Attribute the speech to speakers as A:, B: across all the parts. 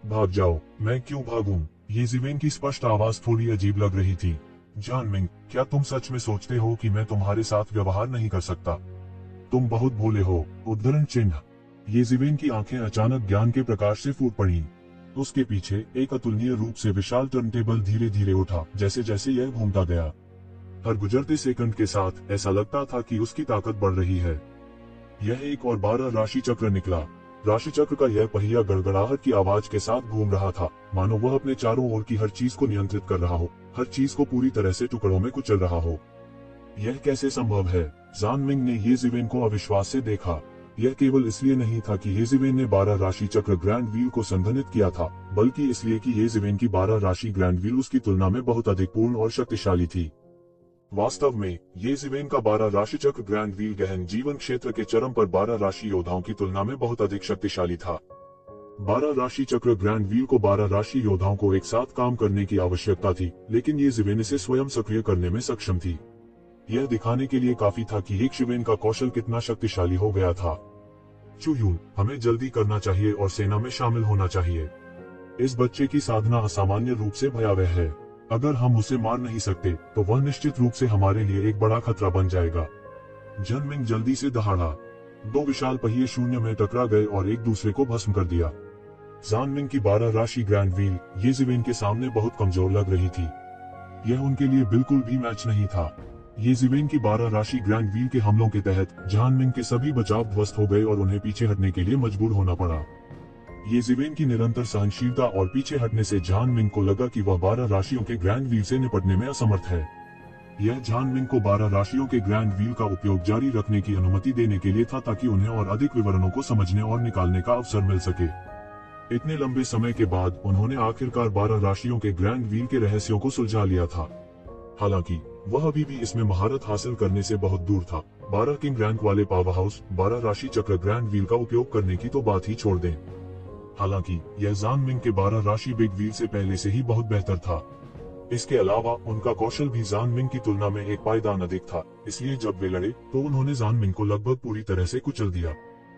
A: भाग जाओ। मैं क्यों भागूं? ये जिवेन की स्पष्ट आवाज थोड़ी अजीब लग रही थी। जानमिंग, क्या तुम सच में सोचते हो कि मैं तुम्हारे साथ व्यवहार नहीं कर सकता? तुम बहुत भोले हो। उद्धरण चिन्ह। ये जिवेन की आंखें अचानक ज्ञान के प्रकाश से फूट पड़ी। उसके पीछे एक अतुलनीय रूप से विशाल टर्नटेबल धीरे धीरे उठा, जैसे जैसे यह घूमता गया। हर गुजरते सेकंड के साथ ऐसा लगता था कि उसकी ताकत बढ़ रही है। यह एक और 12 राशि चक्र निकला। राशि चक्र का यह पहिया गड़गड़ाहट की आवाज के साथ घूम रहा था, मानो वह अपने चारों ओर की हर चीज को नियंत्रित कर रहा हो, हर चीज को पूरी तरह से टुकड़ों में कुचल रहा हो। यह कैसे संभव है? जानमिंग ने ये जिवेन को अविश्वास से देखा। यह केवल इसलिए नहीं था कि ये जिवेन ने 12 राशि चक्र ग्रैंड व्हील को संघनित किया था, बल्कि इसलिए कि ये जिवेन की 12 राशि ग्रैंड व्हील उसकी तुलना में बहुत अधिक पूर्ण और शक्तिशाली थी। वास्तव में ये जिवेन का 12 राशि चक्र ग्रैंड व्हील गहन जीवन क्षेत्र के चरम पर 12 राशि योद्धाओं की तुलना में बहुत अधिक शक्तिशाली था। 12 राशि चक्र ग्रैंड व्हील को 12 राशि योद्धाओं को एक साथ काम करने की आवश्यकता थी, लेकिन ये जिवेन इसे स्वयं सक्रिय करने में सक्षम थी। यह दिखाने के लिए काफी था कि एक जिवेन का कौशल कितना शक्तिशाली हो गया था। चुयून, हमें जल्दी करना चाहिए और सेना में शामिल होना चाहिए। इस बच्चे की साधना असामान्य रूप से भयावह है। अगर हम उसे मार नहीं सकते तो वह निश्चित रूप से हमारे लिए एक बड़ा खतरा बन जाएगा। जानमिंग जल्दी से दहाड़ा। 2 विशाल पहिए शून्य में टकरा गए और एक दूसरे को भस्म कर दिया। जानमिंग की 12 राशि ग्रैंड व्हील ये जिवेन के सामने बहुत कमजोर लग रही थी। यह उनके लिए बिल्कुल भी मैच नहीं था। ये जिवेन की 12 राशि ग्रैंड व्हील के हमलों के तहत जानमिंग के सभी बचाव ध्वस्त हो गए और उन्हें पीछे हटने के लिए मजबूर होना पड़ा। ये जिवेन की निरंतर सहनशीलता और पीछे हटने से जानमिंग को लगा कि वह 12 राशियों के ग्रैंड व्हील से निपटने में असमर्थ है। यह जानमिंग को 12 राशियों के ग्रैंड व्हील का उपयोग जारी रखने की अनुमति देने के लिए था, ताकि उन्हें और अधिक विवरणों को समझने और निकालने का अवसर मिल सके। इतने लंबे समय के बाद उन्होंने आखिरकार 12 राशियों के ग्रैंड व्हील के रहस्यों को सुलझा लिया था। हालांकि वह अभी भी इसमें महारत हासिल करने से बहुत दूर था। 12 किंग रैंक वाले पावर हाउस 12 राशि चक्र ग्रैंड व्हील का उपयोग करने की तो बात ही छोड़ दें। हालांकि यह जानमिंग के 12 राशि बिग व्हील से पहले से ही बहुत बेहतर था। इसके अलावा उनका कौशल भी जानमिंग की तुलना में एक पायदान अधिक था, इसलिए जब वे लड़े तो उन्होंने जानमिंग को लगभग पूरी तरह से कुचल दिया।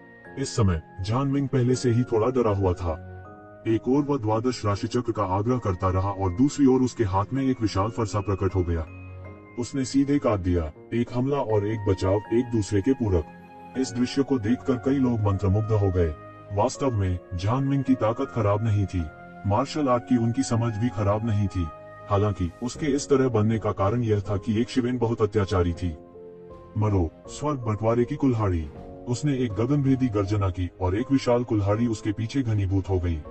A: इस समय जानमिंग पहले से ही थोड़ा डरा हुआ था। एक ओर वह 12 राशि चक्र का आग्रह करता रहा और दूसरी ओर उसके हाथ में एक विशाल फरसा प्रकट हो गया। उसने सीधे काट दिया। एक हमला और एक बचाव, एक दूसरे के पूरक। इस दृश्य को देखकर कई लोग मंत्रमुग्ध हो गए। वास्तव में जानमिंग की ताकत खराब नहीं थी, मार्शल आर्ट की उनकी समझ भी खराब नहीं थी। हालांकि उसके इस तरह बनने का कारण यह था कि एक शिवेन बहुत अत्याचारी थी। मरो, स्वर्ग बंटवारे की कुल्हाड़ी। उसने एक गगनभेदी गर्जना की और एक विशाल कुल्हाड़ी उसके पीछे घनीभूत हो गई।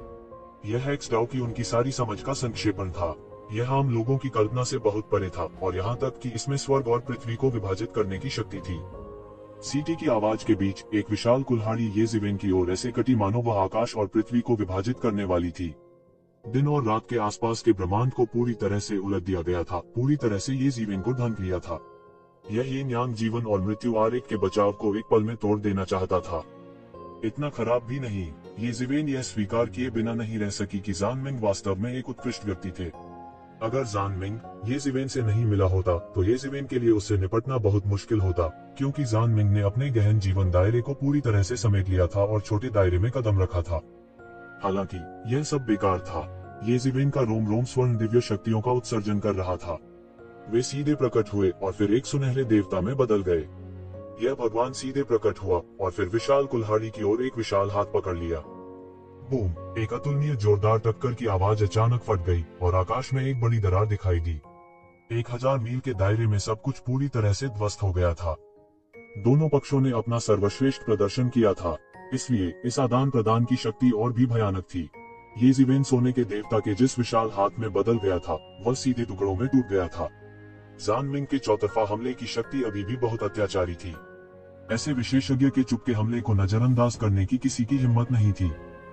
A: यह एक्सडाउ की उनकी सारी समझ का संक्षेपण था। यह आम लोगों की कल्पना से बहुत परे था और यहाँ तक कि इसमें स्वर्ग और पृथ्वी को विभाजित करने की शक्ति थी। सीटी की आवाज के बीच एक विशाल कुल्हाड़ी ये जिवेन की ओर ऐसे कटी मानो वह आकाश और पृथ्वी को विभाजित करने वाली थी। दिन और रात के आसपास के ब्रह्मांड को पूरी तरह से उलट दिया गया था, पूरी तरह से ये जिवेन को ढंक लिया था। यह यिन यांग जीवन और मृत्यु आरेख के बचाव को एक पल में तोड़ देना चाहता था। इतना खराब भी नहीं। ये जिवेन यह स्वीकार किए बिना नहीं रह सकी कि जानमिंग वास्तव में एक उत्कृष्ट व्यक्ति थे। अगर जानमिंग ये जिवेन से नहीं मिला होता तो ये जिवेन के लिए उससे निपटना बहुत मुश्किल होता, क्योंकि जानमिंग ने अपने गहन जीवन दायरे को पूरी तरह से समेट लिया था और छोटे दायरे में कदम रखा था। हालांकि यह सब बेकार था। ये जिवेन का रोम रोम स्वर्ण दिव्य शक्तियों का उत्सर्जन कर रहा था। वे सीधे प्रकट हुए और फिर एक सुनहरे देवता में बदल गए। यह भगवान सीधे प्रकट हुआ और फिर विशाल कुल्हाड़ी की ओर एक विशाल हाथ पकड़ लिया। बूम! एक अतुलनीय जोरदार टक्कर की आवाज अचानक फट गई और आकाश में एक बड़ी दरार दिखाई दी। 1000 मील के दायरे में सब कुछ पूरी तरह से ध्वस्त हो गया था। दोनों पक्षों ने अपना सर्वश्रेष्ठ प्रदर्शन किया था, इसलिए इस आदान प्रदान की शक्ति और भी भयानक थी। ये जिवेन सोने के देवता के जिस विशाल हाथ में बदल गया था वह सीधे टुकड़ों में टूट गया था। जानमिंग के चौतरफा हमले की शक्ति अभी भी बहुत अत्याचारी थी। ऐसे विशेषज्ञ के चुपके हमले को नजरअंदाज करने की किसी की हिम्मत नहीं थी।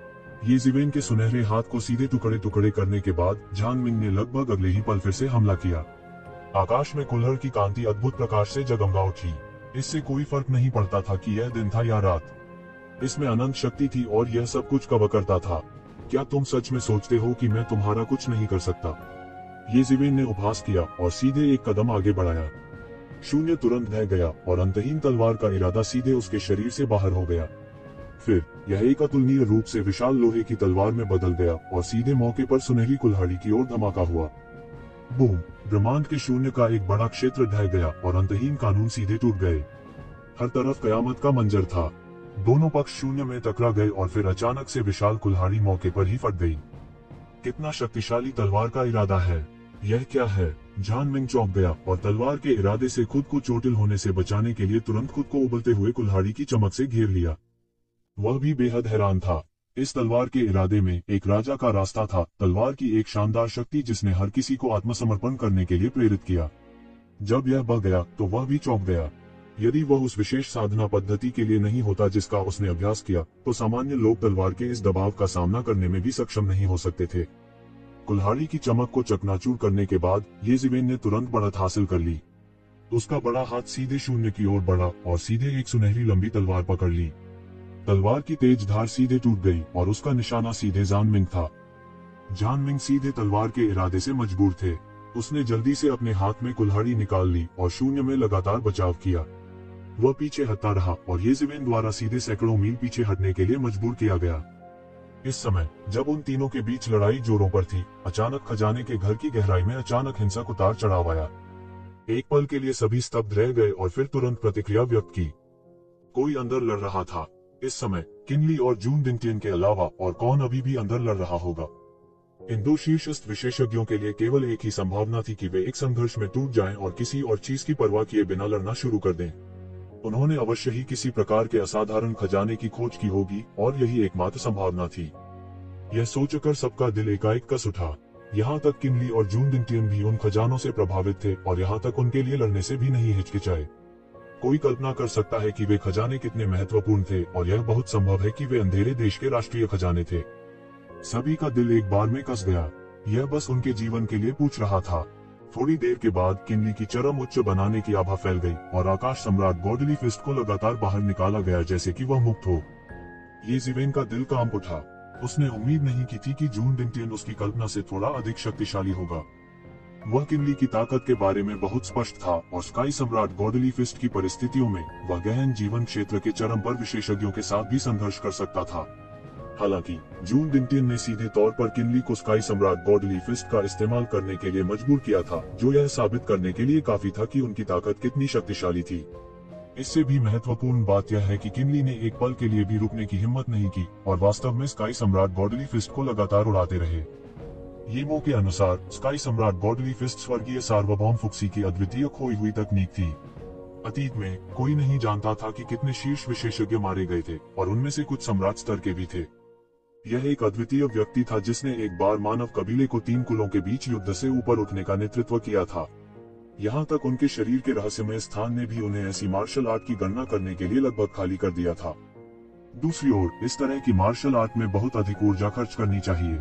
A: ये जिवेन के सुनहरे हाथ को सीधे टुकड़े टुकड़े करने के बाद जानमिंग ने लगभग अगले ही पल फिर से हमला किया। आकाश में कुल्हड़ की कांति अद्भुत प्रकाश से जगमगा उठी। इससे कोई फर्क नहीं पड़ता था कि यह दिन था या रात। इसमें अनंत शक्ति थी और यह सब कुछ कवर करता था। क्या तुम सच में सोचते हो कि मैं तुम्हारा कुछ नहीं कर सकता? ये जिवेन ने उपहास किया और सीधे एक कदम आगे बढ़ाया। शून्य तुरंत ढह गया और अंतहीन तलवार का इरादा सीधे उसके शरीर से बाहर हो गया। फिर यह एक अतुलनीय रूप से विशाल लोहे की तलवार में बदल गया और सीधे मौके पर सुनहरी कुल्हाड़ी की ओर धमाका हुआ। बूम! ब्रह्मांड के शून्य का एक बड़ा क्षेत्र ढह गया और अंतहीन कानून सीधे टूट गए। हर तरफ कयामत का मंजर था। दोनों पक्ष शून्य में टकरा गए और फिर अचानक से विशाल कुल्हाड़ी मौके पर ही फट गई। कितना शक्तिशाली तलवार का इरादा है! यह क्या है? जान मिंग चौंक गया और तलवार के इरादे से खुद को चोटिल होने से बचाने के लिए तुरंत खुद को उबलते हुए कुल्हाड़ी की चमक से घेर लिया। वह भी बेहद हैरान था। इस तलवार के इरादे में एक राजा का रास्ता था, तलवार की एक शानदार शक्ति जिसने हर किसी को आत्मसमर्पण करने के लिए प्रेरित किया। जब यह बह गया तो वह भी चौंक गया। यदि वह उस विशेष साधना पद्धति के लिए नहीं होता जिसका उसने अभ्यास किया, तो सामान्य लोग तलवार के इस दबाव का सामना करने में भी सक्षम नहीं हो सकते थे। कुल्हाड़ी की चमक को चकनाचूर करने के बाद येज़ेबेल ने तुरंत बढ़त हासिल कर ली। उसका बड़ा हाथ सीधे शून्य की ओर बढ़ा और सीधे एक सुनहरी लंबी तलवार पकड़ ली। तलवार की तेज धार सीधे टूट गई और उसका निशाना सीधे जान मिंग था। जान मिंग सीधे तलवार के इरादे से मजबूर थे। उसने जल्दी से अपने हाथ में कुल्हाड़ी निकाल ली और शून्य में लगातार बचाव किया। वह पीछे हटता रहा और येज़ेबेल द्वारा सीधे सैकड़ों मील पीछे हटने के लिए मजबूर किया गया। इस समय जब उन तीनों के बीच लड़ाई जोरों पर थी, अचानक खजाने के घर की गहराई में अचानक हिंसक उतार चढ़ाव आया। एक पल के लिए सभी स्तब्ध रह गए और फिर तुरंत प्रतिक्रिया व्यक्त की। कोई अंदर लड़ रहा था। इस समय किनली और जून दिंगटियन के अलावा और कौन अभी भी अंदर लड़ रहा होगा? इन दो शीर्षस्थ विशेषज्ञों के लिए केवल एक ही संभावना थी कि वे एक संघर्ष में टूट जाएं और किसी और चीज की परवाह किए बिना लड़ना शुरू कर दें। उन्होंने अवश्य ही किसी प्रकार के असाधारण खजाने की खोज की होगी और यही एकमात्र संभावना थी। यह सोचकर सबका दिल एकाएक कस उठा। यहाँ तक किनली और जून दिंगटियन भी उन खजानों से प्रभावित थे और यहाँ तक उनके लिए लड़ने से भी नहीं हिचकिचाए। कोई कल्पना कर सकता है कि वे खजाने कितने महत्वपूर्ण थे और यह बहुत संभव है कि वे अंधेरे देश के राष्ट्रीय खजाने थे। सभी का दिल एक बार में कस गया। यह बस उनके जीवन के लिए पूछ रहा था। थोड़ी देर के बाद किनली की चरम उच्च बनाने की आभा फैल गई और आकाश सम्राट गॉडली फिस्ट को लगातार बाहर निकाला गया जैसे कि वह मुक्त हो। येज़ेबेल का दिल कांप उठा। उसने उम्मीद नहीं की थी कि जून दिंगटियन उसकी कल्पना से थोड़ा अधिक शक्तिशाली होगा। वह किनली की ताकत के बारे में बहुत स्पष्ट था और स्काई सम्राट गॉडली फिस्ट की परिस्थितियों में वह गहन जीवन क्षेत्र के चरम पर विशेषज्ञों के साथ भी संघर्ष कर सकता था। हालांकि जून दिंगटियन ने सीधे तौर पर किनली को स्काई सम्राट गॉडली फिस्ट का इस्तेमाल करने के लिए मजबूर किया था, जो यह साबित करने के लिए काफी था कि उनकी ताकत कितनी शक्तिशाली थी। इससे भी महत्वपूर्ण बात यह है कि किनली ने एक पल के लिए भी रुकने की हिम्मत नहीं की और वास्तव में स्काई सम्राट गॉडली फिस्ट को लगातार उड़ाते रहे। येमो के अनुसार स्काई सम्राट गॉडली फिस्ट स्वर्गीय सार्वभौम फुक्सी की अद्वितीय खोई हुई तकनीक थी। अतीत में कोई नहीं जानता था कि कितने शीर्ष विशेषज्ञ मारे गए थे और उनमें से कुछ सम्राट स्तर के भी थे। यह एक अद्वितीय व्यक्ति था जिसने एक बार मानव कबीले को 3 कुलों के बीच युद्ध से ऊपर उठने का नेतृत्व किया था। यहाँ तक उनके शरीर के रहस्यमय स्थान ने भी उन्हें ऐसी मार्शल आर्ट की गणना करने के लिए लगभग खाली कर दिया था। दूसरी ओर, इस तरह की मार्शल आर्ट में बहुत अधिक ऊर्जा खर्च करनी चाहिए।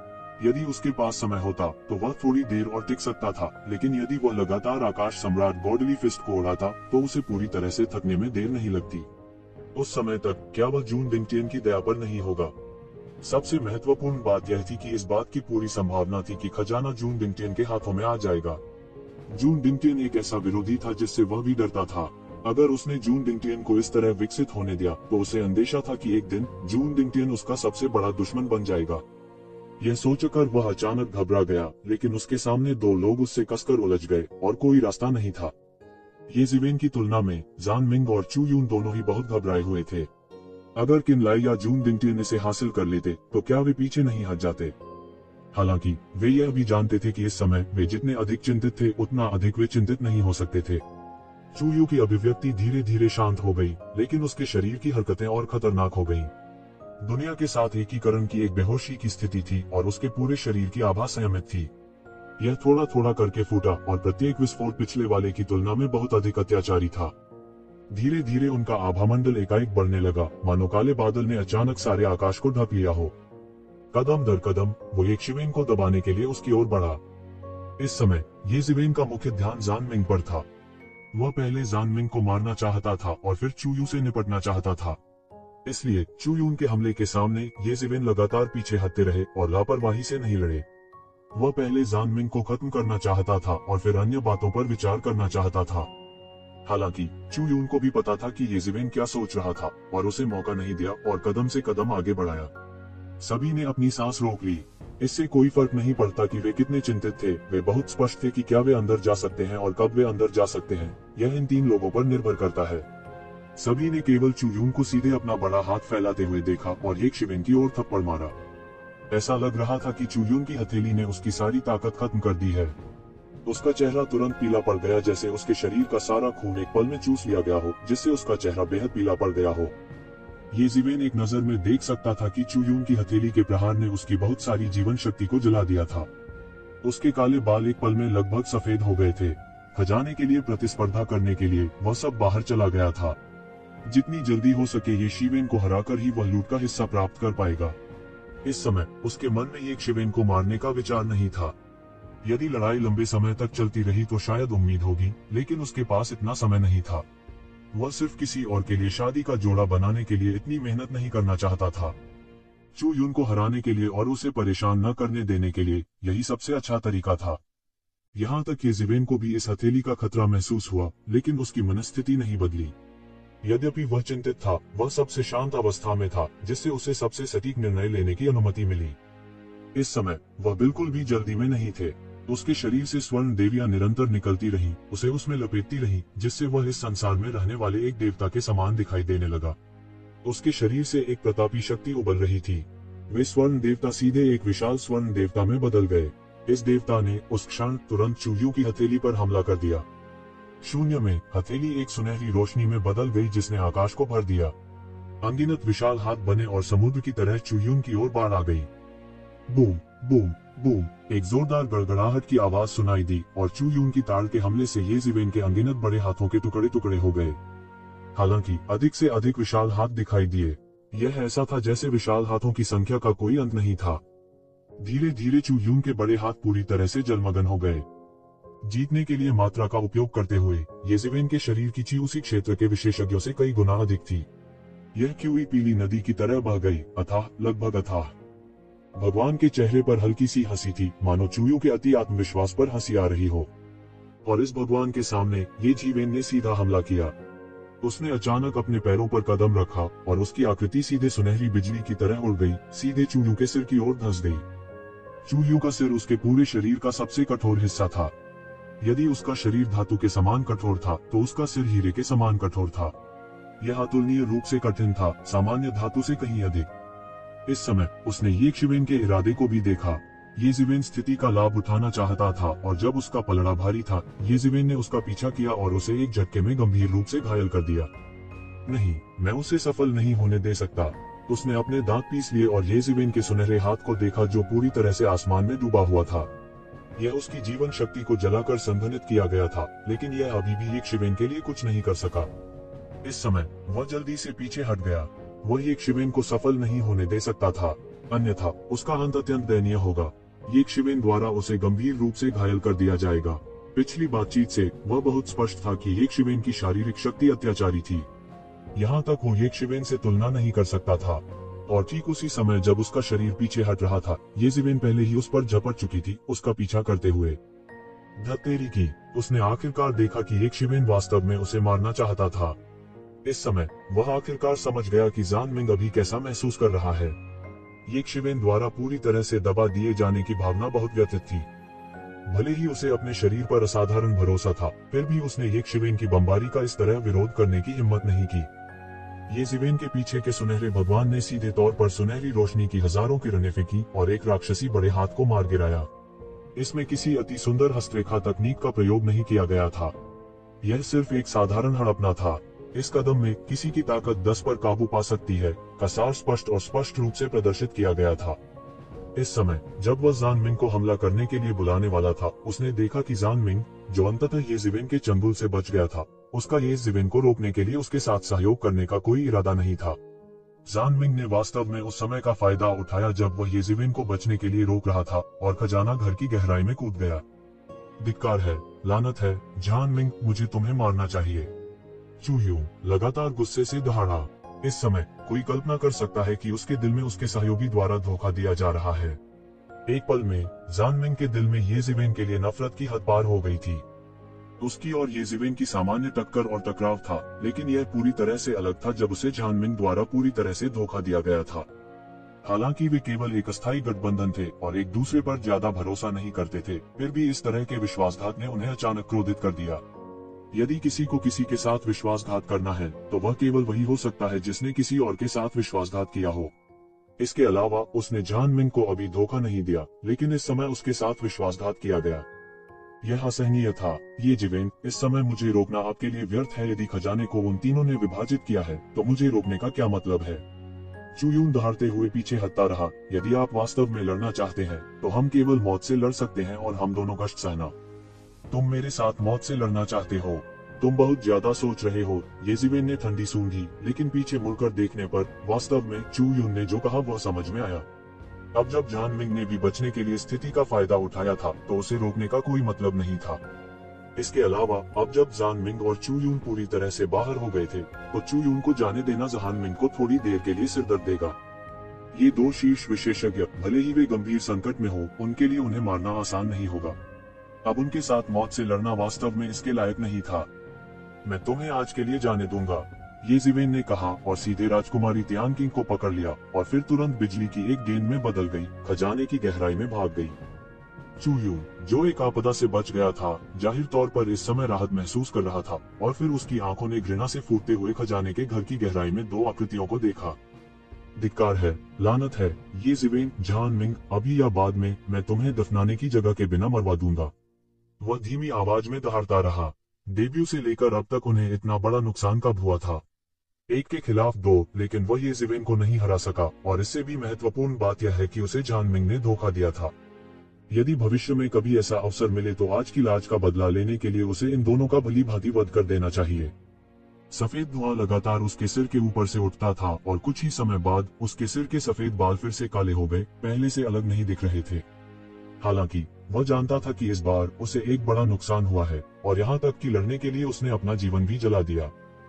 A: यदि उसके पास समय होता तो वह थोड़ी देर और टिक सकता था, लेकिन यदि वह लगातार आकाश सम्राट गॉडली फिस्ट को उड़ाता तो उसे पूरी तरह से थकने में देर नहीं लगती। उस समय तक क्या वह जून दिंगटियन की दया पर नहीं होगा? सबसे महत्वपूर्ण बात यह थी कि इस बात की पूरी संभावना थी कि खजाना जून दिंगटियन के हाथों में आ जाएगा। जून दिंगटियन एक ऐसा विरोधी था जिससे वह भी डरता था। अगर उसने जून दिंगटियन को इस तरह विकसित होने दिया तो उसे अंदेशा था कि एक दिन जून दिंगटियन उसका सबसे बड़ा दुश्मन बन जाएगा। यह सोचकर वह अचानक घबरा गया, लेकिन उसके सामने 2 लोग उससे कसकर उलझ गए और कोई रास्ता नहीं था। येज़ेबेल की तुलना में जान मिंग और चू यून दोनों ही बहुत घबराए हुए थे। अगर किनलाई या जून दिंगटियन इसे हासिल कर लेते तो क्या वे पीछे नहीं हट जाते? हालांकि वे यह भी जानते थे कि इस समय वे जितने अधिक चिंतित थे उतना अधिक वे चिंतित नहीं हो सकते थे। चू यू की अभिव्यक्ति धीरे धीरे शांत हो गई, लेकिन उसके शरीर की हरकतें और खतरनाक हो गईं। दुनिया के साथ एकीकरण की एक बेहोशी की स्थिति थी और उसके पूरे शरीर की आभा संयमित थी। यह थोड़ा थोड़ा करके फूटा और प्रत्येक विस्फोट पिछले वाले की तुलना में बहुत अधिक अत्याचारी था। धीरे धीरे उनका आभामंडल एकाएक बढ़ने लगा, मानो काले बादल ने अचानक सारे आकाश को ढक लिया हो। कदम दर कदम वो येज़ेबेल को दबाने के लिए उसकी ओर बढ़ा। इस समय येज़ेबेल का मुख्य ध्यान जान मिंग पर था। वह पहले जान मिंग को मारना चाहता था और फिर चू यू से निपटना चाहता था। इसलिए चू यून के हमले के सामने येज़ेबेल लगातार पीछे हटते रहे और लापरवाही से नहीं लड़े। वह पहले जान मिंग को खत्म करना चाहता था और फिर अन्य बातों पर विचार करना चाहता था। हालांकि चू यून को भी पता था कि येजिवेन क्या सोच रहा था और उसे मौका नहीं दिया और कदम से कदम आगे बढ़ाया। सभी ने अपनी सांस रोक ली। इससे कोई फर्क नहीं पड़ता कि वे कितने चिंतित थे, वे बहुत स्पष्ट थे कि क्या वे अंदर जा सकते हैं और कब वे अंदर जा सकते हैं, यह इन 3 लोगों पर निर्भर करता है। सभी ने केवल चू यून को सीधे अपना बड़ा हाथ फैलाते हुए देखा और ये शिवेन की ओर थप्पड़ मारा। ऐसा लग रहा था कि चू यून की हथेली ने उसकी सारी ताकत खत्म कर दी है। उसका चेहरा तुरंत पीला पड़ गया, जैसे उसके शरीर का सारा खून एक पल में चूस लिया गया हो, जिससे उसका चेहरा बेहद पीला पड़ गया हो। येजिवेन एक नजर में देख सकता था कि चू यून की हथेली के प्रहार ने उसकी बहुत सारी जीवन शक्ति को जला दिया था। उसके काले बाल एक पल में लगभग सफेद हो गए थे। खजाने के लिए प्रतिस्पर्धा करने के लिए वह सब बाहर चला गया था। जितनी जल्दी हो सके ये शिवेन को हराकर ही वह लूट का हिस्सा प्राप्त कर पाएगा। इस समय उसके मन में ये शिवेन को मारने का विचार नहीं था। यदि लड़ाई लंबे समय तक चलती रही तो शायद उम्मीद होगी, लेकिन उसके पास इतना समय नहीं था। वह सिर्फ किसी और के लिए शादी का जोड़ा बनाने के लिए इतनी मेहनत नहीं करना चाहता था। चू यून को हराने के लिए और उसे परेशान न करने देने के लिए यही सबसे अच्छा तरीका था। यहाँ तक येजिवेन को भी इस हथेली का खतरा महसूस हुआ, लेकिन उसकी मनस्थिति नहीं बदली। यद्यपि वह चिंतित था, वह सबसे शांत अवस्था में था, जिससे उसे सबसे सटीक निर्णय लेने की अनुमति मिली। इस समय वह बिल्कुल भी जल्दी में नहीं थे। उसके शरीर से स्वर्ण देवियां निरंतर निकलती रहीं, उसे उसमें लपेटती रहीं, जिससे वह इस संसार में रहने वाले एक देवता के समान दिखाई देने लगा। उसके शरीर से एक प्रतापी शक्ति उबल रही थी। वे स्वर्ण देवता सीधे एक विशाल स्वर्ण देवता में बदल गए। इस देवता ने उस क्षण तुरंत चू यून की हथेली पर हमला कर दिया। शून्य में हथेली एक सुनहरी रोशनी में बदल गई, जिसने आकाश को भर दिया। अनगिनत विशाल हाथ बने और समुद्र की तरह चू यून की ओर बाढ़ आ गई। बूम बूम बूम, एक जोरदार गड़गड़ाहट की आवाज सुनाई दी और चू यून की ताड़ के हमले से येजिवेन के अनगिनत बड़े हाथों के टुकड़े टुकड़े हो गए। हालांकि अधिक से अधिक विशाल हाथ दिखाई दिए। यह ऐसा था जैसे विशाल हाथों की संख्या का कोई अंत नहीं था। धीरे धीरे चू यून के बड़े हाथ पूरी तरह से जलमग्न हो गए। जीतने के लिए मात्रा का उपयोग करते हुए येजिवेन के शरीर की ची उसी क्षेत्र के विशेषज्ञों से कई गुना अधिक थी। यह क्यूई पीली नदी की तरह बह गई, अथाह, लगभग अथाह। भगवान के चेहरे पर हल्की सी हंसी थी, मानो चू यून के अति आत्मविश्वास पर हंसी आ रही हो। और इस भगवान के सामने येजिवेन ने सीधा हमला किया। उसने अचानक अपने पैरों पर कदम रखा और उसकी आकृति सीधे सुनहरी बिजली की तरह उड़ गई, सीधे चू यून के सिर की ओर धंस गई। चू यून का सिर उसके पूरे शरीर का सबसे कठोर हिस्सा था। यदि उसका शरीर धातु के समान कठोर था, तो उसका सिर हीरे के समान कठोर था। यह अतुलनीय रूप से कठिन था, सामान्य धातु से कहीं अधिक। इस समय उसने येजिवेन के इरादे को भी देखा। येजिवेन स्थिति का लाभ उठाना चाहता था और जब उसका पलड़ा भारी था, येजिवेन ने उसका पीछा किया और उसे एक झटके में गंभीर रूप से घायल कर दिया। नहीं, मैं उसे सफल नहीं होने दे सकता। उसने अपने दांत पीस लिए और येजिवेन के सुनहरे हाथ को देखा, जो पूरी तरह से आसमान में डूबा हुआ था। यह उसकी जीवन शक्ति को जलाकर संघनित किया गया था, लेकिन यह अभी भी येजिवेन के लिए कुछ नहीं कर सका। इस समय वह जल्दी से पीछे हट गया। वह येजिवेन को सफल नहीं होने दे सकता था, अन्यथा उसका अंत अत्यंत दयनीय होगा। येजिवेन द्वारा उसे गंभीर रूप से घायल कर दिया जाएगा। पिछली बातचीत से वह बहुत स्पष्ट था कि येजिवेन की शारीरिक शक्ति अत्याचारी थी। यहाँ तक वो येजिवेन से तुलना नहीं कर सकता था। और ठीक उसी समय जब उसका शरीर पीछे हट रहा था, येजिवेन पहले ही उस पर झपट चुकी थी, उसका पीछा करते हुए। धत्तेरी की, उसने आखिरकार देखा कि येजिवेन वास्तव में उसे मारना चाहता था। इस समय वह आखिरकार समझ गया कि जान मिंग अभी कैसा महसूस कर रहा है। येजिवेन द्वारा पूरी तरह से दबा दिए जाने की भावना बहुत व्यथित थी। भले ही उसे अपने शरीर पर असाधारण भरोसा था, फिर भी उसने येजिवेन की बमबारी का इस तरह विरोध करने की हिम्मत नहीं की। येजिवेन के पीछे के सुनहरे भगवान ने सीधे तौर पर सुनहरी रोशनी की हजारों किरणें फेंकी और एक राक्षसी बड़े हाथ को मार गिराया। इसमें किसी अति सुंदर हस्तरेखा तकनीक का प्रयोग नहीं किया गया था। यह सिर्फ एक साधारण हड़पना था। इस कदम में किसी की ताकत 10 पर काबू पा सकती है का सार स्पष्ट और स्पष्ट रूप से प्रदर्शित किया गया था। इस समय जब वह जान मिंग को हमला करने के लिए बुलाने वाला था, उसने देखा कि जान मिंग, जो अंततः येजिवेन के चंगुल से बच गया था, उसका येजिवेन को रोकने के लिए उसके साथ सहयोग करने का कोई इरादा नहीं था। जान मिंग ने वास्तव में उस समय का फायदा उठाया जब वह येजिवेन को बचने के लिए रोक रहा था और खजाना घर की गहराई में कूद गया। धिक्कार है, लानत है, जान मिंग, मुझे तुम्हें मारना चाहिए। चू यून लगातार गुस्से से दहाड़ा। इस समय कोई कल्पना कर सकता है कि उसके दिल में उसके सहयोगी द्वारा धोखा दिया जा रहा है। एक पल में जान मिंग के दिल में येजिवेन के लिए नफरत की हद पार हो गई थी। उसकी और येजिवेन की सामान्य टक्कर और टकराव था, लेकिन यह पूरी तरह से अलग था जब उसे जानमिंग द्वारा पूरी तरह से धोखा दिया गया था। हालांकि वे केवल एक अस्थायी गठबंधन थे और एक दूसरे पर ज्यादा भरोसा नहीं करते थे, फिर भी इस तरह के विश्वासघात ने उन्हें अचानक क्रोधित कर दिया। यदि किसी को किसी के साथ विश्वासघात करना है तो वह केवल वही हो सकता है जिसने किसी और के साथ विश्वासघात किया हो। इसके अलावा उसने जानमिंग को अभी धोखा नहीं दिया, लेकिन इस समय उसके साथ विश्वासघात किया गया। यह असहनीय था। येजिवेन, इस समय मुझे रोकना आपके लिए व्यर्थ है। यदि खजाने को उन तीनों ने विभाजित किया है तो मुझे रोकने का क्या मतलब है? चुयून दहाड़ते हुए पीछे हटता रहा। यदि आप वास्तव में लड़ना चाहते हैं तो हम केवल मौत से लड़ सकते हैं और हम दोनों कष्ट सहना। तुम मेरे साथ मौत से लड़ना चाहते हो? तुम बहुत ज्यादा सोच रहे हो। येजिवेन ने ठंडी सूंघी, लेकिन पीछे मुड़कर देखने पर वास्तव में चुयून ने जो कहा वह समझ में आया। अब जब जानमिंग ने भी बचने के लिए स्थिति का फायदा उठाया था तो उसे रोकने का कोई मतलब नहीं था। इसके अलावा अब जब जानमिंग और चुयून पूरी तरह से बाहर हो गए थे तो चुयून को जाने देना जानमिंग को थोड़ी देर के लिए सिरदर्द देगा। ये दो शीर्ष विशेषज्ञ, भले ही वे गंभीर संकट में हो, उनके लिए उन्हें मारना आसान नहीं होगा। अब उनके साथ मौत से लड़ना वास्तव में इसके लायक नहीं था। मैं तुम्हें आज के लिए जाने दूंगा, येजिवेन ने कहा और सीधे राजकुमारी तियानकिंग को पकड़ लिया और फिर तुरंत बिजली की एक गेंद में बदल गई, खजाने की गहराई में भाग गई। चुयून, जो एक आपदा से बच गया था, जाहिर तौर पर इस समय राहत महसूस कर रहा था और फिर उसकी आंखों ने घृणा से फूटते हुए खजाने के घर की गहराई में दो आकृतियों को देखा। धिक्कार है, लानत है, येजिवेन, जानमिंग, अभी या बाद में मैं तुम्हें दफनाने की जगह के बिना मरवा दूंगा। वह धीमी आवाज में दहाड़ता रहा। डेब्यू से लेकर अब तक उन्हें इतना बड़ा नुकसान कब हुआ था? एक के खिलाफ दो, लेकिन वह येजिवेन को नहीं हरा सका और इससे भी महत्वपूर्ण बात यह है कि उसे जानमिंग ने धोखा दिया था। यदि भविष्य में कभी ऐसा अवसर मिले तो आज की लाज का बदला लेने के लिए उसे इन दोनों का भली भांति वध कर देना चाहिए। सफेद धुआं लगातार उसके सिर के ऊपर से उठता था और कुछ ही समय बाद उसके सिर के सफेद बाल फिर से काले हो गए, पहले से अलग नहीं दिख रहे थे। हालांकि वह जानता था कि इस बार उसे एक बड़ा नुकसान हुआ है और यहाँ तक कि लड़ने के लिए उसने अपना जीवन भी जला दिया।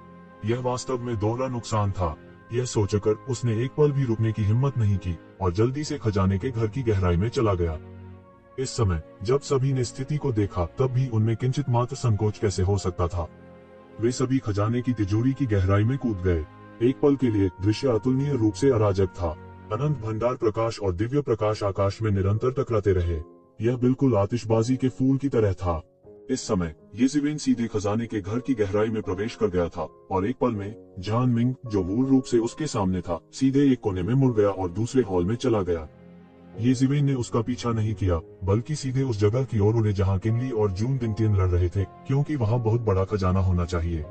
A: यह वास्तव में दोहरा नुकसान था। यह सोचकर उसने एक पल भी रुकने की हिम्मत नहीं की और जल्दी से खजाने के घर की गहराई में चला गया। इस समय जब सभी ने स्थिति को देखा तब भी उनमें किंचित मात्र संकोच कैसे हो सकता था। वे सभी खजाने की तिजोरी की गहराई में कूद गए। एक पल के लिए दृश्य अतुलनीय रूप से अराजक था। अनंत भंडार प्रकाश और दिव्य प्रकाश आकाश में निरंतर टकराते रहे। यह बिल्कुल आतिशबाजी के फूल की तरह था। इस समय येजिवेन सीधे खजाने के घर की गहराई में प्रवेश कर गया था और एक पल में जानमिंग, जो मूल रूप से उसके सामने था, सीधे एक कोने में मुड़ गया और दूसरे हॉल में चला गया। येजिवेन ने उसका पीछा नहीं किया, बल्कि सीधे उस जगह की ओर उड़े जहां किमली और जून दिनतियन लड़ रहे थे, क्योंकि वहां बहुत बड़ा खजाना होना चाहिए।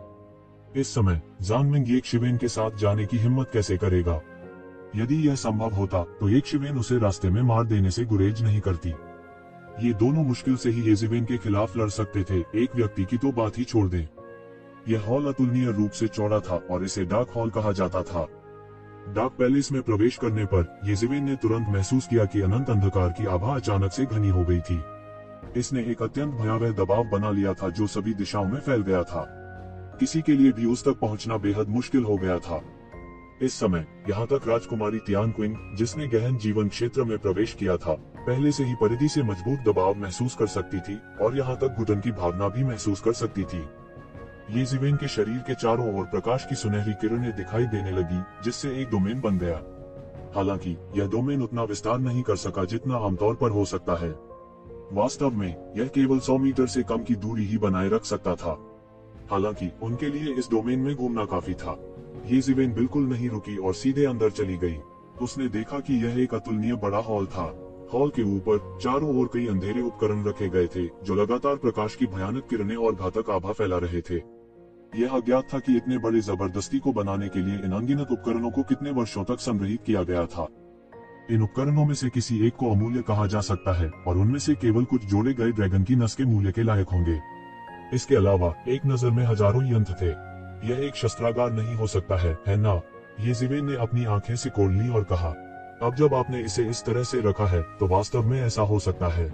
A: इस समय जानमिंग येशिवेन के साथ जाने की हिम्मत कैसे करेगा? यदि यह संभव होता तो येशिवेन उसे रास्ते में मार देने से गुरेज नहीं करती। ये दोनों मुश्किल से ही येजिवेन के खिलाफ लड़ सकते थे, एक व्यक्ति की तो बात ही छोड़ दें। यह हॉल अतुलनीय रूप से चौड़ा था और इसे डार्क हॉल कहा जाता था। डार्क पैलेस में प्रवेश करने पर येजिवेन ने तुरंत महसूस किया कि अनंत अंधकार की आभा अचानक से घनी हो गई थी। इसने एक अत्यंत भयावह दबाव बना लिया था जो सभी दिशाओं में फैल गया था। किसी के लिए भी उस तक पहुंचना बेहद मुश्किल हो गया था। इस समय यहाँ तक राजकुमारी तियानक्विंग, जिसने गहन जीवन क्षेत्र में प्रवेश किया था, पहले से ही परिधि से मजबूत दबाव महसूस कर सकती थी और यहाँ तक घुटन की भावना भी महसूस कर सकती थी। येजिवेन के शरीर के चारों ओर प्रकाश की सुनहरी किरणें दिखाई देने लगी, जिससे एक डोमेन बन गया। हालांकि यह डोमेन उतना विस्तार नहीं कर सका जितना आमतौर पर हो सकता है। वास्तव में यह केवल 100 मीटर से कम की दूरी ही बनाए रख सकता था। हालांकि उनके लिए इस डोमेन में घूमना काफी था। येजिवेन बिल्कुल नहीं रुकी और सीधे अंदर चली गई। उसने देखा कि यह एक अतुलनीय बड़ा हॉल था। हॉल के ऊपर चारों ओर कई अंधेरे उपकरण रखे गए थे जो लगातार प्रकाश की भयानक किरणें और घातक आभा फैला रहे थे। यह अज्ञात था कि इतने बड़े जबरदस्ती को बनाने के लिए इन अनगिनत उपकरणों को कितने वर्षों तक संग्रहित किया गया था। इन उपकरणों में से किसी एक को अमूल्य कहा जा सकता है और उनमें से केवल कुछ जोड़े गए ड्रैगन की नस के मूल्य के लायक होंगे। इसके अलावा एक नजर में हजारों यंत्र थे। यह एक शस्त्रागार नहीं हो सकता है ना? येजिवेन ने अपनी आंखें सिकोड़ ली और कहा, अब जब आपने इसे इस तरह से रखा है तो वास्तव में ऐसा हो सकता है।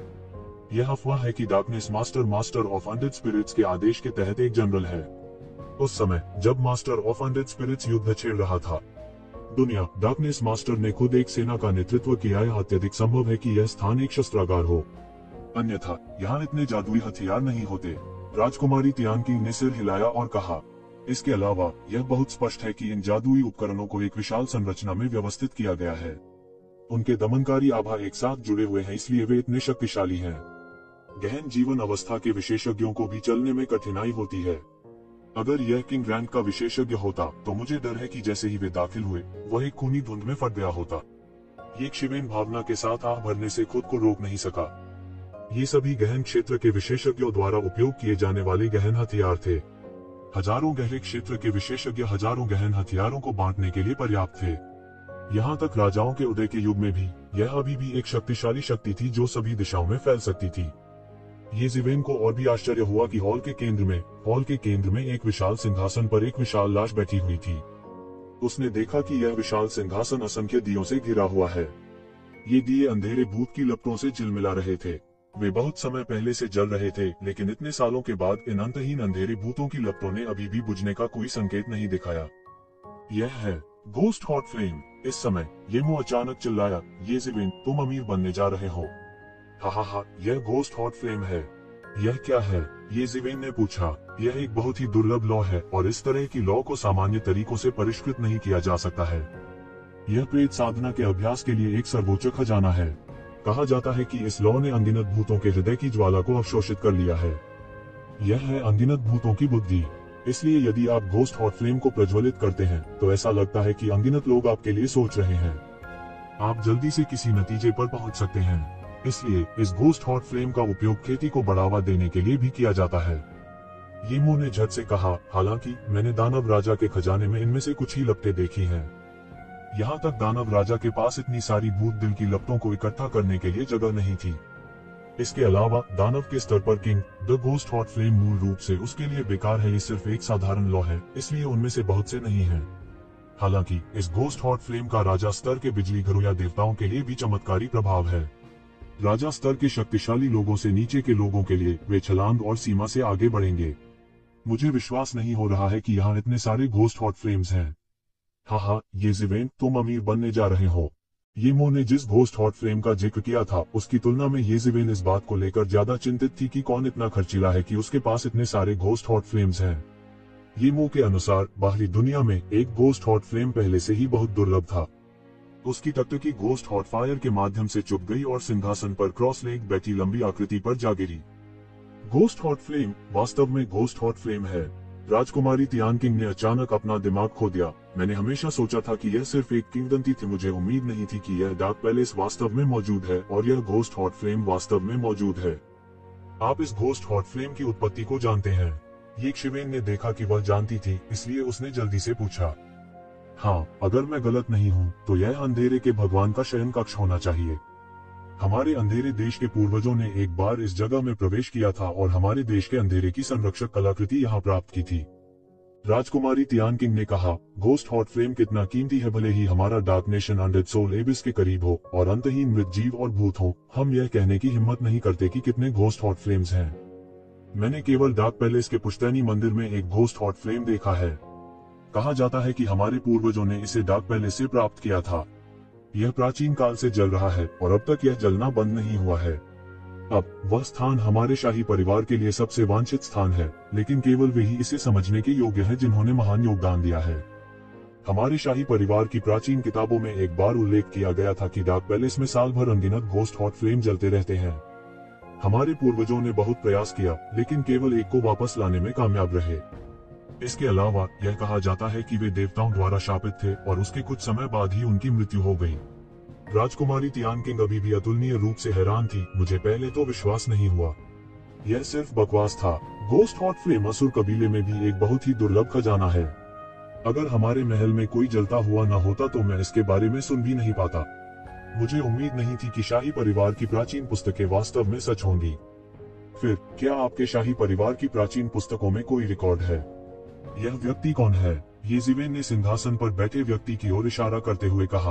A: यह अफवाह है कि darkness master of undead spirits के आदेश के तहत एक जनरल है। उस समय जब मास्टर ऑफ अनडेड स्पिरिट्स युद्ध छेड़ रहा था, दुनिया डार्कनेस मास्टर ने खुद एक सेना का नेतृत्व किया। यह अत्यधिक संभव है कि यह स्थान एक शस्त्रागार हो, अन्यथा यहाँ इतने जादुई हथियार नहीं होते। राजकुमारी तियानकिंग ने सिर हिलाया और कहा, इसके अलावा यह बहुत स्पष्ट है कि इन जादुई उपकरणों को एक विशाल संरचना में व्यवस्थित किया गया है। उनके दमनकारी आभा एक साथ जुड़े हुए हैं, इसलिए वे इतने शक्तिशाली हैं। गहन जीवन अवस्था के विशेषज्ञों को भी चलने में कठिनाई होती है। अगर यह किंग रैंक का विशेषज्ञ होता तो मुझे डर है कि जैसे ही वे दाखिल हुए वह एक खूनी धुंध में फट गया होता। ये शिवेन भावना के साथ आह भरने से खुद को रोक नहीं सका। ये सभी गहन क्षेत्र के विशेषज्ञों द्वारा उपयोग किए जाने वाले गहन हथियार थे। हजारों गहरे क्षेत्र के विशेषज्ञ हजारों गहन हथियारों को बांटने के लिए पर्याप्त थे। यहाँ तक राजाओं के उदय के युग में भी यह अभी भी एक शक्तिशाली शक्ति थी जो सभी दिशाओं में फैल सकती थी। येज़िवेन को और भी आश्चर्य हुआ कि हॉल के केंद्र में एक विशाल सिंहासन पर एक विशाल लाश बैठी हुई थी। उसने देखा कि यह विशाल सिंहासन असंख्य दियों से घिरा हुआ है। ये दिए अंधेरे भूत की लपटों से झिलमिला रहे थे। वे बहुत समय पहले से जल रहे थे, लेकिन इतने सालों के बाद इन अंतहीन अंधेरे भूतों की लपटों ने अभी भी बुझने का कोई संकेत नहीं दिखाया। यह है गोस्ट हॉट फ्लेम। इस समय येमो अचानक चिल्लाया, येज़िवेन, तुम अमीर बनने जा रहे हो। हा, यह गोस्ट हॉट फ्लेम है। यह क्या है? येज़िवेन ने पूछा। यह एक बहुत ही दुर्लभ लॉ है और इस तरह की लॉ को सामान्य तरीकों से परिष्कृत नहीं किया जा सकता है। यह प्रेत साधना के अभ्यास के लिए एक सर्वोच्च खजाना है। कहा जाता है कि इस लॉ ने अनगिनत भूतों के हृदय की ज्वाला को अवशोषित कर लिया है। यह है अनगिनत भूतों की बुद्धि। इसलिए यदि आप गोस्ट हॉट फ्लेम को प्रज्वलित करते हैं तो ऐसा लगता है कि अनगिनत लोग आपके लिए सोच रहे हैं। आप जल्दी से किसी नतीजे पर पहुंच सकते हैं। इसलिए इस गोस्ट हॉट फ्लेम का उपयोग खेती को बढ़ावा देने के लिए भी किया जाता है। येमो ने झट से कहा, हालांकि मैंने दानव राजा के खजाने में इनमें से कुछ ही लपटें देखी हैं। यहाँ तक दानव राजा के पास इतनी सारी भूत दिल की लपटों को इकट्ठा करने के लिए जगह नहीं थी। इसके अलावा दानव के स्तर पर king the ghost hot flame मूल रूप से उसके लिए बेकार है। ये सिर्फ एक साधारण लॉ है, इसलिए उनमें से बहुत से नहीं हैं। हालांकि इस गोस्ट हॉट फ्लेम का राजा स्तर के बिजली घरों या देवताओं के लिए भी चमत्कारी प्रभाव है। राजा स्तर के शक्तिशाली लोगों से नीचे के लोगों के लिए वे छलांग और सीमा से आगे बढ़ेंगे। मुझे विश्वास नहीं हो रहा है कि यहाँ इतने सारे गोस्ट हॉट फ्लेम्स हैं। हा, येज़िवेन, तुम अमीर बनने जा रहे हो। येमो ने जिस घोस्ट हॉट फ्लेम का जिक्र किया था उसकी तुलना में येज़िवेन इस बात को लेकर ज्यादा चिंतित थी कि कौन इतना खर्चीला है कि उसके पास इतने सारे घोस्ट हॉट फ्लेम्स हैं। येमो के अनुसार बाहरी दुनिया में एक घोस्ट हॉट फ्लेम पहले से ही बहुत दुर्लभ था। उसकी टकटकी घोस्ट हॉट फायर के माध्यम से चुप गई और सिंहासन पर क्रॉस लेग बैठी लंबी आकृति पर जा गिरी। घोस्ट हॉट फ्लेम वास्तव में घोस्ट हॉट फ्लेम है। राजकुमारी तियानकिंग ने अचानक अपना दिमाग खो दिया। मैंने हमेशा सोचा था कि यह सिर्फ एक किंवदंती थी। मुझे उम्मीद नहीं थी कि यह डार्क पैलेस वास्तव में मौजूद है और यह घोस्ट हॉट फ्लेम वास्तव में मौजूद है। आप इस घोस्ट हॉट फ्लेम की उत्पत्ति को जानते हैं? ये शिवेन ने देखा कि वह जानती थी, इसलिए उसने जल्दी से पूछा। हाँ, अगर मैं गलत नहीं हूँ तो यह अंधेरे के भगवान का शयन कक्ष होना चाहिए। हमारे अंधेरे देश के पूर्वजों ने एक बार इस जगह में प्रवेश किया था और हमारे देश के अंधेरे की संरक्षक कलाकृति यहाँ प्राप्त की थी। राजकुमारी तियानकिंग ने कहा, घोस्ट हॉट फ्लेम कितना कीमती है। भले ही हमारा dark nation undead soul abyss के करीब हो और अंतहीन मृत जीव और भूत हो, हम यह कहने की हिम्मत नहीं करते कि कितने घोस्ट हॉट फ्लेम्स हैं। मैंने केवल डार्क पैलेस के पुश्तैनी मंदिर में एक घोस्ट हॉट फ्लेम देखा है। कहा जाता है कि हमारे पूर्वजों ने इसे डार्क पैलेस से प्राप्त किया था। यह प्राचीन काल से जल रहा है और अब तक यह जलना बंद नहीं हुआ है। अब वह स्थान हमारे शाही परिवार के लिए सबसे वांछित स्थान है, लेकिन केवल वे ही इसे समझने के योग्य हैं जिन्होंने महान योगदान दिया है। हमारे शाही परिवार की प्राचीन किताबों में एक बार उल्लेख किया गया था कि डार्क पैलेस में साल भर अनगिनत घोस्ट हॉट फ्लेम जलते रहते हैं। हमारे पूर्वजों ने बहुत प्रयास किया, लेकिन केवल एक को वापस लाने में कामयाब रहे। इसके अलावा यह कहा जाता है कि वे देवताओं द्वारा शापित थे और उसके कुछ समय बाद ही उनकी मृत्यु हो गई। राजकुमारी तियानकिंग अभी भी अतुलनीय रूप से हैरान थी। मुझे पहले तो विश्वास नहीं हुआ। यह सिर्फ बकवास था। घोस्ट हॉट फ्लेम असुर कबीले में भी एक बहुत ही दुर्लभ खजाना है। अगर हमारे महल में कोई जलता हुआ न होता तो मैं इसके बारे में सुन भी नहीं पाता। मुझे उम्मीद नहीं थी कि शाही परिवार की प्राचीन पुस्तकें वास्तव में सच होंगी। फिर क्या आपके शाही परिवार की प्राचीन पुस्तकों में कोई रिकॉर्ड है? यह व्यक्ति कौन है? येज़िवेन ने सिंहासन पर बैठे व्यक्ति की ओर इशारा करते हुए कहा।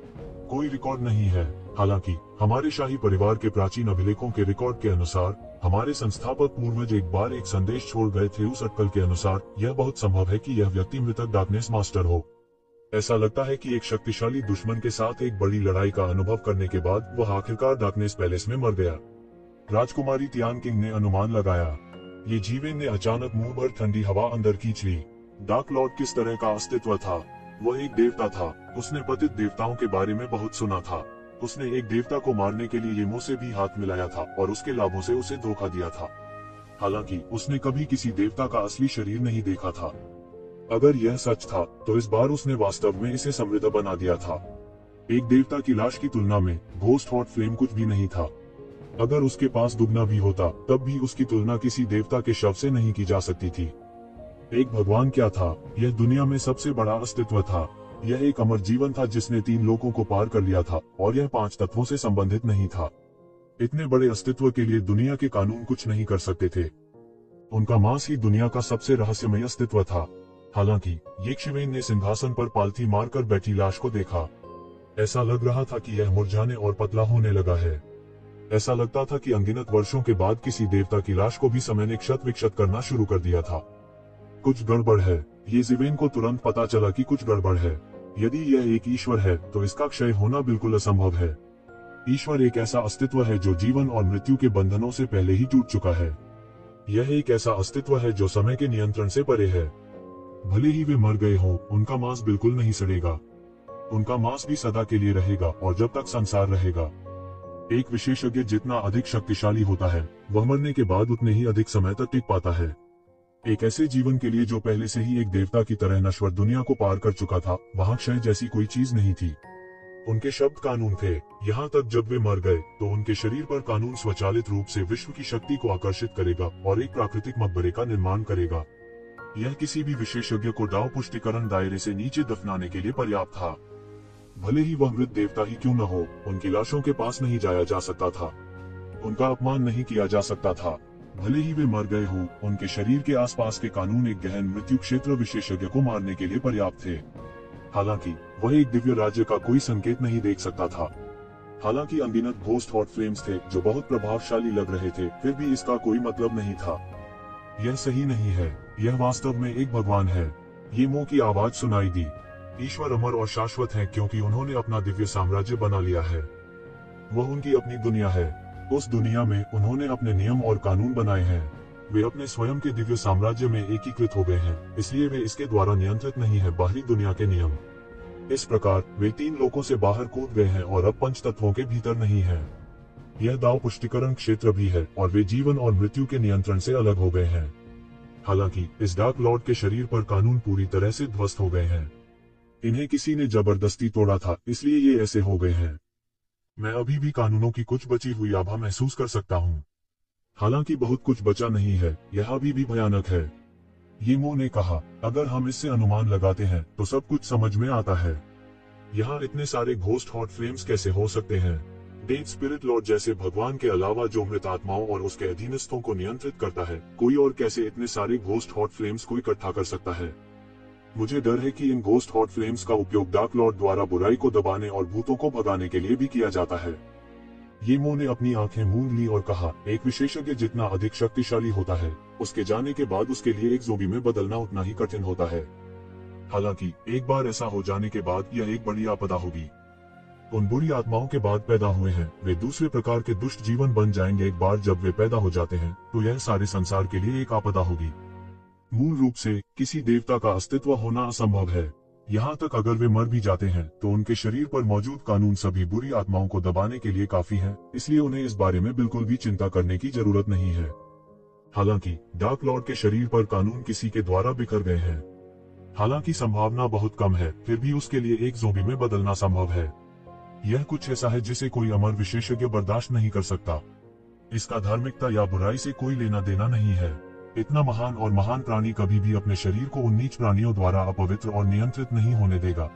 A: कोई रिकॉर्ड नहीं है। हालांकि हमारे शाही परिवार के प्राचीन अभिलेखों के रिकॉर्ड के अनुसार हमारे संस्थापक पूर्वज एक बार एक संदेश छोड़ गए थे। उस अटकल के अनुसार यह बहुत संभव है कि यह व्यक्ति मृतक डार्कनेस मास्टर हो। ऐसा लगता है कि एक शक्तिशाली दुश्मन के साथ एक बड़ी लड़ाई का अनुभव करने के बाद वह आखिरकार डार्कनेस पैलेस में मर गया। राजकुमारी तियानकिंग ने अनुमान लगाया। ये जीवेन ने अचानक मुंह भर ठंडी हवा अंदर खींच ली। डार्क लॉर्ड किस तरह का अस्तित्व था? वह एक देवता था। उसने पतित देवताओं के बारे में बहुत सुना था। उसने एक देवता को मारने के लिए येमो से भी हाथ मिलाया था और उसके लाभों से उसे धोखा दिया था। हालांकि उसने कभी किसी देवता का असली शरीर नहीं देखा था। अगर यह सच था तो इस बार उसने वास्तव में इसे समृद्ध बना दिया था। एक देवता की लाश की तुलना में घोस्ट हॉट फ्लेम कुछ भी नहीं था। अगर उसके पास दुगना भी होता तब भी उसकी तुलना किसी देवता के शव से नहीं की जा सकती थी। एक भगवान क्या था? यह दुनिया में सबसे बड़ा अस्तित्व था। यह एक अमर जीवन था जिसने 3 लोकों को पार कर लिया था और यह 5 तत्वों से संबंधित नहीं था। इतने बड़े अस्तित्व के लिए दुनिया के कानून कुछ नहीं कर सकते थे। उनका मांस ही दुनिया का सबसे रहस्यमय अस्तित्व था। हालांकि यक्षवेन ने सिंहासन पर पालथी मारकर बैठी लाश को देखा। ऐसा लग रहा था कि यह मुरझाने और पतला होने लगा है। ऐसा लगता था कि अनगिनत वर्षों के बाद किसी देवता की लाश को भी समय ने क्षत विक्षत करना शुरू कर दिया था। कुछ गड़बड़ है। येजिवेन को तुरंत पता चला कि कुछ गड़बड़ है। यदि यह एक ईश्वर है तो इसका क्षय होना बिल्कुल असंभव है। ईश्वर एक ऐसा अस्तित्व है जो जीवन और मृत्यु के बंधनों से पहले ही टूट चुका है। यह एक ऐसा अस्तित्व है जो समय के नियंत्रण से परे है। भले ही वे मर गए हों, उनका मांस बिल्कुल नहीं सड़ेगा। उनका मांस भी सदा के लिए रहेगा और जब तक संसार रहेगा। एक विशेषज्ञ जितना अधिक शक्तिशाली होता है वह मरने के बाद उतने ही अधिक समय तक टिक पाता है। एक ऐसे जीवन के लिए जो पहले से ही एक देवता की तरह नश्वर दुनिया को पार कर चुका था, वहां क्षय जैसी कोई चीज नहीं थी। उनके शब्द कानून थे। यहाँ तक जब वे मर गए तो उनके शरीर पर कानून स्वचालित रूप से विश्व की शक्ति को आकर्षित करेगा और एक प्राकृतिक मकबरे का निर्माण करेगा। यह किसी भी विशेषज्ञ को दाव पुष्टिकरण दायरे से नीचे दफनाने के लिए पर्याप्त था। भले ही वह मृत देवता ही क्यों न हो, उनकी लाशों के पास नहीं जाया जा सकता था। उनका अपमान नहीं किया जा सकता था। भले ही वे मर गए हों, उनके शरीर के आसपास के कानून एक गहन मृत्यु क्षेत्र विशेषज्ञ को मारने के लिए पर्याप्त थे। हालांकि वह एक दिव्य राज्य का कोई संकेत नहीं देख सकता था। हालांकि अनगिनत घोस्ट हॉट फ्लेम्स थे जो बहुत प्रभावशाली लग रहे थे, फिर भी इसका कोई मतलब नहीं था। यह सही नहीं है। यह वास्तव में एक भगवान है। येमो की आवाज सुनाई दी। ईश्वर अमर और शाश्वत है क्योंकि उन्होंने अपना दिव्य साम्राज्य बना लिया है। वह उनकी अपनी दुनिया है। उस दुनिया में उन्होंने अपने नियम और कानून बनाए हैं। वे अपने स्वयं के दिव्य साम्राज्य में एकीकृत हो गए हैं, इसलिए वे इसके द्वारा नियंत्रित नहीं है बाहरी दुनिया के नियम। इस प्रकार वे 3 लोकों से बाहर कूद गए हैं और अब 5 तत्वों के भीतर नहीं है। यह दाव पुष्टिकरण क्षेत्र भी है और वे जीवन और मृत्यु के नियंत्रण से अलग हो गए हैं। हालांकि इस डार्क लॉर्ड के शरीर पर कानून पूरी तरह से ध्वस्त हो गए हैं। इन्हें किसी ने जबरदस्ती तोड़ा था, इसलिए ये ऐसे हो गए हैं। मैं अभी भी कानूनों की कुछ बची हुई आभा महसूस कर सकता हूँ। हालांकि बहुत कुछ बचा नहीं है, यह अभी भी भयानक है। येमो ने कहा, अगर हम इससे अनुमान लगाते हैं तो सब कुछ समझ में आता है। यहाँ इतने सारे घोस्ट हॉट फ्लेम्स कैसे हो सकते हैं? डेथ स्पिरिट लॉर्ड जैसे भगवान के अलावा जो मृत आत्माओं और उसके अधीनस्थों को नियंत्रित करता है, कोई और कैसे इतने सारे घोस्ट हॉट फ्लेम्स को इकट्ठा कर सकता है? मुझे डर है कि इन घोस्ट हॉट फ्लेम्स का उपयोग डार्क लॉर्ड द्वारा बुराई को दबाने और भूतों को भगाने के लिए भी किया जाता है। येमो ने अपनी आंखें मूंद ली और कहा, एक विशेषज्ञ जितना अधिक शक्तिशाली होता है, उसके जाने के बाद उसके लिए एक ज़ोंबी में बदलना उतना ही कठिन होता है। हालांकि एक बार ऐसा हो जाने के बाद यह एक बड़ी आपदा होगी। उन बुरी आत्माओं के बाद पैदा हुए हैं, वे दूसरे प्रकार के दुष्ट जीवन बन जाएंगे। एक बार जब वे पैदा हो जाते हैं तो यह सारे संसार के लिए एक आपदा होगी। मूल रूप से किसी देवता का अस्तित्व होना असंभव है। यहाँ तक अगर वे मर भी जाते हैं तो उनके शरीर पर मौजूद कानून सभी बुरी आत्माओं को दबाने के लिए काफी है, इसलिए उन्हें इस बारे में बिल्कुल भी चिंता करने की जरूरत नहीं है। हालांकि डार्क लॉर्ड के शरीर पर कानून किसी के द्वारा बिखर गए हैं। हालांकि संभावना बहुत कम है, फिर भी उसके लिए एक ज़ोंबी में बदलना संभव है। यह कुछ ऐसा है जिसे कोई अमर विशेषज्ञ बर्दाश्त नहीं कर सकता। इसका धार्मिकता या बुराई से कोई लेना देना नहीं है। इतना महान और महान प्राणी कभी भी अपने शरीर को उन नीच प्राणियों द्वारा अपवित्र और नियंत्रित नहीं होने देगा।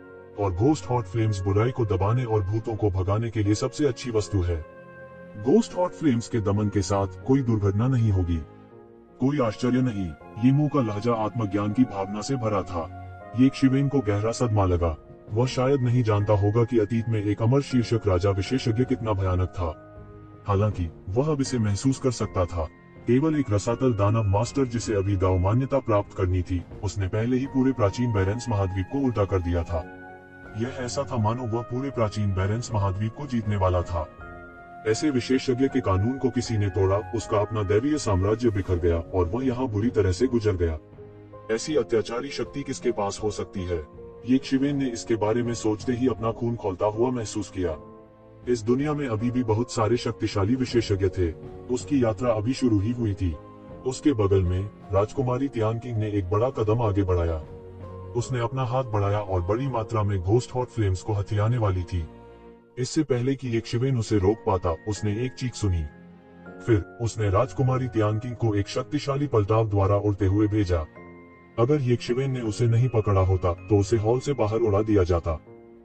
A: और घोस्ट हॉट फ्लेम्स बुराई को दबाने और भूतों को भगाने के लिए सबसे अच्छी वस्तु है। घोस्ट हॉट फ्लेम्स के दमन के साथ कोई दुर्घटना नहीं होगी। कोई आश्चर्य नहीं, येमो का लहजा आत्मज्ञान की भावना से भरा था। यक्षवेन को गहरा सदमा लगा। वह शायद नहीं जानता होगा कि अतीत में एक अमर शीर्षक राजा विशेषज्ञ कितना भयानक था। हालांकि वह अब इसे महसूस कर सकता था। केवल एक रसातल दानव मास्टर जिसे अभी दाव मान्यता प्राप्त करनी थी, उसने पहले ही पूरे प्राचीन बैरेंस महाद्वीप को उल्टा कर दिया था। यह ऐसा था मानो वह पूरे प्राचीन बैरेंस महाद्वीप को जीतने वाला था। ऐसे विशेषज्ञ के कानून को किसी ने तोड़ा, उसका अपना दैवीय साम्राज्य बिखर गया और वह यहाँ बुरी तरह से गुजर गया। ऐसी अत्याचारी शक्ति किसके पास हो सकती है? ये शिवेन ने इसके बारे में सोचते ही अपना खून खौलता हुआ महसूस किया। इस दुनिया में अभी भी बहुत सारे शक्तिशाली विशेषज्ञ थे। उसकी यात्रा अभी शुरू ही हुई थी। उसके बगल में राजकुमारी तियानकिंग ने एक बड़ा कदम आगे बढ़ाया। उसने अपना हाथ बढ़ाया और बड़ी मात्रा में घोस्ट हॉट फ्लेम्स को हथियाने वाली थी। इससे पहले कि शिवेन उसे रोक पाता, उसने एक चीख सुनी। फिर उसने राजकुमारी तियानकिंग को एक शक्तिशाली पलटाव द्वारा उड़ते हुए भेजा। अगर शिवेन ने उसे नहीं पकड़ा होता तो उसे हॉल से बाहर उड़ा दिया जाता।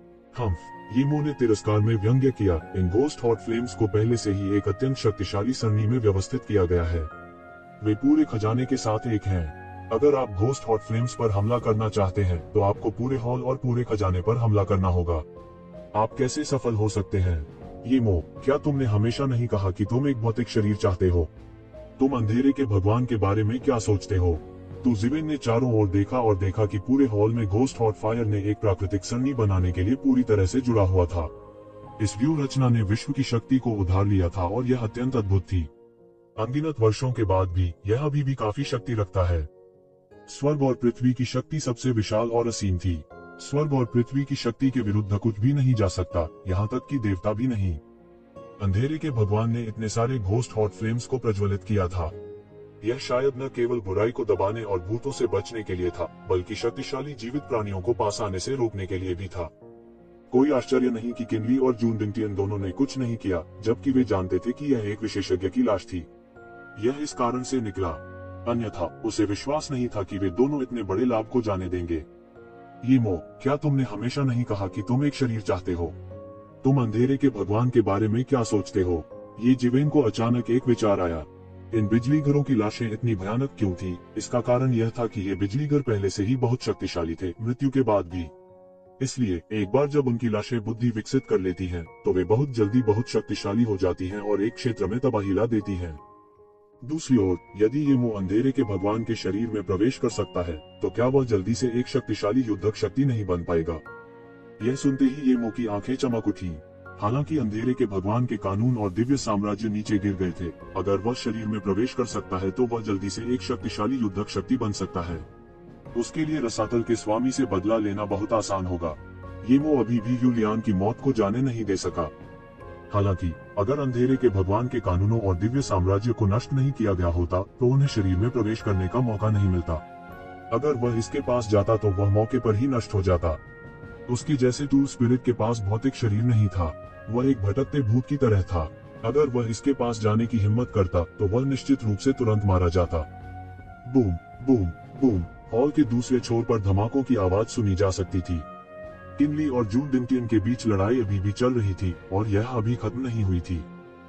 A: यीमो ने तिरस्कार में व्यंग्य किया। इन घोस्ट हॉट फ्लेम्स को पहले से ही एक अत्यंत शक्तिशाली सरणी में व्यवस्थित किया गया है। वे पूरे खजाने के साथ एक हैं। अगर आप घोस्ट हॉट फ्लेम्स पर हमला करना चाहते हैं तो आपको पूरे हॉल और पूरे खजाने पर हमला करना होगा। आप कैसे सफल हो सकते हैं? यीमो, क्या तुमने हमेशा नहीं कहा कि तुम एक भौतिक शरीर चाहते हो? तुम अंधेरे के भगवान के बारे में क्या सोचते हो? जिवेन ने चारों ओर देखा और देखा कि पूरे हॉल में घोस्ट हॉट फायर ने एक प्राकृतिक सरणी बनाने के लिए पूरी तरह से जुड़ा हुआ था। इस व्यूह रचना ने विश्व की शक्ति को उधार लिया था और यह अत्यंत अद्भुत थी। अनगिनत वर्षों के बाद भी यह अभी भी काफी शक्ति रखता है। स्वर्ग और पृथ्वी की शक्ति सबसे विशाल और असीम थी। स्वर्ग और पृथ्वी की शक्ति के विरुद्ध कुछ भी नहीं जा सकता, यहाँ तक कि देवता भी नहीं। अंधेरे के भगवान ने इतने सारे घोस्ट हॉट फ्लेम्स को प्रज्वलित किया था। यह शायद न केवल बुराई को दबाने और भूतों से बचने के लिए था, बल्कि शक्तिशाली जीवित प्राणियों को पास आने से रोकने के लिए भी था। कोई आश्चर्य नहीं कि किनली और जून डिंगटियन दोनों ने कुछ नहीं किया, जबकि वे जानते थे कि यह एक विशेषज्ञ की लाश थी। यह इस कारण से निकला, अन्यथा उसे विश्वास नहीं था कि वे दोनों इतने बड़े लाभ को जाने देंगे। यीमो, क्या तुमने हमेशा नहीं कहा कि तुम एक शरीर चाहते हो? तुम अंधेरे के भगवान के बारे में क्या सोचते हो? जिवेन को अचानक एक विचार आया। इन बिजली घरों की लाशें इतनी भयानक क्यों थी? इसका कारण यह था कि ये बिजली घर पहले से ही बहुत शक्तिशाली थे, मृत्यु के बाद भी। इसलिए एक बार जब उनकी लाशें बुद्धि विकसित कर लेती हैं, तो वे बहुत जल्दी बहुत शक्तिशाली हो जाती हैं और एक क्षेत्र में तबाही ला देती हैं। दूसरी ओर, यदि यीमो अंधेरे के भगवान के शरीर में प्रवेश कर सकता है, तो क्या वह जल्दी से एक शक्तिशाली युद्धक शक्ति नहीं बन पाएगा? यह सुनते ही यीमो की आंखें चमक उठी। हालांकि अंधेरे के भगवान के कानून और दिव्य साम्राज्य नीचे गिर गए थे, अगर वह शरीर में प्रवेश कर सकता है तो वह जल्दी से एक शक्तिशाली युद्धक शक्ति बन सकता है। उसके लिए रसातल के स्वामी से बदला लेना बहुत आसान होगा। यीमो अभी भी यूलियान की मौत को जाने नहीं दे सका। हालांकि अगर अंधेरे के भगवान के कानूनों और दिव्य साम्राज्य को नष्ट नहीं किया गया होता तो उन्हें शरीर में प्रवेश करने का मौका नहीं मिलता। अगर वह इसके पास जाता तो वह मौके पर ही नष्ट हो जाता। उसकी जैसे टूल स्पिरिट के पास भौतिक शरीर नहीं था, वह एक भटकते भूत की तरह था। अगर वह इसके पास जाने की हिम्मत करता तो वह निश्चित रूप से तुरंत मारा जाता। Boom boom boom. हॉल के दूसरे छोर पर धमाकों की आवाज सुनी जा सकती थी। किनली और जून डिंगटियन के बीच लड़ाई अभी भी चल रही थी और यह अभी खत्म नहीं हुई थी।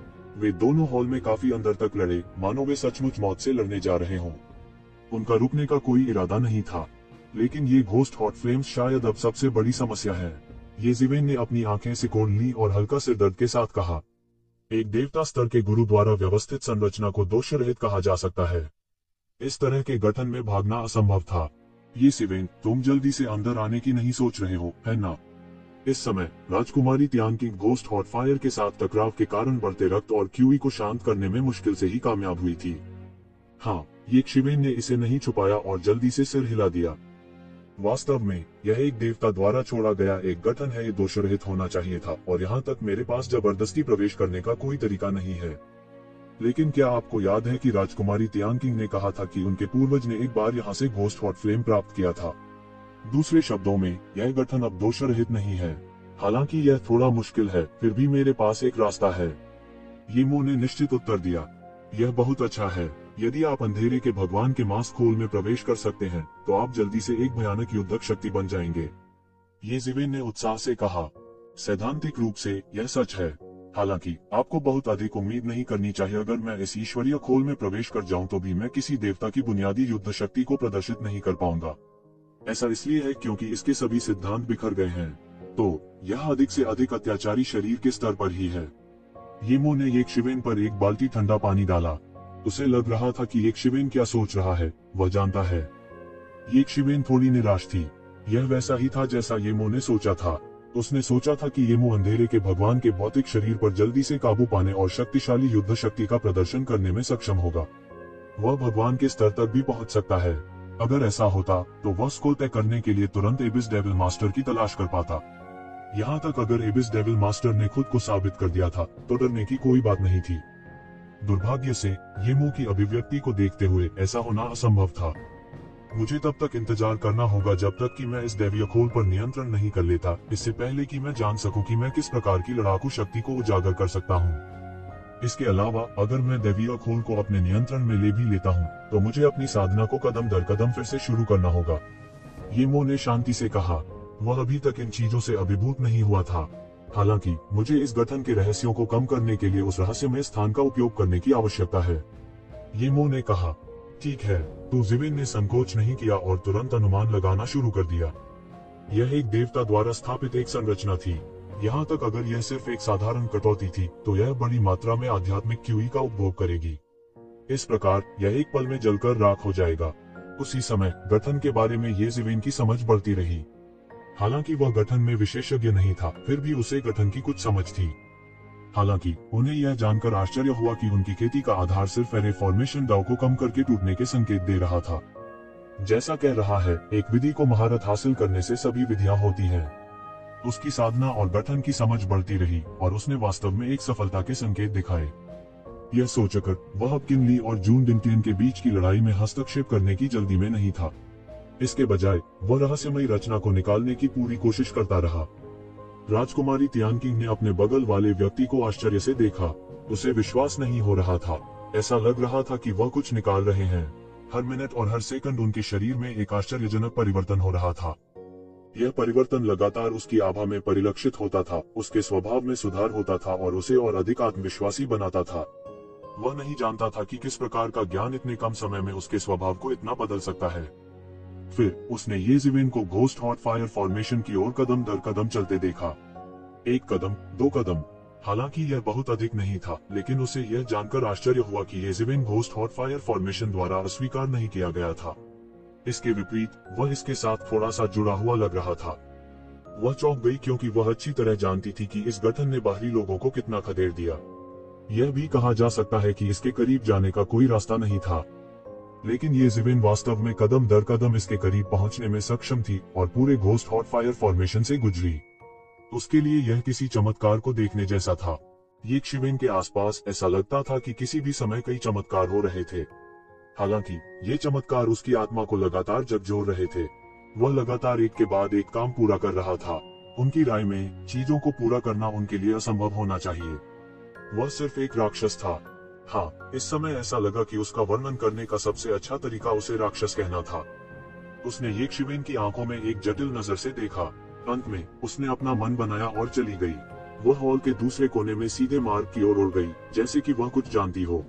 A: वे दोनों हॉल में काफी अंदर तक लड़े, मानो वे सचमुच मौत से लड़ने जा रहे हों। उनका रुकने का कोई इरादा नहीं था, लेकिन ये घोस्ट हॉट फ्लेम्स शायद अब सबसे बड़ी समस्या है। जिवेन ने अपनी आंखें सिकोड़ ली और हल्का सिर दर्द के साथ कहा, एक देवता स्तर के गुरु द्वारा व्यवस्थित संरचना को दोष रहित कहा जा सकता है। इस तरह के गठन में भागना असंभव था। जिवेन, तुम जल्दी से अंदर आने की नहीं सोच रहे हो, है ना? इस समय राजकुमारी तियानकिंग घोस्ट हॉट फायर के साथ टकराव के कारण बढ़ते रक्त और क्यूई को शांत करने में मुश्किल से ही कामयाब हुई थी। हाँ, जिवेन ने इसे नहीं छुपाया और जल्दी से सिर हिला दिया। वास्तव में यह एक देवता द्वारा छोड़ा गया एक गठन है, ये दोषरहित होना चाहिए था और यहाँ तक मेरे पास जबरदस्ती प्रवेश करने का कोई तरीका नहीं है। लेकिन क्या आपको याद है कि राजकुमारी तियानकिंग ने कहा था कि उनके पूर्वज ने एक बार यहाँ से घोस्ट हॉट फ्लेम प्राप्त किया था? दूसरे शब्दों में, यह गठन अब दोषरहित नहीं है। हालांकि यह थोड़ा मुश्किल है, फिर भी मेरे पास एक रास्ता है। यीमो ने निश्चित उत्तर दिया। यह बहुत अच्छा है। यदि आप अंधेरे के भगवान के मास्क होल में प्रवेश कर सकते हैं, तो आप जल्दी से एक भयानक युद्धक शक्ति बन जाएंगे। जिवेन ने उत्साह से कहा, सैद्धांतिक रूप से यह सच है। हालांकि आपको बहुत अधिक उम्मीद नहीं करनी चाहिए। अगर मैं इस ईश्वरीय खोल में प्रवेश कर जाऊं तो भी मैं किसी देवता की बुनियादी युद्ध शक्ति को प्रदर्शित नहीं कर पाऊंगा। ऐसा इसलिए है क्योंकि इसके सभी सिद्धांत बिखर गए हैं। तो यह अधिक से अधिक अत्याचारी शरीर के स्तर पर ही है। यीमो ने शिवेन पर एक बाल्टी ठंडा पानी डाला। उसे लग रहा था कि शिवेन क्या सोच रहा है, वह जानता है। शिवेन थोड़ी निराश थी। यह वैसा ही था जैसा यीमो ने सोचा था। उसने सोचा था कि येमो अंधेरे के भगवान के भौतिक शरीर पर जल्दी से काबू पाने और शक्तिशाली युद्ध शक्ति का प्रदर्शन करने में सक्षम होगा। वह भगवान के स्तर तक भी पहुंच सकता है। अगर ऐसा होता तो वह उसको तय करने के लिए तुरंत एबिस डेविल मास्टर की तलाश कर पाता। यहाँ तक अगर एबिस डेविल मास्टर ने खुद को साबित कर दिया था तो डरने की कोई बात नहीं थी। दुर्भाग्य से येमो की अभिव्यक्ति को देखते हुए ऐसा होना असंभव था। मुझे तब तक इंतजार करना होगा जब तक कि मैं इस दैवीय खोल पर नियंत्रण नहीं कर लेता, इससे पहले कि मैं जान सकूं कि मैं किस प्रकार की लड़ाकू शक्ति को उजागर कर सकता हूं। इसके अलावा अगर मैं दैवीय खोल को अपने नियंत्रण में ले भी लेता हूं, तो मुझे अपनी साधना को कदम दर कदम फिर से शुरू करना होगा। येमो ने शांति से कहा। वह अभी तक इन चीजों से अभिभूत नहीं हुआ था। हालांकि मुझे इस गठन के रहस्यों को कम करने के लिए उस रहस्यमय स्थान का उपयोग करने की आवश्यकता है। येमो ने कहा, ठीक है। तो ज़िविन ने संकोच नहीं किया और तुरंत अनुमान लगाना शुरू कर दिया। यह एक देवता द्वारा स्थापित एक संरचना थी। यहाँ तक अगर यह सिर्फ एक साधारण कटौती थी तो यह बड़ी मात्रा में आध्यात्मिक क्यूई का उपभोग करेगी। इस प्रकार यह एक पल में जलकर राख हो जाएगा। उसी समय गठन के बारे में ये ज़िविन की समझ बढ़ती रही। हालांकि वह गठन में विशेषज्ञ नहीं था, फिर भी उसे गठन की कुछ समझ थी। हालांकि उन्हें यह जानकर आश्चर्य हुआ कि उनकी खेती का आधार सिर्फ एरे फॉर्मेशन दाव को कम करके टूटने के संकेत दे रहा था। जैसा कह रहा है, एक विधि को महारत हासिल करने से सभी विधियां होती हैं। उसकी साधना और गठन की समझ बढ़ती रही और उसने वास्तव में एक सफलता के संकेत दिखाए। यह सोचकर वह अब किनली और जून डिंगटियन के बीच की लड़ाई में हस्तक्षेप करने की जल्दी में नहीं था। इसके बजाय वह रहस्यमयी रचना को निकालने की पूरी कोशिश करता रहा। राजकुमारी तियानकिंग ने अपने बगल वाले व्यक्ति को आश्चर्य से देखा। उसे विश्वास नहीं हो रहा था। ऐसा लग रहा था कि वह कुछ निकाल रहे हैं। हर मिनट और हर सेकंड उनके शरीर में एक आश्चर्यजनक परिवर्तन हो रहा था। यह परिवर्तन लगातार उसकी आभा में परिलक्षित होता था, उसके स्वभाव में सुधार होता था और उसे और अधिक आत्मविश्वासी बनाता था। वह नहीं जानता था कि किस प्रकार का ज्ञान इतने कम समय में उसके स्वभाव को इतना बदल सकता है। फिर उसने ये ज़िविन को घोस्ट हॉट फायर फॉर्मेशन की ओर कदम दर कदम चलते देखा। एक कदम, दो कदम। हालांकि यह बहुत अधिक नहीं था, लेकिन उसे यह जानकर आश्चर्य हुआ कि ये ज़िविन घोस्ट हॉट फायर फॉर्मेशन द्वारा अस्वीकार नहीं किया गया था। इसके विपरीत वह इसके साथ थोड़ा सा जुड़ा हुआ लग रहा था। वह चौंक गई क्योंकि वह अच्छी तरह जानती थी कि इस गठन ने बाहरी लोगों को कितना खदेड़ दिया। यह भी कहा जा सकता है कि इसके करीब जाने का कोई रास्ता नहीं था, लेकिन ये ज़िविन वास्तव में कदम दर कदम इसके करीब पहुंचने में सक्षम थी और पूरे घोस्ट हॉट फायर फॉर्मेशन से गुजरी। उसके लिए यह किसी चमत्कार को देखने जैसा था। ये ज़िविन के आसपास ऐसा लगता था कि किसी भी समय कई चमत्कार हो रहे थे। हालांकि ये चमत्कार उसकी आत्मा को लगातार झकझोर रहे थे। वह लगातार एक के बाद एक काम पूरा कर रहा था। उनकी राय में चीजों को पूरा करना उनके लिए असंभव होना चाहिए। वह सिर्फ एक राक्षस था। हाँ, इस समय ऐसा लगा कि उसका वर्णन करने का सबसे अच्छा तरीका उसे राक्षस कहना था। उसने ये ज़िविन की आंखों में एक जटिल नजर से देखा। अंत में उसने अपना मन बनाया और चली गई। वह हॉल के दूसरे कोने में सीधे मार्ग की ओर उड़ गई, जैसे कि वह कुछ जानती हो।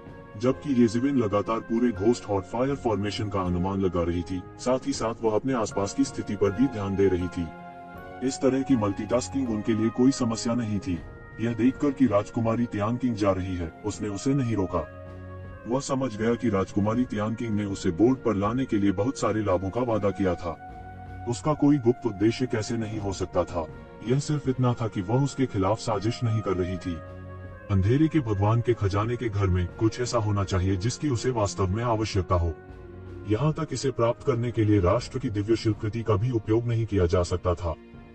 A: जबकि ये ज़िविन लगातार पूरे घोस्ट हॉट फायर फॉर्मेशन का अनुमान लगा रही थी, साथ ही साथ वह अपने आसपास की स्थिति पर भी ध्यान दे रही थी। इस तरह की मल्टीटास्किंग उनके लिए कोई समस्या नहीं थी। यह देखकर कि राजकुमारी तियानकिंग जा रही है, उसने उसे नहीं रोका। वह समझ गया कि राजकुमारी तियानकिंग ने उसे बोर्ड पर लाने के लिए बहुत सारे लाभों का वादा किया था। उसका कोई गुप्त उद्देश्य कैसे नहीं हो सकता था। यह सिर्फ इतना था कि वह उसके खिलाफ साजिश नहीं कर रही थी। अंधेरे के भगवान के खजाने के घर में कुछ ऐसा होना चाहिए जिसकी उसे वास्तव में आवश्यकता हो। यहाँ तक इसे प्राप्त करने के लिए राष्ट्र की दिव्य शिल्पकृति का भी उपयोग नहीं किया जा सकता था।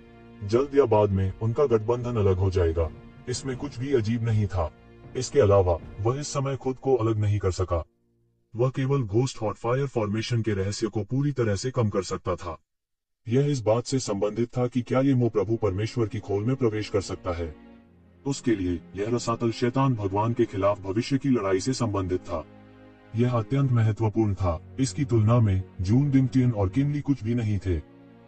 A: जल्द या बाद में उनका गठबंधन अलग हो जाएगा, इसमें कुछ भी अजीब नहीं था। इसके अलावा वह इस समय खुद को अलग नहीं कर सका। वह केवल घोस्ट हॉट फायर फॉर्मेशन के रहस्य को पूरी तरह से कम कर सकता था। यह इस बात से संबंधित था कि क्या ये प्रभु परमेश्वर की खोल में प्रवेश कर सकता है। उसके लिए यह रसातल शैतान भगवान के खिलाफ भविष्य की लड़ाई से संबंधित था। यह अत्यंत महत्वपूर्ण था। इसकी तुलना में जून डिंगटियन और किनली कुछ भी नहीं थे।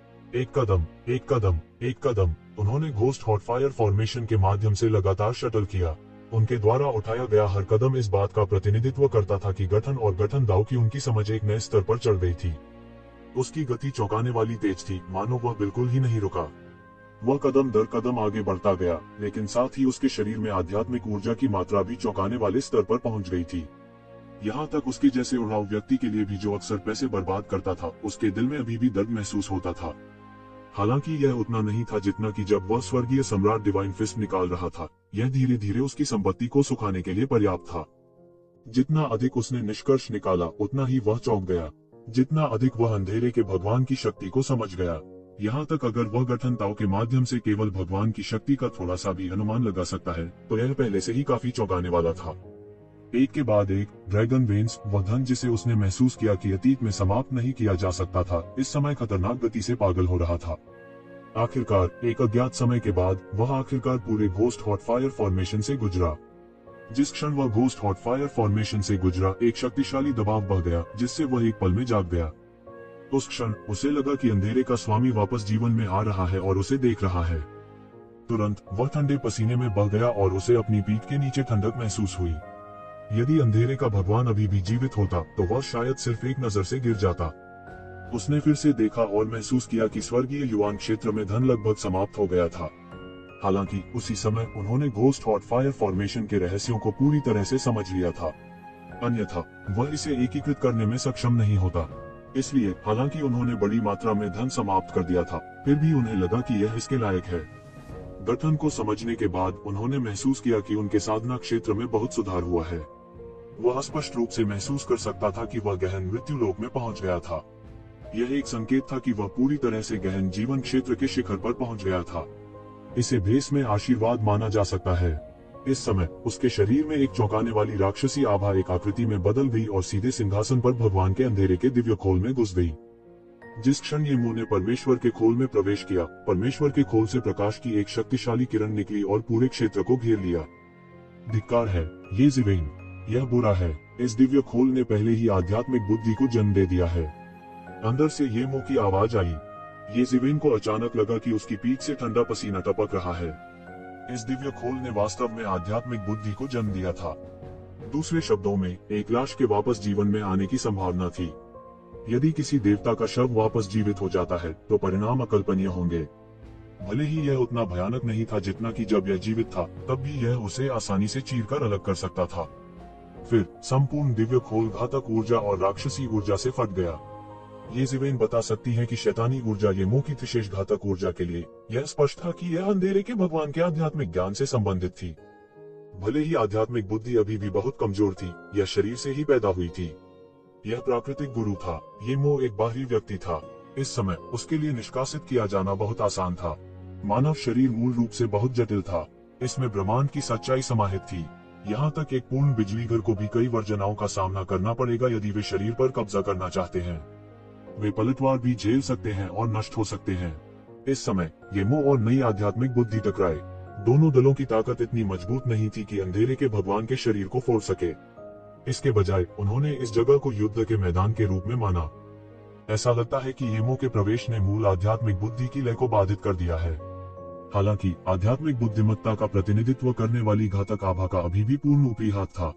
A: एक कदम, एक कदम, एक कदम। उन्होंने घोस्ट हॉट फायर फॉर्मेशन के माध्यम से लगातार शटल किया। उनके द्वारा उठाया गया हर कदम इस बात का प्रतिनिधित्व करता था कि गठन और गठन दाव की उनकी समझ एक नए स्तर पर चढ़ गई थी। उसकी गति चौंकाने वाली तेज थी, मानो वह बिल्कुल ही नहीं रुका। वह कदम दर कदम आगे बढ़ता गया, लेकिन साथ ही उसके शरीर में आध्यात्मिक ऊर्जा की मात्रा भी चौंकाने वाले स्तर पर पहुंच गई थी। यहाँ तक उसके जैसे उड़ाऊ व्यक्ति के लिए भी, जो अक्सर पैसे बर्बाद करता था, उसके दिल में अभी भी दर्द महसूस होता था। हालांकि यह उतना नहीं था जितना कि जब वह स्वर्गीय सम्राट डिवाइन फिस्ट निकाल रहा था। यह धीरे धीरे उसकी संपत्ति को सुखाने के लिए पर्याप्त था। जितना अधिक उसने निष्कर्ष निकाला उतना ही वह चौंक गया। जितना अधिक वह अंधेरे के भगवान की शक्ति को समझ गया, यहाँ तक अगर वह गठनताओं के माध्यम से केवल भगवान की शक्ति का थोड़ा सा भी अनुमान लगा सकता है तो यह पहले से ही काफी चौंकाने वाला था। एक के बाद एक ड्रैगन वेन्स, वह धन जिसे उसने महसूस किया कि अतीत में समाप्त नहीं किया जा सकता था, इस समय खतरनाक गति से पागल हो रहा था। आखिरकार एक अज्ञात समय के बाद वह आखिरकार पूरे घोस्ट हॉट फायर फॉर्मेशन से गुजरा। जिस क्षण वह घोस्ट हॉट फायर फॉर्मेशन से गुजरा, एक शक्तिशाली दबाव बह गया जिससे वह एक पल में जाग गया। उस क्षण उसे लगा कि अंधेरे का स्वामी वापस जीवन में आ रहा है और उसे देख रहा है। तुरंत वह ठंडे पसीने में बह गया और उसे अपनी पीठ के नीचे ठंडक महसूस हुई। यदि अंधेरे का भगवान अभी भी जीवित होता तो वह शायद सिर्फ एक नजर से गिर जाता। उसने फिर से देखा और महसूस किया कि स्वर्गीय युवान क्षेत्र में धन लगभग समाप्त हो गया था। हालांकि उसी समय उन्होंने घोस्ट हॉट फायर फॉर्मेशन के रहस्यों को पूरी तरह से समझ लिया था, अन्यथा वह इसे एकीकृत करने में सक्षम नहीं होता। इसलिए हालांकि उन्होंने बड़ी मात्रा में धन समाप्त कर दिया था, फिर भी उन्हें लगा कि यह इसके लायक है। गठन को समझने के बाद उन्होंने महसूस किया कि उनके साधना क्षेत्र में बहुत सुधार हुआ है। वह स्पष्ट रूप से महसूस कर सकता था कि वह गहन मृत्यु लोक में पहुंच गया था। यह एक संकेत था कि वह पूरी तरह से गहन जीवन क्षेत्र के शिखर पर पहुंच गया था। इसे भेस में आशीर्वाद माना जा सकता है। इस समय उसके शरीर में एक चौंकाने वाली राक्षसी आभा एक आकृति में बदल गई और सीधे सिंहासन पर भगवान के अंधेरे के दिव्य खोल में घुस गई। जिस क्षण येमू ने परमेश्वर के खोल में प्रवेश किया, परमेश्वर के खोल से प्रकाश की एक शक्तिशाली किरण निकली और पूरे क्षेत्र को घेर लिया। धिक्कार है ये ज़िवेन, यह बुरा है। इस दिव्य खोल ने पहले ही आध्यात्मिक बुद्धि को जन्म दे दिया है। अंदर से येमू की आवाज आई। ये ज़िवेन को अचानक लगा कि उसकी पीठ से ठंडा पसीना टपक रहा है। इस दिव्य खोल ने वास्तव में आध्यात्मिक बुद्धि को जन्म दिया था। दूसरे शब्दों में, एक लाश के वापस जीवन में आने की संभावना थी। यदि किसी देवता का शव वापस जीवित हो जाता है तो परिणाम अकल्पनीय होंगे। भले ही यह उतना भयानक नहीं था जितना कि जब यह जीवित था, तब भी यह उसे आसानी से चीरकर अलग कर सकता था। फिर संपूर्ण दिव्य खोल घातक ऊर्जा और राक्षसी ऊर्जा से फट गया। ये ज़िवेन बता सकती है कि शैतानी ऊर्जा येमू की विशेष घातक ऊर्जा के लिए यह स्पष्ट था कि यह अंधेरे के भगवान के आध्यात्मिक ज्ञान से संबंधित थी। भले ही आध्यात्मिक बुद्धि अभी भी बहुत कमजोर थी, यह शरीर से ही पैदा हुई थी। यह प्राकृतिक गुरु था। येमू एक बाहरी व्यक्ति था। इस समय उसके लिए निष्कासित किया जाना बहुत आसान था। मानव शरीर मूल रूप से बहुत जटिल था। इसमें ब्रह्मांड की सच्चाई समाहित थी। यहाँ तक एक पूर्ण बिजली घर को भी कई वर्जनाओं का सामना करना पड़ेगा यदि वे शरीर पर कब्जा करना चाहते हैं। वे पलटवार भी झेल सकते हैं और नष्ट हो सकते हैं। इस समय येमू और नई आध्यात्मिक बुद्धि टकराए। दोनों दलों की ताकत इतनी मजबूत नहीं थी कि अंधेरे के भगवान के शरीर को फोड़ सके। इसके बजाय उन्होंने इस जगह को युद्ध के मैदान के रूप में माना। ऐसा लगता है कि येमू के प्रवेश ने मूल आध्यात्मिक बुद्धि की लय को बाधित कर दिया है। हालांकि आध्यात्मिक बुद्धिमत्ता का प्रतिनिधित्व करने वाली घातक आभा का अभी भी पूर्ण ऊपरी हाथ था।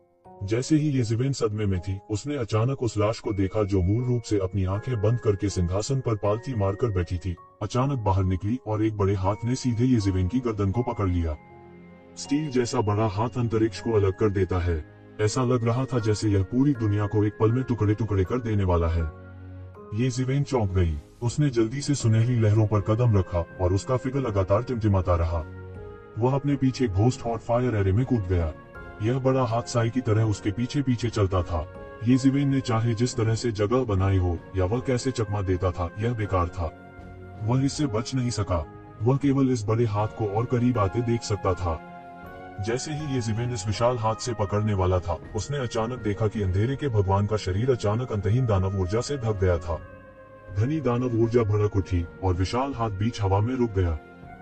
A: जैसे ही ये ज़िवेन सदमे में थी, उसने अचानक उस लाश को देखा जो मूल रूप से अपनी आंखें बंद करके सिंहासन पर पालती मारकर बैठी थी। अचानक बाहर निकली और एक बड़े हाथ ने सीधे ये ज़िवेन की गर्दन को पकड़ लिया। स्टील जैसा बड़ा हाथ अंतरिक्ष को अलग कर देता है। ऐसा लग रहा था जैसे यह पूरी दुनिया को एक पल में टुकड़े टुकड़े कर देने वाला है। ये ज़िवेन चौंक गई। उसने जल्दी से सुनहरी लहरों पर कदम रखा और उसका फिगर लगातार टिमटिमाता रहा। वह अपने पीछे घोस्ट हॉट फायर एरे में कूद गया। यह बड़ा हाथ साई की तरह उसके पीछे पीछे चलता था। ये ज़िवेन ने चाहे जिस तरह से जगह बनाई हो या वह कैसे चकमा देता था, यह बेकार था। वह इससे बच नहीं सका। वह केवल इस बड़े हाथ को और करीब आते देख सकता था। जैसे ही ये ज़िवेन इस विशाल हाथ से पकड़ने वाला था, उसने अचानक देखा कि अंधेरे के भगवान का शरीर अचानक अंतहीन दानव ऊर्जा से ढक गया था। घनी दानव ऊर्जा भड़क उठी और विशाल हाथ बीच हवा में रुक गया।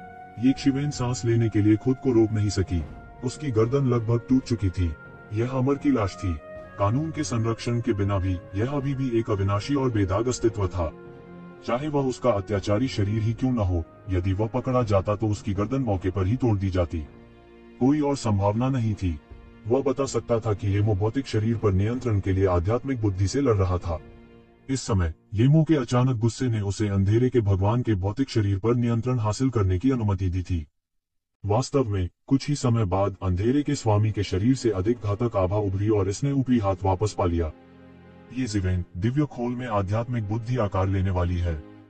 A: ये ज़िवेन सांस लेने के लिए खुद को रोक नहीं सकी। उसकी गर्दन लगभग टूट चुकी थी। यह अमर की लाश थी। कानून के संरक्षण के बिना भी यह अभी भी एक अविनाशी और बेदाग अस्तित्व था। चाहे वह उसका अत्याचारी शरीर ही क्यों न हो, यदि वह पकड़ा जाता तो उसकी गर्दन मौके पर ही तोड़ दी जाती। कोई और संभावना नहीं थी। वह बता सकता था कि येमू भौतिक शरीर पर नियंत्रण के लिए आध्यात्मिक बुद्धि से लड़ रहा था। इस समय येमू के अचानक गुस्से ने उसे अंधेरे के भगवान के भौतिक शरीर पर नियंत्रण हासिल करने की अनुमति दी थी। वास्तव में कुछ ही समय बाद अंधेरे के स्वामी के शरीर से अधिक घातक आभा उभरी और इसने ऊपरी हाथ वापस पा लिया। ये ज़िवेन दिव्य खोल में आध्यात्मिक बुद्धि आकार लेने वाली है।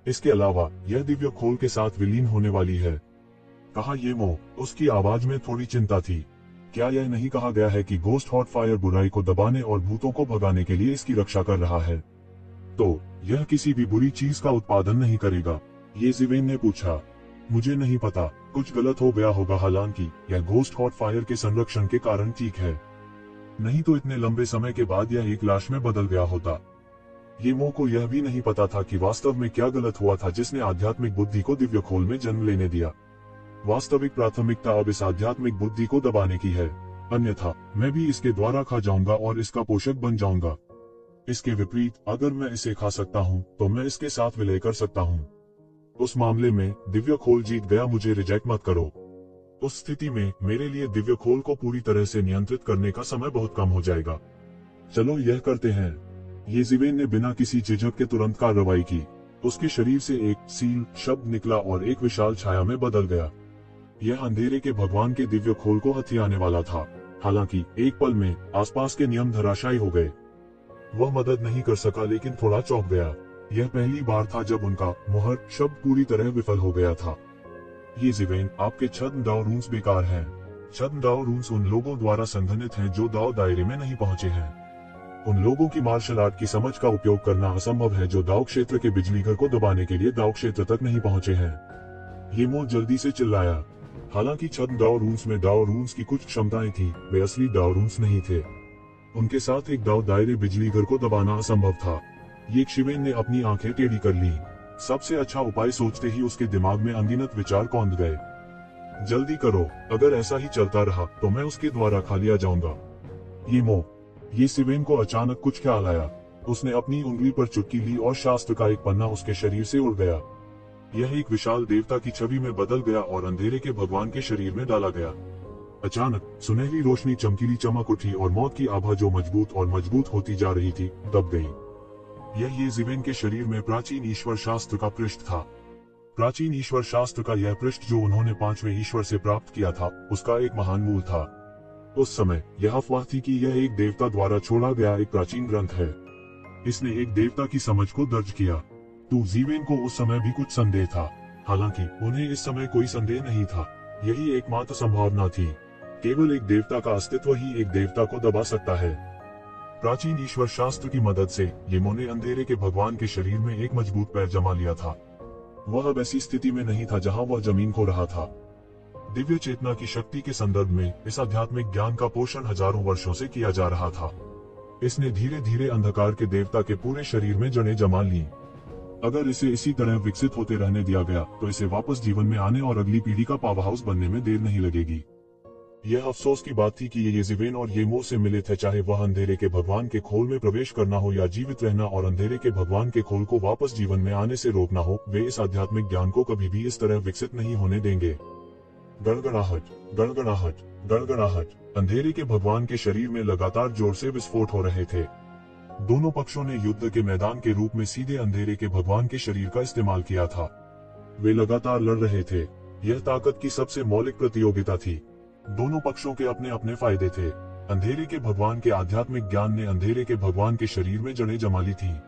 A: इसके अलावा यह दिव्य खोल के साथ विलीन होने वाली है, कहा येमो। उसकी आवाज में थोड़ी चिंता थी। क्या यह नहीं कहा गया है कि गोस्ट हॉट फायर बुराई को दबाने और भूतों को भगाने के लिए इसकी रक्षा कर रहा है? तो यह किसी भी बुरी चीज का उत्पादन नहीं करेगा? येजिवेन ने पूछा। मुझे नहीं पता, कुछ गलत हो गया होगा। हालांकि यह गोस्ट हॉट फायर के संरक्षण के कारण ठीक है, नहीं तो इतने लंबे समय के बाद यह एक लाश में बदल गया होता। येमो को यह भी नहीं पता था कि वास्तव में क्या गलत हुआ था जिसने आध्यात्मिक बुद्धि को दिव्य खोल में जन्म लेने दिया। वास्तविक प्राथमिकता अब इस आध्यात्मिक बुद्धि को दबाने की है, अन्यथा मैं भी इसके द्वारा खा जाऊंगा और इसका पोषक बन जाऊंगा। इसके विपरीत, अगर मैं इसे खा सकता हूं, तो मैं इसके साथ विलय कर सकता हूं। उस मामले में दिव्य खोल जीत गया, मुझे रिजेक्ट मत करो। उस स्थिति में मेरे लिए दिव्य खोल को पूरी तरह से नियंत्रित करने का समय बहुत कम हो जाएगा। चलो यह करते हैं। येजिवेन ने बिना किसी झिझक के तुरंत कार्रवाई की। उसके शरीर से एक सील शब्द निकला और एक विशाल छाया में बदल गया। यह अंधेरे के भगवान के दिव्य खोल को हथियाने वाला था। हालांकि एक पल में आसपास के नियम धराशायी हो गए। वह मदद नहीं कर सका, लेकिन थोड़ा चौंक गया। यह पहली बार था जब उनका मुहर शब्द पूरी तरह विफल हो गया था। येजिवेन, आपके छद्म दाव रून्स बेकार हैं। छद्म दाव रून्स उन लोगों द्वारा संघनित हैं जो दाव दायरे में नहीं पहुंचे हैं। उन लोगों की मार्शल आर्ट की समझ का उपयोग करना असंभव है जो दाव क्षेत्र के बिजली घर को दबाने के लिए दाव क्षेत्र तक नहीं पहुंचे हैं। येमो जल्दी से चिल्लाया। हालांकि छद्म दाव रून्स में दाव रून्स की कुछ क्षमताएं थी, वे असली दाव रून्स नहीं थे। उनके साथ एक दाव दायरे बिजली घर को दबाना असंभव था। येजिवेन ने अपनी आंखें टेढ़ी कर ली। सबसे अच्छा उपाय सोचते ही उसके दिमाग में अनगिनत विचार कौंध गए। जल्दी करो, अगर ऐसा ही चलता रहा तो मैं उसके द्वारा खा लिया जाऊंगा। येजिवेन को अचानक कुछ ख्याल आया। उसने अपनी उंगली पर चुटकी ली और शास्त्र का एक पन्ना उसके शरीर से उड़ गया। यह एक विशाल देवता की छवि में बदल गया और अंधेरे के भगवान के शरीर में डाला गया। अचानक सुनहरी रोशनी चमकीली चमक उठी और मौत की आभा जो मजबूत और मजबूत होती जा रही थी, दब गई। यह येजिवेन के शरीर में प्राचीन ईश्वर शास्त्र का पृष्ठ था। प्राचीन ईश्वर शास्त्र का यह पृष्ठ जो उन्होंने 5वें ईश्वर से प्राप्त किया था, उसका एक महान मूल था। उस समय यह अफवाह थी कि यह एक देवता द्वारा छोड़ा गया एक प्राचीन ग्रंथ है। इसने एक देवता की समझ को दर्ज किया। येजिवेन को उस समय भी कुछ संदेह था। हालांकि उन्हें इस समय कोई संदेह नहीं था। यही एकमात्र संभावना थी। केवल एक देवता का अस्तित्व ही एक देवता को दबा सकता है। प्राचीन ईश्वर शास्त्र की मदद से येमो ने अंधेरे के भगवान के शरीर में एक मजबूत पैर जमा लिया था। वह अब ऐसी स्थिति में नहीं था जहां वह जमीन खो रहा था। दिव्य चेतना की शक्ति के संदर्भ में इस आध्यात्मिक ज्ञान का पोषण हजारों वर्षों से किया जा रहा था। इसने धीरे धीरे अंधकार के देवता के पूरे शरीर में जड़ें जमा ली। अगर इसे इसी तरह विकसित होते रहने दिया गया तो इसे वापस जीवन में आने और अगली पीढ़ी का पावर हाउस बनने में देर नहीं लगेगी। यह अफसोस की बात थी कि ये येजिवेन और येमो से मिले थे, चाहे वह अंधेरे के भगवान के खोल में प्रवेश करना हो या जीवित रहना और अंधेरे के भगवान के खोल को वापस जीवन में आने से रोकना हो, वे इस आध्यात्मिक ज्ञान को कभी भी इस तरह विकसित नहीं होने देंगे। गड़गड़ाहट, गड़गड़ाहट, गड़गड़ाहट। अंधेरे के भगवान के शरीर में लगातार जोर से विस्फोट हो रहे थे। दोनों पक्षों ने युद्ध के मैदान के रूप में सीधे अंधेरे के भगवान के शरीर का इस्तेमाल किया था। वे लगातार लड़ रहे थे। यह ताकत की सबसे मौलिक प्रतियोगिता थी। दोनों पक्षों के अपने अपने फायदे थे। अंधेरे के भगवान के आध्यात्मिक ज्ञान ने अंधेरे के भगवान के शरीर में जड़ें जमा ली थी।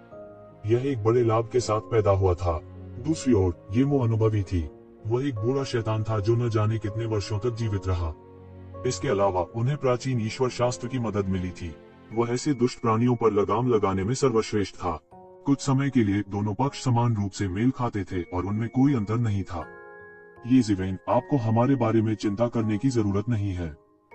A: यह एक बड़े लाभ के साथ पैदा हुआ था। दूसरी ओर येमो अनुभवी थी। वह एक बूढ़ा शैतान था जो न जाने कितने वर्षों तक जीवित रहा। इसके अलावा उन्हें प्राचीन ईश्वर शास्त्र की मदद मिली थी। वह ऐसे दुष्ट प्राणियों पर लगाम लगाने में सर्वश्रेष्ठ था। कुछ समय के लिए दोनों पक्ष समान रूप से मेल खाते थे और उनमें कोई अंतर नहीं था। येजिवेन, आपको हमारे बारे में चिंता करने की जरूरत नहीं है।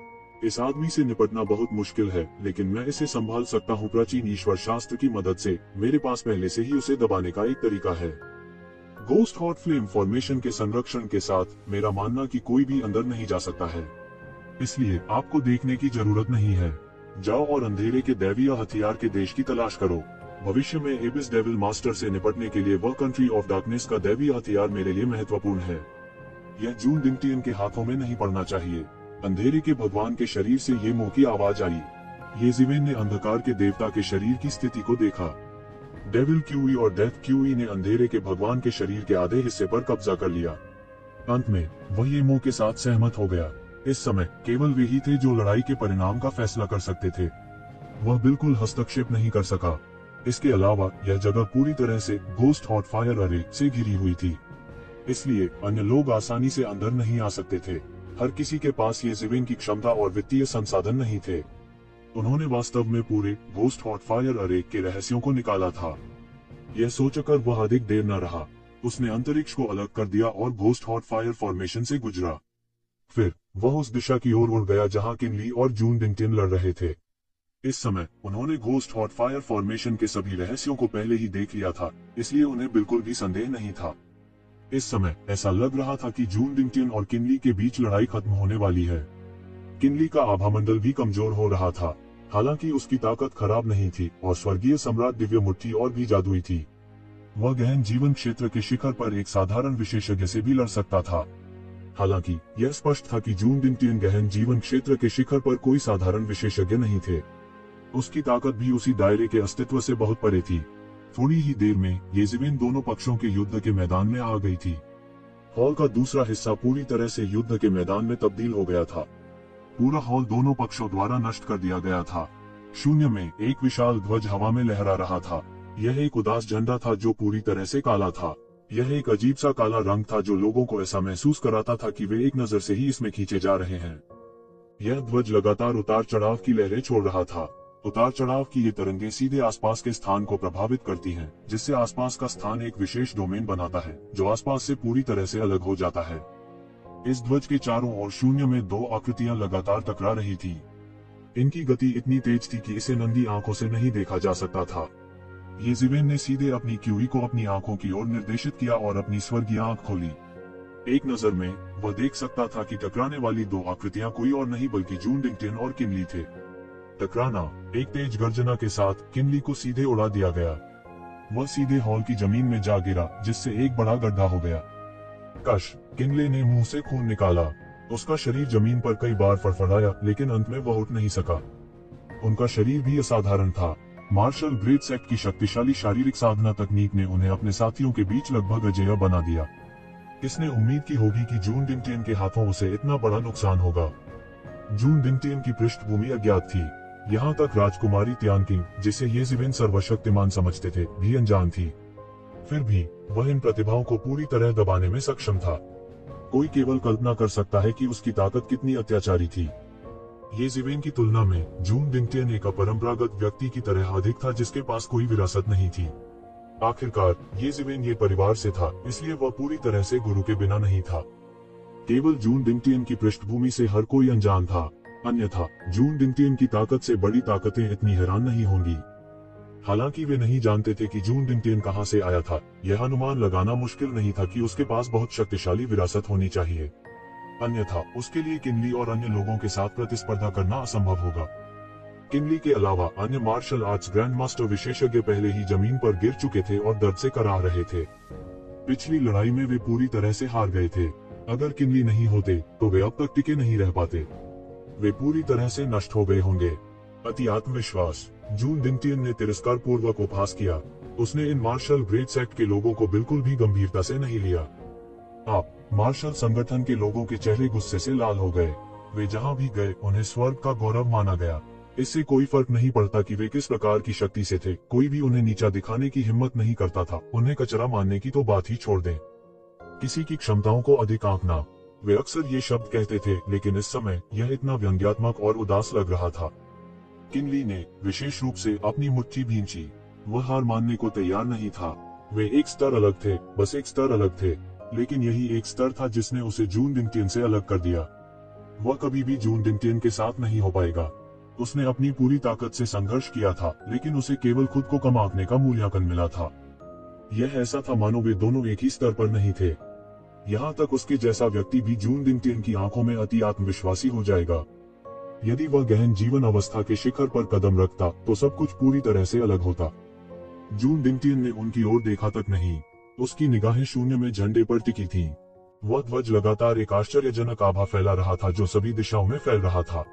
A: इस आदमी से निपटना बहुत मुश्किल है, लेकिन मैं इसे संभाल सकता हूँ। प्राचीन ईश्वर शास्त्र की मदद से मेरे पास पहले से ही उसे दबाने का एक तरीका है। गोस्ट हॉट फ्लेम फॉर्मेशन के संरक्षण के साथ मेरा मानना कि कोई भी अंदर नहीं जा सकता है, इसलिए आपको देखने की जरूरत नहीं है। जाओ और अंधेरे के दैवीय हथियार के देश की तलाश करो। भविष्य में एबिस डेविल मास्टर से निपटने के लिए वह कंट्री ऑफ डार्कनेस का दैवीय हथियार मेरे लिए महत्वपूर्ण है। यह जून डिंगटियन के हाथों में नहीं पड़ना चाहिए। अंधेरे के भगवान के शरीर से येमो की आवाज आई। येजिवेन ने अंधकार के देवता के शरीर की स्थिति को देखा। डेविल क्यूई और डेथ क्यूई ने अंधेरे के भगवान के शरीर के आधे हिस्से पर कब्जा कर लिया। अंत में वह येमो के साथ सहमत हो गया। इस समय केवल वे ही थे जो लड़ाई के परिणाम का फैसला कर सकते थे। वह बिल्कुल हस्तक्षेप नहीं कर सका। इसके अलावा यह जगह पूरी तरह से घोस्ट हॉट फायर अरे से घिरी हुई थी, इसलिए अन्य लोग आसानी से अंदर नहीं आ सकते थे। हर किसी के पास येज़ेबेल की क्षमता और वित्तीय संसाधन नहीं थे। उन्होंने वास्तव में पूरे घोस्ट हॉट फायर अरे के रहस्यों को निकाला था। यह सोचकर वह अधिक देर न रहा, उसने अंतरिक्ष को अलग कर दिया और घोस्ट हॉट फायर फॉर्मेशन से गुजरा। फिर वह उस दिशा की ओर उड़ गया जहां किनली और जून डिंगटिन लड़ रहे थे। इस समय उन्होंने घोस्ट हॉट फायर फॉर्मेशन के सभी रहस्यों को पहले ही देख लिया था, इसलिए उन्हें बिल्कुल भी संदेह नहीं था। इस समय ऐसा लग रहा था कि जून डिंगटिन और किनली के बीच लड़ाई खत्म होने वाली है। किनली का आभामंडल भी कमजोर हो रहा था, हालांकि उसकी ताकत खराब नहीं थी और स्वर्गीय सम्राट दिव्य मुट्ठी और भी जादुई थी। वह गहन जीवन क्षेत्र के शिखर पर एक साधारण विशेषज्ञ से भी लड़ सकता था। हालांकि यह स्पष्ट था कि जून डिंगटिन गहन जीवन क्षेत्र के शिखर पर कोई साधारण विशेषज्ञ नहीं थे। उसकी ताकत भी उसी दायरे के अस्तित्व से बहुत परे थी। थोड़ी ही देर में येज़ेबेल दोनों पक्षों के युद्ध के मैदान में आ गई थी। हॉल का दूसरा हिस्सा पूरी तरह से युद्ध के मैदान में तब्दील हो गया था। पूरा हॉल दोनों पक्षों द्वारा नष्ट कर दिया गया था। शून्य में एक विशाल ध्वज हवा में लहरा रहा था। यह एक उदास झंडा था जो पूरी तरह से काला था। यह एक अजीब सा काला रंग था जो लोगों को ऐसा महसूस कराता था कि वे एक नजर से ही इसमें खींचे जा रहे हैं। यह ध्वज लगातार उतार चढ़ाव की लहरें छोड़ रहा था। उतार चढ़ाव की ये तरंगें सीधे आसपास के स्थान को प्रभावित करती हैं, जिससे आसपास का स्थान एक विशेष डोमेन बनाता है जो आसपास से पूरी तरह से अलग हो जाता है। इस ध्वज के चारों ओर शून्य में दो आकृतियां लगातार टकरा रही थी। इनकी गति इतनी तेज थी कि इसे नंगी आंखों से नहीं देखा जा सकता था। येज़ेबेल ने सीधे अपनी क्यूई को अपनी आंखों की ओर निर्देशित किया और अपनी स्वर्गीय आंख खोली। एक नजर में वह देख सकता था कि टकराने वाली दो आकृतियां कोई और नहीं बल्कि जून डिंगटिन और किनली थे। टकराना एक तेज गर्जना के साथ किनली को सीधे उड़ा दिया गया। वह सीधे हॉल की जमीन में जा गिरा, जिससे एक बड़ा गड्ढा हो गया। कश, किनले ने मुंह से खून निकाला। उसका शरीर जमीन पर कई बार फड़फड़ाया, लेकिन अंत में वह उठ नहीं सका। उनका शरीर भी असाधारण था। मार्शल ग्रेट सेक्ट की शक्तिशाली शारीरिक साधना तकनीक ने उन्हें अपने साथियों के बीच लगभग अजेय बना दिया। किसने उम्मीद की होगी कि जून डिंगटिन के हाथों उसे इतना बड़ा नुकसान होगा। जून डिंगटिन की पृष्ठभूमि अज्ञात थी। यहाँ तक राजकुमारी तियानकिंग, जिसे येज़ेबेल सर्वशक्तिमान समझते थे, भी अनजान थी। फिर भी वह इन प्रतिभाओं को पूरी तरह दबाने में सक्षम था। कोई केवल कल्पना कर सकता है कि उसकी ताकत कितनी अत्याचारी थी। येज़ेबेल की तुलना में जून डिंगटिन एक अपरंपरागत व्यक्ति की तरह अधिक था, जिसके पास कोई विरासत नहीं थी। आखिरकार येज़ेबेल ये परिवार से था, इसलिए वह पूरी तरह से गुरु के बिना नहीं था। केवल जून डिंगटिन की पृष्ठभूमि से हर कोई अनजान था, अन्यथा जून डिंगटिन की ताकत से बड़ी ताकतें इतनी हैरान नहीं होंगी। हालांकि वे नहीं जानते थे कि जून डिंगटिन कहां से आया था। यह अनुमान लगाना मुश्किल नहीं था कि उसके पास बहुत शक्तिशाली विरासत होनी चाहिए, अन्यथा उसके लिए किनली और अन्य लोगों के साथ प्रतिस्पर्धा करना असंभव होगा। किनली के अलावा अन्य मार्शल आर्ट्स ग्रैंड मास्टर विशेषज्ञ पहले ही जमीन पर गिर चुके थे और दर्द से कराह रहे थे। पिछली लड़ाई में वे पूरी तरह से हार गए थे। अगर किनली नहीं होते तो वे अब तक टिके नहीं रह पाते। वे पूरी तरह से नष्ट हो गए होंगे। अति आत्मविश्वास। जून डिंगटिन ने तिरस्कार पूर्वक उपहास किया। उसने इन मार्शल ग्रेट सेक्ट के लोगों को बिल्कुल भी गंभीरता से नहीं लिया। आप मार्शल संगठन के लोगों के चेहरे गुस्से से लाल हो गए। वे जहां भी गए उन्हें स्वर्ग का गौरव माना गया। इससे कोई फर्क नहीं पड़ता कि वे किस प्रकार की शक्ति से थे, कोई भी उन्हें नीचा दिखाने की हिम्मत नहीं करता था। उन्हें कचरा मानने की तो बात ही छोड़ दें। किसी की क्षमताओं को अधिक आंकना, वे अक्सर ये शब्द कहते थे, लेकिन इस समय यह इतना व्यंग्यात्मक और उदास लग रहा था। किनली ने विशेष रूप से अपनी मुट्ठी भींची। वह हार मानने को तैयार नहीं था। वे एक स्तर अलग थे, बस एक स्तर अलग थे, लेकिन यही एक स्तर था जिसने उसे जून डिंगटिन से अलग कर दिया। वह कभी भी जून डिंगटिन के साथ नहीं हो पाएगा। उसने अपनी पूरी ताकत से संघर्ष किया था, लेकिन उसे केवल खुद को कम आंकने का मूल्यांकन मिला था। यह ऐसा था मानो वे दोनों एक ही स्तर पर नहीं थे। यहाँ तक उसके जैसा व्यक्ति भी जून डिंगटिन की आंखों में अति आत्मविश्वासी हो जाएगा। यदि वह गहन जीवन अवस्था के शिखर पर कदम रखता तो सब कुछ पूरी तरह से अलग होता। जून डिंगटिन ने उनकी ओर देखा तक नहीं। उसकी निगाहें शून्य में झंडे पर टिकी थीं। वह ध्वज लगातार एक आश्चर्यजनक आभा फैला रहा था जो सभी दिशाओं में फैल रहा था।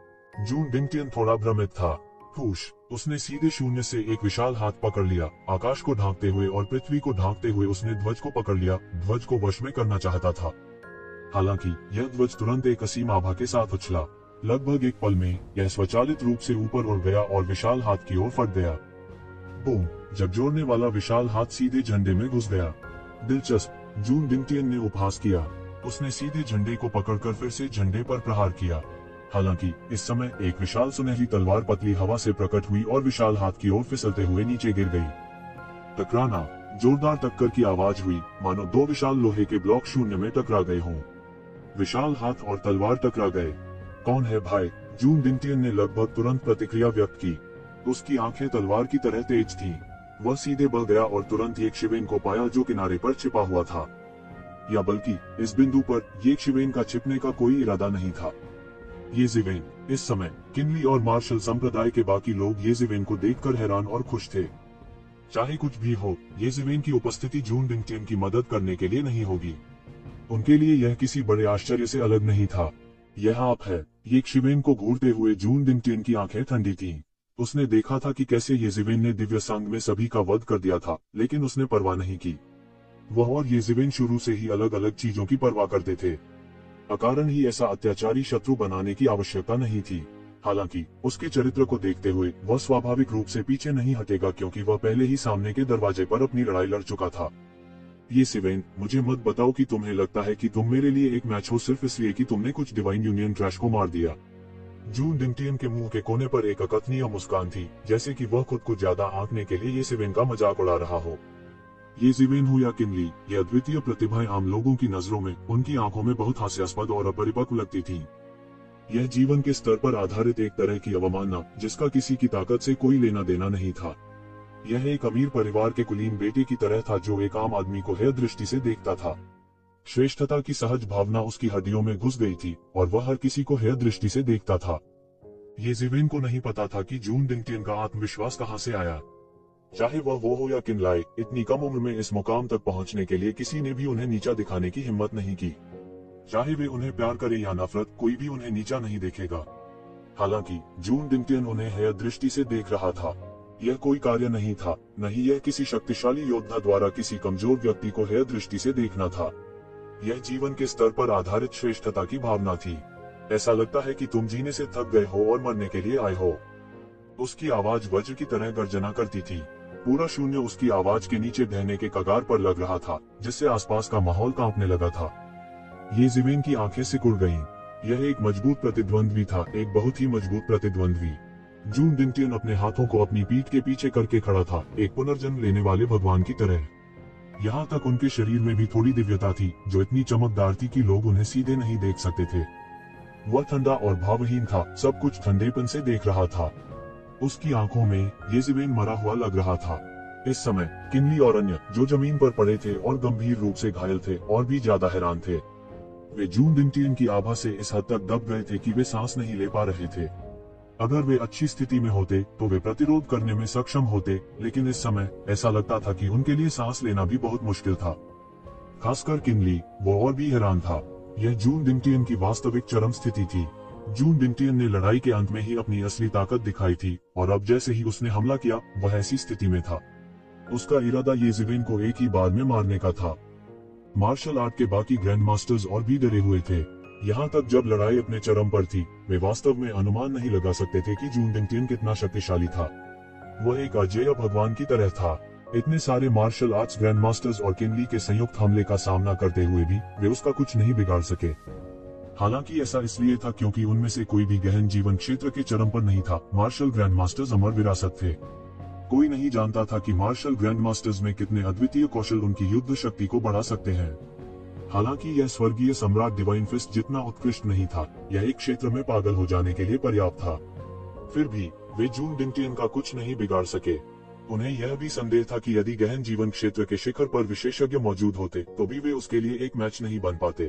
A: जून डिंगटिन थोड़ा भ्रमित था। हुश, उसने सीधे शून्य से एक विशाल हाथ पकड़ लिया। आकाश को ढांकते हुए और पृथ्वी को ढांकते हुए उसने ध्वज को पकड़ लिया, ध्वज को वश में करना चाहता था। हालांकि यह ध्वज तुरंत एक असीम आभा के साथ उछला। लगभग एक पल में यह स्वचालित रूप से ऊपर उड़ गया और विशाल हाथ की ओर फट गया। बूम, जब जोड़ने वाला विशाल हाथ सीधे झंडे में घुस गया। दिलचस्प, जून डिंगटियन ने उपहास किया। उसने सीधे झंडे को पकड़कर फिर से झंडे पर प्रहार किया। हालांकि इस समय एक विशाल सुनहरी तलवार पतली हवा से प्रकट हुई और विशाल हाथ की ओर फिसलते हुए नीचे गिर गई। टकराना, जोरदार टक्कर की आवाज हुई, मानो दो विशाल लोहे के ब्लॉक शून्य में टकरा गए हों। विशाल हाथ और तलवार टकरा गए। कौन है भाई? जून डिंगटियन ने लगभग तुरंत प्रतिक्रिया व्यक्त की। उसकी आंखें तलवार की तरह तेज थीं। वह सीधे बढ़ गया और तुरंत एक शिवेन को पाया जो किनारे पर छिपा हुआ था। या बल्कि इस बिंदु पर एक शिवेन का छिपने का कोई इरादा नहीं था। ये जिवेन, इस समय किनली और मार्शल संप्रदाय के बाकी लोग ये जिवेन को देखकर हैरान और खुश थे। चाहे कुछ भी हो, ये जिवेन की उपस्थिति जून डिंगटियन की मदद करने के लिए नहीं होगी। उनके लिए यह किसी बड़े आश्चर्य से अलग नहीं था। यह आप है। एक शिवेन को घूरते हुए जून डिंगटियन की आंखें ठंडी थीं। उसने देखा था कि कैसे ये जिवेन ने दिव्य संग में सभी का वध कर दिया था, लेकिन उसने परवाह नहीं की। वह और ये जिवेन शुरू से ही अलग अलग चीजों की परवाह करते थे। अकारण ही ऐसा अत्याचारी शत्रु बनाने की आवश्यकता नहीं थी। हालांकि उसके चरित्र को देखते हुए वह स्वाभाविक रूप से पीछे नहीं हटेगा, क्योंकि वह पहले ही सामने के दरवाजे पर अपनी लड़ाई लड़ चुका था। ये सिवेन, मुझे मत बताओ कि तुम्हें लगता है कि तुम मेरे लिए एक मैच हो सिर्फ इसलिए कि तुमने कुछ डिवाइन यूनियन ट्रैश को मार दिया। जून डिंगटियन के मुंह के कोने पर एक अकथनीय मुस्कान थी, जैसे कि वह खुद को ज्यादा आंकने के लिए ये सिवेन का मजाक उड़ा रहा हो। ये जिवेन हो या किनली, ये अद्वितीय प्रतिभाएं आम लोगों की नजरों में, उनकी आंखों में बहुत हास्यास्पद और अपरिपक्व लगती थी। यह जीवन के स्तर पर आधारित एक तरह की अवमानना, जिसका किसी की ताकत से कोई लेना देना नहीं था। यह एक अमीर परिवार के कुलीन बेटे की तरह था जो एक आम आदमी को हेय दृष्टि से देखता था। श्रेष्ठता की सहज भावना उसकी हड्डियों में घुस गई थी और वह हर किसी को हेय दृष्टि से देखता था। ये जिवेन को नहीं पता था कि जून डिंगटियन का आत्मविश्वास कहां से आया। चाहे वह वो हो या किनलाई, इतनी कम उम्र में इस मुकाम तक पहुंचने के लिए किसी ने भी उन्हें नीचा दिखाने की हिम्मत नहीं की। चाहे वे उन्हें प्यार करे या नफरत, कोई भी उन्हें नीचा नहीं देखेगा। हालांकि जून डिंगटियन उन्हें हेय दृष्टि से देख रहा था। यह कोई कार्य नहीं था, नहीं यह किसी शक्तिशाली योद्धा द्वारा किसी कमजोर व्यक्ति को हेय दृष्टि से देखना था। यह जीवन के स्तर पर आधारित श्रेष्ठता की भावना थी। ऐसा लगता है कि तुम जीने से थक गए हो और मरने के लिए आए हो। उसकी आवाज वज्र की तरह गर्जना करती थी। पूरा शून्य उसकी आवाज के नीचे बहने के कगार पर लग रहा था, जिससे आसपास का माहौल कांपने लगा था। ये जिवेन की आंखें सिकुड़ गईं। यह एक मजबूत प्रतिद्वंद्वी था, एक बहुत ही मजबूत प्रतिद्वंद्वी। जून डिंगटियन अपने हाथों को अपनी पीठ के पीछे करके खड़ा था, एक पुनर्जन्म लेने वाले भगवान की तरह। यहाँ तक उनके शरीर में भी थोड़ी दिव्यता थी, जो इतनी चमकदार थी कि लोग उन्हें सीधे नहीं देख सकते थे। वह ठंडा और भावहीन था, सब कुछ ठंडेपन से देख रहा था। उसकी आंखों में ये जिवेन मरा हुआ लग रहा था। इस समय किनली और अन्य, जो जमीन पर पड़े थे और गंभीर रूप से घायल थे, और भी ज्यादा हैरान थे। वे जून डिंगटियन की आभा से इस हद तक दब गए थे कि वे सांस नहीं ले पा रहे थे। अगर वे अच्छी स्थिति में होते तो वे प्रतिरोध करने में सक्षम होते, लेकिन इस समय ऐसा लगता था कि उनके लिए सांस लेना भी बहुत मुश्किल था। खासकर किनली, वो और भी हैरान था। यह जून डिंगटियन की वास्तविक चरम स्थिति थी। जून डिंगटियन ने लड़ाई के अंत में ही अपनी असली ताकत दिखाई थी, और अब जैसे ही उसने हमला किया, वह ऐसी स्थिति में था। उसका इरादा ये जिवेन को एक ही बार में मारने का था। मार्शल आर्ट के बाकी ग्रैंड मास्टर्स और भी डरे हुए थे। यहाँ तक जब लड़ाई अपने चरम पर थी, वे वास्तव में अनुमान नहीं लगा सकते थे कि जून डिंगटियन कितना शक्तिशाली था। वह एक अजेय भगवान की तरह था। इतने सारे मार्शल आर्ट्स ग्रैंड मास्टर्स और किनली के संयुक्त हमले का सामना करते हुए भी वे उसका कुछ नहीं बिगाड़ सके। हालांकि ऐसा इसलिए था क्योंकि उनमें से कोई भी गहन जीवन क्षेत्र के चरम पर नहीं था। मार्शल ग्रैंड मास्टर्स अमर विरासत थे। कोई नहीं जानता था कि मार्शल ग्रैंड मास्टर्स में कितने अद्वितीय कौशल उनकी युद्ध शक्ति को बढ़ा सकते हैं। हालांकि यह स्वर्गीय सम्राट डिवाइन फिस्ट जितना उत्कृष्ट नहीं था, यह एक क्षेत्र में पागल हो जाने के लिए पर्याप्त था। फिर भी वे जून डिंगटियन का कुछ नहीं बिगाड़ सके। उन्हें यह भी संदेह था कि यदि गहन जीवन क्षेत्र के शिखर पर विशेषज्ञ मौजूद होते तो भी वे उसके लिए एक मैच नहीं बन पाते।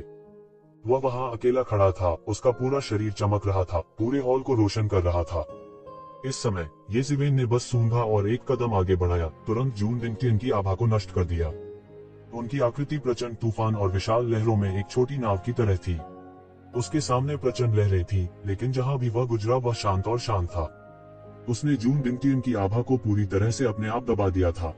A: वह वहां अकेला खड़ा था, उसका पूरा शरीर चमक रहा था, पूरे हॉल को रोशन कर रहा था। इस समय ये जिवेन ने बस सूंघा और एक कदम आगे बढ़ाया, तुरंत जून डिंगटियन की आभा को नष्ट कर दिया। उनकी आकृति प्रचंड तूफान और विशाल लहरों में एक छोटी नाव की तरह थी। उसके सामने प्रचंड लहरें थी, लेकिन जहां भी वह गुजरा वह शांत और शांत था। उसने जून डिंगटियन की आभा को पूरी तरह से अपने आप दबा दिया था।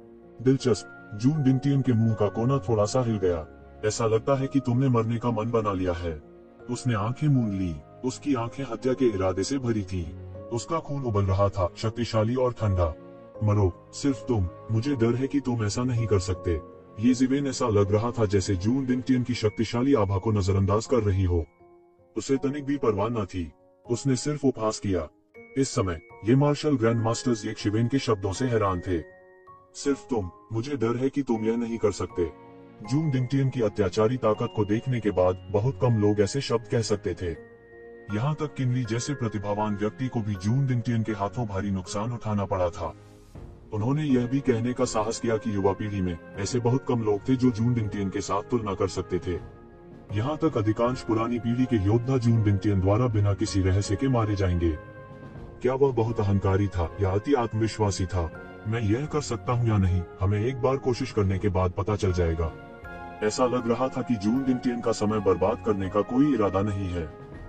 A: दिलचस्प, जून डिंगटियन के मुंह का कोना थोड़ा सा हिल गया। ऐसा लगता है कि तुमने मरने का मन बना लिया है। उसने आंखें मूंद ली। उसकी आंखें हत्या के इरादे से भरी थी। उसका खून उबल रहा था, शक्तिशाली और ठंडा। मरो, सिर्फ तुम। मुझे डर है कि तुम ऐसा नहीं कर सकते। येज़ेबेल ऐसा लग रहा था जैसे जून दिंगटियन की शक्तिशाली आभा को नजरअंदाज कर रही हो। उसे तनिक भी परवाह न थी। उसने सिर्फ उपहास किया। इस समय ये मार्शल ग्रैंड मास्टर्स येशिवेन के शब्दों से हैरान थे। सिर्फ तुम, मुझे डर है कि तुम यह नहीं कर सकते। जून दिंगटियन की अत्याचारी ताकत को देखने के बाद बहुत कम लोग ऐसे शब्द कह सकते थे। यहाँ तक किनली जैसे प्रतिभावान व्यक्ति को भी जून दिंगटियन के हाथों भारी नुकसान उठाना पड़ा था। उन्होंने यह भी कहने का साहस किया कि युवा पीढ़ी में ऐसे बहुत कम लोग थे जो जून दिंगटियन के साथ तुलना कर सकते थे। यहाँ तक अधिकांश पुरानी पीढ़ी के योद्धा जून दिंगटियन द्वारा बिना किसी रहस्य के मारे जाएंगे। क्या वह बहुत अहंकारी था या अति आत्मविश्वासी था? मैं यह कर सकता हूँ या नहीं, हमें एक बार कोशिश करने के बाद पता चल जाएगा। ऐसा लग रहा था कि जून दिंगटियन का समय बर्बाद करने का कोई इरादा नहीं है।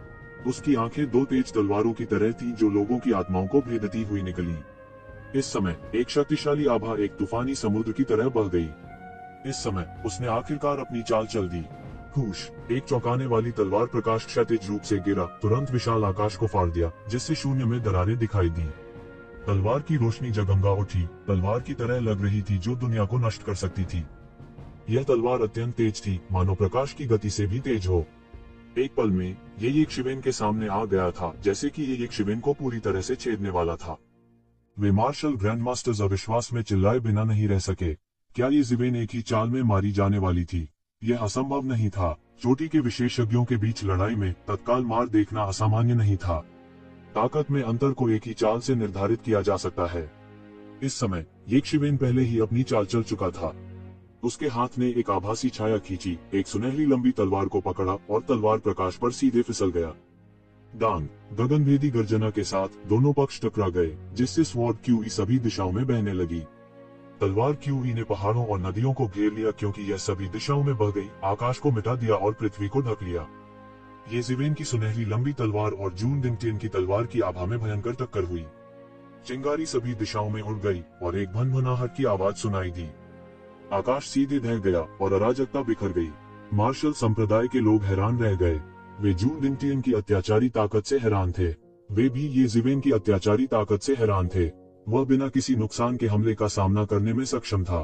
A: उसकी आंखें दो तेज तलवारों की तरह थीं जो लोगों की आत्माओं को भेदती हुई निकली। इस समय एक शक्तिशाली आभा एक तूफानी समुद्र की तरह बह गई। इस समय उसने आखिरकार अपनी चाल चल दी। हुश, एक चौंकाने वाली तलवार प्रकाश क्षैतिज रूप से गिरा, तुरंत विशाल आकाश को फाड़ दिया, जिससे शून्य में दरारें दिखाई दी। तलवार की रोशनी जगमगा उठी, तलवार की तरह लग रही थी जो दुनिया को नष्ट कर सकती थी। यह तलवार अत्यंत तेज थी, मानो प्रकाश की गति से भी तेज हो। एक पल में ये येशिवेन के सामने आ गया था, जैसे कि ये येशिवेन को पूरी तरह से छेदने वाला था। वे मार्शल ग्रैंड मास्टर्स अविश्वास में चिल्लाए बिना नहीं रह सके। क्या येशिवेन एक ही चाल में मारी जाने वाली थी? यह असंभव नहीं था। चोटी के विशेषज्ञों के बीच लड़ाई में तत्काल मार देखना असामान्य नहीं था। ताकत में अंतर को एक ही चाल से निर्धारित किया जा सकता है। इस समय येशिवेन पहले ही अपनी चाल चल चुका था। उसके हाथ ने एक आभासी छाया खींची, एक सुनहरी लंबी तलवार को पकड़ा और तलवार प्रकाश पर सीधे फिसल गया। डांग, गगनभेदी गर्जना के साथ दोनों पक्ष टकरा गए, जिससे स्वॉर्ड क्यूई सभी दिशाओं में बहने लगी। तलवार क्यूई ने पहाड़ों और नदियों को घेर लिया क्योंकि यह सभी दिशाओं में बह गई, आकाश को मिटा दिया और पृथ्वी को ढक लिया। येशिवेन की सुनहरी लंबी तलवार और जून दिंगटियन की तलवार की आभा में भयंकर टक्कर हुई। चिंगारी सभी दिशाओं में उड़ गई और एक भनभनाहट की आवाज सुनाई दी। आकाश सीधे ढह गया और अराजकता बिखर गई। मार्शल संप्रदाय के लोग हैरान रह गए। वे जून दिंगटियन की अत्याचारी ताकत से हैरान थे। वे भी येशिवेन की अत्याचारी ताकत से हैरान थे। वह बिना किसी नुकसान के हमले का सामना करने में सक्षम था।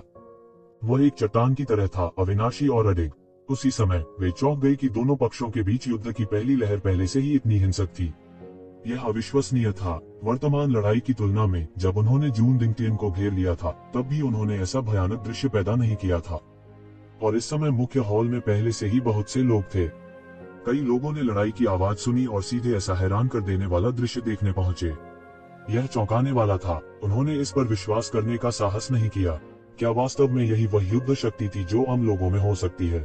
A: वह एक चट्टान की तरह था, अविनाशी और अडिग। उसी समय वे चौंक गए कि दोनों पक्षों के बीच युद्ध की पहली लहर पहले से ही इतनी हिंसक थी। यह अविश्वसनीय था। वर्तमान लड़ाई की तुलना में जब उन्होंने जून दिंगटियन को घेर लिया था, तब भी उन्होंने ऐसा भयानक दृश्य पैदा नहीं किया था। और इस समय मुख्य हॉल में पहले से ही बहुत से लोग थे। कई लोगों ने लड़ाई की आवाज सुनी और सीधे ऐसा हैरान कर देने वाला दृश्य देखने पहुंचे। यह चौंकाने वाला था। उन्होंने इस पर विश्वास करने का साहस नहीं किया। क्या वास्तव में यही वह युद्ध शक्ति थी जो आम लोगों में हो सकती है?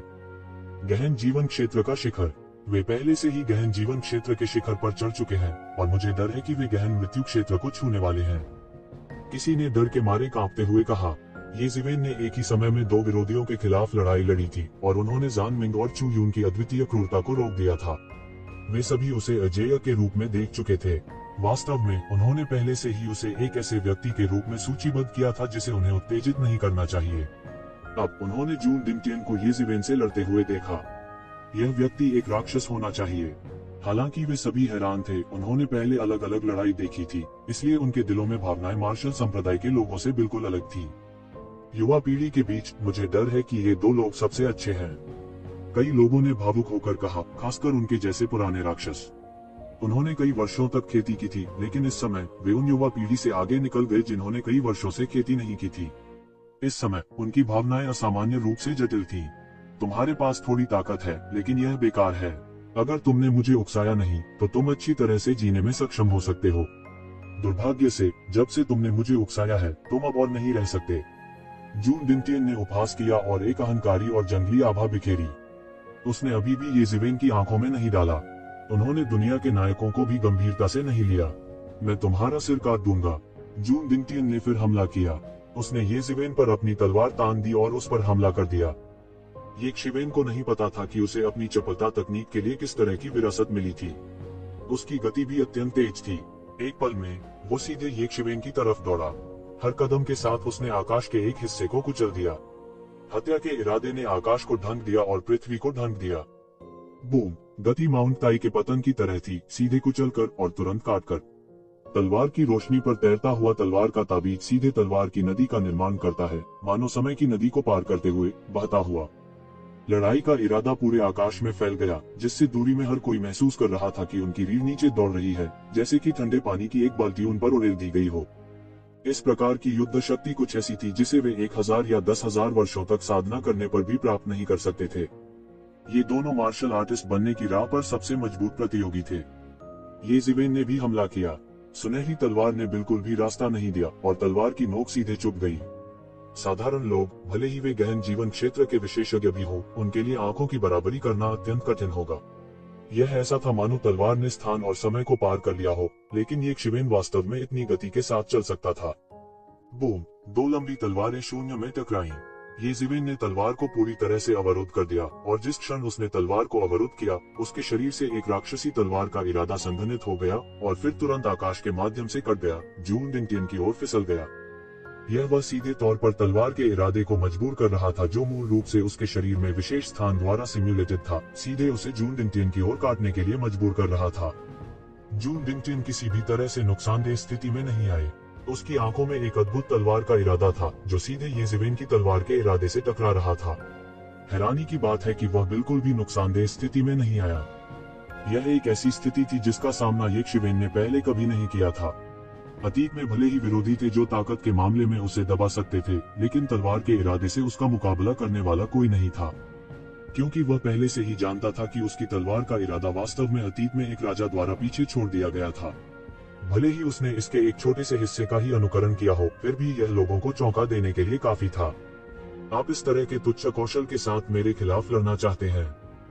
A: गहन जीवन क्षेत्र का शिखर। वे पहले से ही गहन जीवन क्षेत्र के शिखर पर चढ़ चुके हैं और मुझे डर है कि वे गहन मृत्यु क्षेत्र को छूने वाले हैं। किसी ने डर के मारे कांपते हुए कहा। येशिवेन ने एक ही समय में दो विरोधियों के खिलाफ लड़ाई लड़ी थी और उन्होंने जान मिंग और चू यून की अद्वितीय क्रूरता को रोक दिया था। वे सभी उसे अजेय के रूप में देख चुके थे। वास्तव में उन्होंने पहले से ही उसे एक ऐसे व्यक्ति के रूप में सूचीबद्ध किया था जिसे उन्हें उत्तेजित नहीं करना चाहिए। अब उन्होंने जून दिंगटियन को येशिवेन से लड़ते हुए देखा। यह व्यक्ति एक राक्षस होना चाहिए। हालांकि वे सभी हैरान थे। उन्होंने पहले अलग अलग लड़ाई देखी थी, इसलिए उनके दिलों में भावनाएं मार्शल संप्रदाय के लोगों से बिल्कुल अलग थी। युवा पीढ़ी के बीच मुझे डर है कि ये दो लोग सबसे अच्छे हैं, कई लोगों ने भावुक होकर कहा, खासकर उनके जैसे पुराने राक्षस। उन्होंने कई वर्षों तक खेती की थी, लेकिन इस समय वे उन युवा पीढ़ी से आगे निकल गए जिन्होंने कई वर्षों से खेती नहीं की थी। इस समय उनकी भावनाएं असामान्य रूप से जटिल थीं। तुम्हारे पास थोड़ी ताकत है, लेकिन यह बेकार है। अगर तुमने मुझे उकसाया नहीं, तो तुम अच्छी तरह से जीने में सक्षम हो सकते हो। दुर्भाग्य से, जब से तुमने मुझे उकसाया है, तुम अब और नहीं रह सकते। जून दिंगटियन ने उपहास किया और एक अहंकारी और जंगली आभा बिखेरी। उसने अभी भी येशिवेन की आंखों में नहीं डाला। उन्होंने दुनिया के नायकों को भी गंभीरता से नहीं लिया। मैं तुम्हारा सिर काट दूंगा। जून दिंगटियन ने फिर हमला किया। उसने येशिवेन पर अपनी तलवार तान दी और उस पर हमला कर दिया। येशिवेन को नहीं पता था कि उसे अपनी चपलता तकनीक के लिए किस तरह की विरासत मिली थी। उसकी गति भी अत्यंत तेज थी। एक पल में वो सीधे येशिवेन की तरफ दौड़ा। हर कदम के साथ उसने आकाश के एक हिस्से को कुचल दिया। हत्या के इरादे ने आकाश को ढंक दिया और पृथ्वी को ढंक दिया। बूम! गति माउंट ताई के पतन की तरह थी, सीधे कुचलकर और तुरंत काटकर। तलवार की रोशनी पर तैरता हुआ तलवार का ताबीज सीधे तलवार की नदी का निर्माण करता है, मानो समय की नदी को पार करते हुए बहता हुआ। लड़ाई का इरादा पूरे आकाश में फैल गया, जिससे दूरी में हर कोई महसूस कर रहा था कि उनकी रीढ़ नीचे दौड़ रही है, जैसे कि ठंडे पानी की एक बाल्टी उन पर उड़ेल दी गई हो। इस प्रकार की युद्ध शक्ति कुछ ऐसी थी जिसे वे 1000 या 10,000 वर्षों तक साधना करने पर भी प्राप्त नहीं कर सकते थे। ये दोनों मार्शल आर्टिस्ट बनने की राह पर सबसे मजबूत प्रतियोगी थे। ये जिवेन ने भी हमला किया। सुनहरी तलवार ने बिल्कुल भी रास्ता नहीं दिया और तलवार की नोक सीधे चुभ गई। साधारण लोग, भले ही वे गहन जीवन क्षेत्र के विशेषज्ञ भी हो, उनके लिए आंखों की बराबरी करना अत्यंत कठिन होगा। यह ऐसा था मानो तलवार ने स्थान और समय को पार कर लिया हो, लेकिन ये शिवेन वास्तव में इतनी गति के साथ चल सकता था। बूम! दो लंबी तलवारें शून्य में टकराईं। ये जिवेन ने तलवार को पूरी तरह से अवरुद्ध कर दिया और जिस क्षण उसने तलवार को अवरुद्ध किया, उसके शरीर से एक राक्षसी तलवार का इरादा संघनित हो गया और फिर तुरंत आकाश के माध्यम से कट गया, जून डिंगटियन की ओर फिसल गया। यह वह सीधे तौर पर तलवार के इरादे को मजबूर कर रहा था जो मूल रूप से उसके शरीर में विशेष स्थान द्वारा सिम्युलेटेड था, सीधे उसे जून डिंगटियन की ओर काटने के लिए मजबूर कर रहा था। जून डिंगटियन किसी भी तरह से नुकसानदेह स्थिति में नहीं आए। उसकी आंखों में एक अद्भुत तलवार का इरादा था जो सीधे ये जिवेन की तलवार के इरादे से टकरा रहा था। हैरानी की बात है कि वह बिल्कुल भी नुकसानदेह स्थिति में नहीं आया। यह एक ऐसी स्थिति थी जिसका सामना ये शिवेन ने पहले कभी नहीं किया था। अतीत में भले ही विरोधी थे जो ताकत के मामले में उसे दबा सकते थे, लेकिन तलवार के इरादे से उसका मुकाबला करने वाला कोई नहीं था, क्योंकि वह पहले से ही जानता था कि उसकी तलवार का इरादा वास्तव में अतीत में एक राजा द्वारा पीछे छोड़ दिया गया था। भले ही उसने इसके एक छोटे से हिस्से का ही अनुकरण किया हो, फिर भी यह लोगों को चौंका देने के लिए काफी था। आप इस तरह के तुच्छ कौशल के साथ मेरे खिलाफ लड़ना चाहते हैं?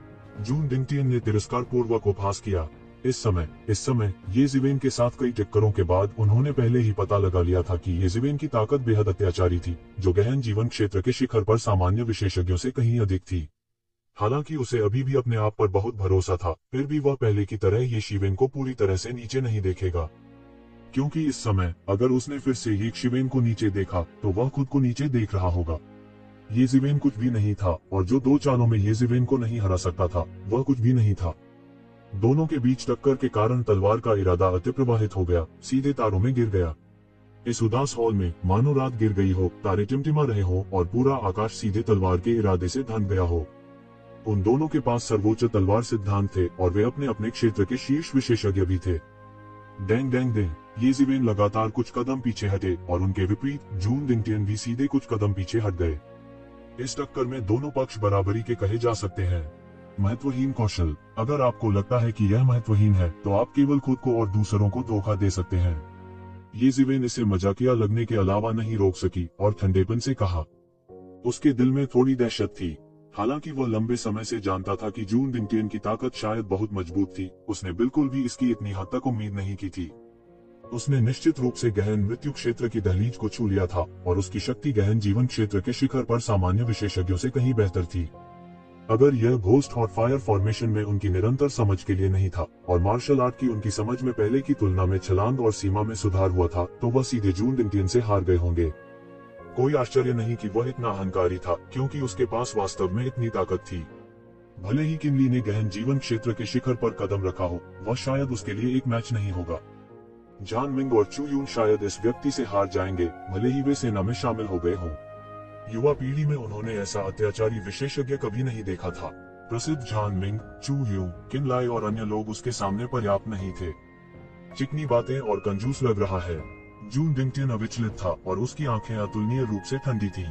A: जून डिंगटियन ने तिरस्कार पूर्वक उपहास किया। इस समय ये जिवेन के साथ कई टक्करों के बाद उन्होंने पहले ही पता लगा लिया था कि ये जिवेन की ताकत बेहद अत्याचारी थी, जो गहन जीवन क्षेत्र के शिखर पर सामान्य विशेषज्ञों से कहीं अधिक थी। हालांकि उसे अभी भी अपने आप पर बहुत भरोसा था, फिर भी वह पहले की तरह ये शिवेन को पूरी तरह से नीचे नहीं देखेगा, क्योंकि इस समय अगर उसने फिर से ये शिवेन को नीचे देखा तो वह खुद को नीचे देख रहा होगा। ये जिवेन कुछ भी नहीं था और जो 2 चालों में ये जिवेन को नहीं हरा सकता था, वह कुछ भी नहीं था। दोनों के बीच टक्कर के कारण तलवार का इरादा अति प्रवाहित हो गया, सीधे तारों में गिर गया। इस उदास हॉल में मानो रात गिर गई हो, तारे टिमटिमा रहे हो और पूरा आकाश सीधे तलवार के इरादे से ढक गया हो। उन दोनों के पास सर्वोच्च तलवार सिद्धांत थे और वे अपने अपने क्षेत्र के शीर्ष विशेषज्ञ भी थे। डैंग डैंग डैंग, ये जिवेन लगातार कुछ कदम पीछे हटे और उनके विपरीत जून डिंगटियन भी सीधे कुछ कदम पीछे हट गए। इस टक्कर में दोनों पक्ष बराबरी के कहे जा सकते हैं। महत्वहीन कौशल। अगर आपको लगता है कि यह महत्वहीन है, तो आप केवल खुद को और दूसरों को धोखा दे सकते हैं। ये जिवेन इसे मजाकिया लगने के अलावा नहीं रोक सकी और ठंडेपन से कहा। उसके दिल में थोड़ी दहशत थी। हालांकि वह लंबे समय से जानता था कि जून डिंगटियन की ताकत शायद बहुत मजबूत थी, उसने बिल्कुल भी इसकी इतनी हद तक उम्मीद नहीं की थी। उसने निश्चित रूप से गहन मृत्यु क्षेत्र की दहलीज को छू लिया था और उसकी शक्ति गहन जीवन क्षेत्र के शिखर पर सामान्य विशेषज्ञों से कहीं बेहतर थी। अगर यह घोस्ट और फायर फॉर्मेशन में उनकी निरंतर समझ के लिए नहीं था और मार्शल आर्ट की उनकी समझ में पहले की तुलना में छलांग और सीमा में सुधार हुआ था, तो वह सीधे जून डिंगटियन से हार गए होंगे। कोई आश्चर्य नहीं कि वह इतना अहंकारी था, क्योंकि उसके पास वास्तव में इतनी ताकत थी। भले ही किनली ने गहन जीवन क्षेत्र के शिखर पर कदम रखा हो, वह शायद उसके लिए एक मैच नहीं होगा। जान मिंग और चू यून शायद इस व्यक्ति से हार जाएंगे, भले ही वे सेना में शामिल हो गए हों। युवा पीढ़ी में उन्होंने ऐसा अत्याचारी विशेषज्ञ कभी नहीं देखा था। प्रसिद्ध जान मिंग, चू यून, किन लाई और अन्य लोग उसके सामने पर्याप्त नहीं थे। चिकनी बातें और कंजूस लग रहा है। जून डिंगटियन अविचलित था और उसकी आंखें अतुलनीय रूप से ठंडी थीं।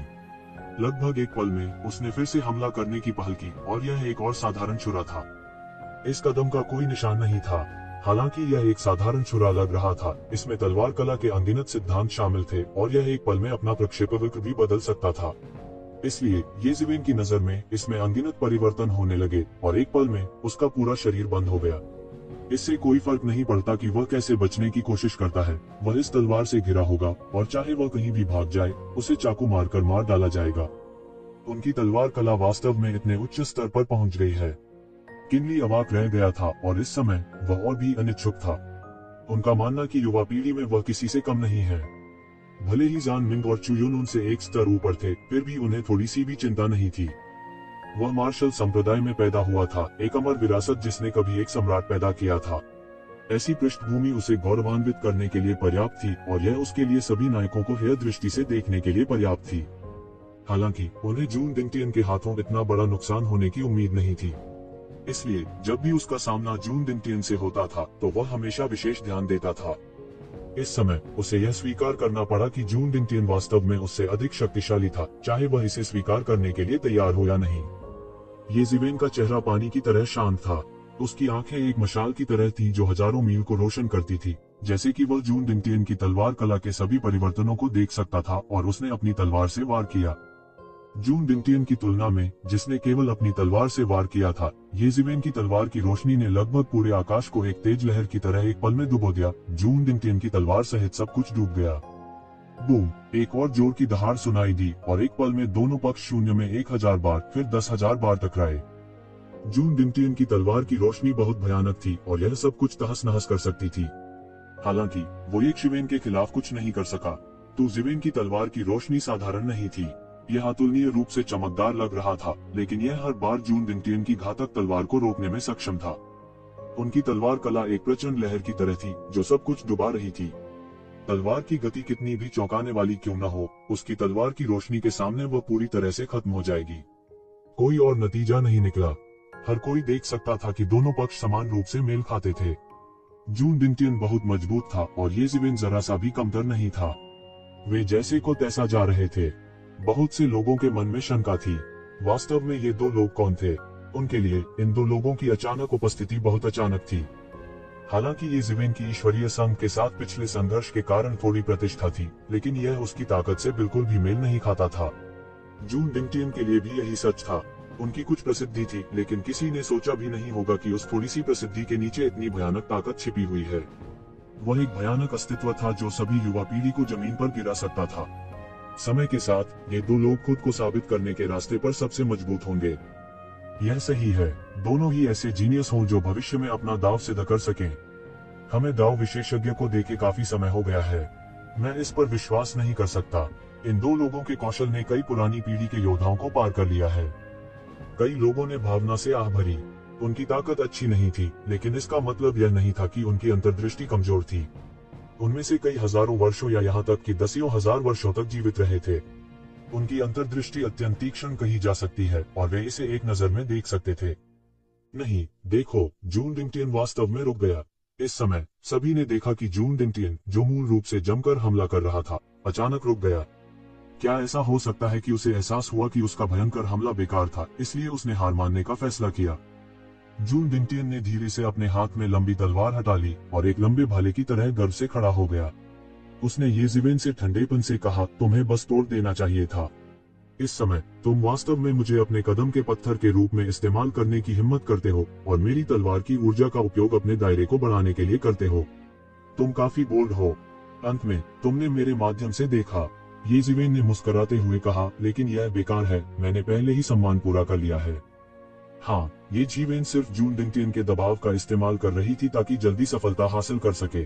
A: लगभग एक पल में उसने फिर से हमला करने की पहल की और यह एक और साधारण छुरा था। इस कदम का कोई निशान नहीं था। हालांकि यह एक साधारण छुरा लग रहा था, इसमें तलवार कला के अनगिनत सिद्धांत शामिल थे और यह एक पल में अपना प्रक्षेपवक्र भी बदल सकता था। इसलिए ये जिवेन की नजर में इसमें अनगिनत परिवर्तन होने लगे और एक पल में उसका पूरा शरीर बंद हो गया। इससे कोई फर्क नहीं पड़ता कि वह कैसे बचने की कोशिश करता है, वह इस तलवार से घिरा होगा और चाहे वह कहीं भी भाग जाए, उसे चाकू मारकर मार डाला जाएगा। उनकी तलवार कला वास्तव में इतने उच्च स्तर पर पहुंच गई है। किनली अवाक रह गया था और इस समय वह और भी अनिच्छुक था। उनका मानना कि युवा पीढ़ी में वह किसी से कम नहीं है। भले ही जान मिंग और चू यून उनसे एक स्तर ऊपर थे, फिर भी उन्हें थोड़ी सी भी चिंता नहीं थी। वह मार्शल संप्रदाय में पैदा हुआ था, एक अमर विरासत जिसने कभी एक सम्राट पैदा किया था। ऐसी पृष्ठभूमि उसे गौरवान्वित करने के लिए पर्याप्त थी और यह उसके लिए सभी नायकों को हेय दृष्टि से देखने के लिए पर्याप्त थी। हालांकि उन्हें जून डिंगटियन के हाथों इतना बड़ा नुकसान होने की उम्मीद नहीं थी, इसलिए जब भी उसका सामना जून डिंगटियन से होता था तो वह हमेशा विशेष ध्यान देता था। इस समय उसे यह स्वीकार करना पड़ा कि जून डिंगटियन वास्तव में उससे अधिक शक्तिशाली था, चाहे वह इसे स्वीकार करने के लिए तैयार हो या नहीं। येज़िवेन का चेहरा पानी की तरह शांत था। उसकी आंखें एक मशाल की तरह थीं जो हजारों मील को रोशन करती थी, जैसे कि वह जून डिंगटियन की तलवार कला के सभी परिवर्तनों को देख सकता था और उसने अपनी तलवार से वार किया। जून डिंगटियन की तुलना में, जिसने केवल अपनी तलवार से वार किया था, येज़िवेन की तलवार की रोशनी ने लगभग पूरे आकाश को एक तेज लहर की तरह एक पल में डुबो दिया। जून डिंगटियन की तलवार सहित सब कुछ डूब गया। बूम! एक और जोर की दहाड़ सुनाई दी और एक पल में दोनों पक्ष शून्य में 1000 बार, फिर 10,000 बार टकराए। जून डिंगटियन की तलवार की रोशनी बहुत भयानक थी और यह सब कुछ तहस नहस कर सकती थी। हालांकि वो येज़िवेन के खिलाफ कुछ नहीं कर सका। तो ज़िवेन की तलवार की रोशनी साधारण नहीं थी, यह अतुलनीय रूप से चमकदार लग रहा था, लेकिन यह हर बार जून डिंगटियन की घातक तलवार को रोकने में सक्षम था। उनकी तलवार कला एक प्रचंड लहर की तरह थी जो सब कुछ डुबा रही थी। तलवार की गति कितनी भी चौंकाने वाली क्यों न हो, उसकी तलवार की रोशनी के सामने वह पूरी तरह से खत्म हो जाएगी। कोई और नतीजा नहीं निकला। हर कोई देख सकता था कि दोनों पक्ष समान रूप से मेल खाते थे। जून डिंगटियन बहुत मजबूत था और येज़िवेन जरा सा भी कमतर नहीं था। वे जैसे को तैसा जा रहे थे। बहुत से लोगों के मन में शंका थी, वास्तव में ये दो लोग कौन थे? उनके लिए इन दो लोगों की अचानक उपस्थिति बहुत अचानक थी। हालांकि येज़िवेन की ईश्वरीय संघ के साथ पिछले संघर्ष के कारण थोड़ी प्रतिष्ठा थी, लेकिन यह उसकी ताकत से बिल्कुल भी मेल नहीं खाता था। जून डिंगटियन के लिए भी यही सच था। उनकी कुछ प्रसिद्धि थी, लेकिन किसी ने सोचा भी नहीं होगा कि उस थोड़ी सी प्रसिद्धि के नीचे इतनी भयानक ताकत छिपी हुई है। वह एक भयानक अस्तित्व था जो सभी युवा पीढ़ी को जमीन पर गिरा सकता था। समय के साथ ये दो लोग खुद को साबित करने के रास्ते पर सबसे मजबूत होंगे। यह सही है, दोनों ही ऐसे जीनियस हों जो भविष्य में अपना दांव सिद्ध कर सकें। हमें दांव विशेषज्ञ को देके काफी समय हो गया है। मैं इस पर विश्वास नहीं कर सकता। इन दो लोगों के कौशल ने कई पुरानी पीढ़ी के योद्धाओं को पार कर लिया है। कई लोगों ने भावना से आह भरी। उनकी ताकत अच्छी नहीं थी, लेकिन इसका मतलब यह नहीं था कि उनकी अंतर्दृष्टि कमजोर थी। उनमें से कई हजारों वर्षों या यहाँ तक कि दसियों हजार वर्षों तक जीवित रहे थे। उनकी अंतर्दृष्टि अत्यंत तीक्ष्ण कही जा सकती है और वे इसे एक नजर में देख सकते थे। नहीं, देखो, जून डिंगटियन वास्तव में रुक गया। इस समय सभी ने देखा कि जून डिंगटियन, जो मूल रूप से जमकर हमला कर रहा था, अचानक रुक गया। क्या ऐसा हो सकता है कि उसे एहसास हुआ कि उसका भयंकर हमला बेकार था, इसलिए उसने हार मानने का फैसला किया? जून डिंगटियन ने धीरे से अपने हाथ में लंबी तलवार हटा ली और एक लंबे भाले की तरह गर्व से खड़ा हो गया। उसने येज़िवेन से ठंडेपन से कहा, तुम्हें बस तोड़ देना चाहिए था। इस समय तुम वास्तव में मुझे अपने कदम के पत्थर के रूप में इस्तेमाल करने की हिम्मत करते हो और मेरी तलवार की ऊर्जा का उपयोग अपने दायरे को बढ़ाने के लिए करते हो। तुम काफी बोल्ड हो। अंत में तुमने मेरे माध्यम से देखा। येज़िवेन ने मुस्कुराते हुए कहा, लेकिन यह बेकार है, मैंने पहले ही सम्मान पूरा कर लिया है। हाँ, येज़िवेन सिर्फ जून डिंगटियन के दबाव का इस्तेमाल कर रही थी ताकि जल्दी सफलता हासिल कर सके।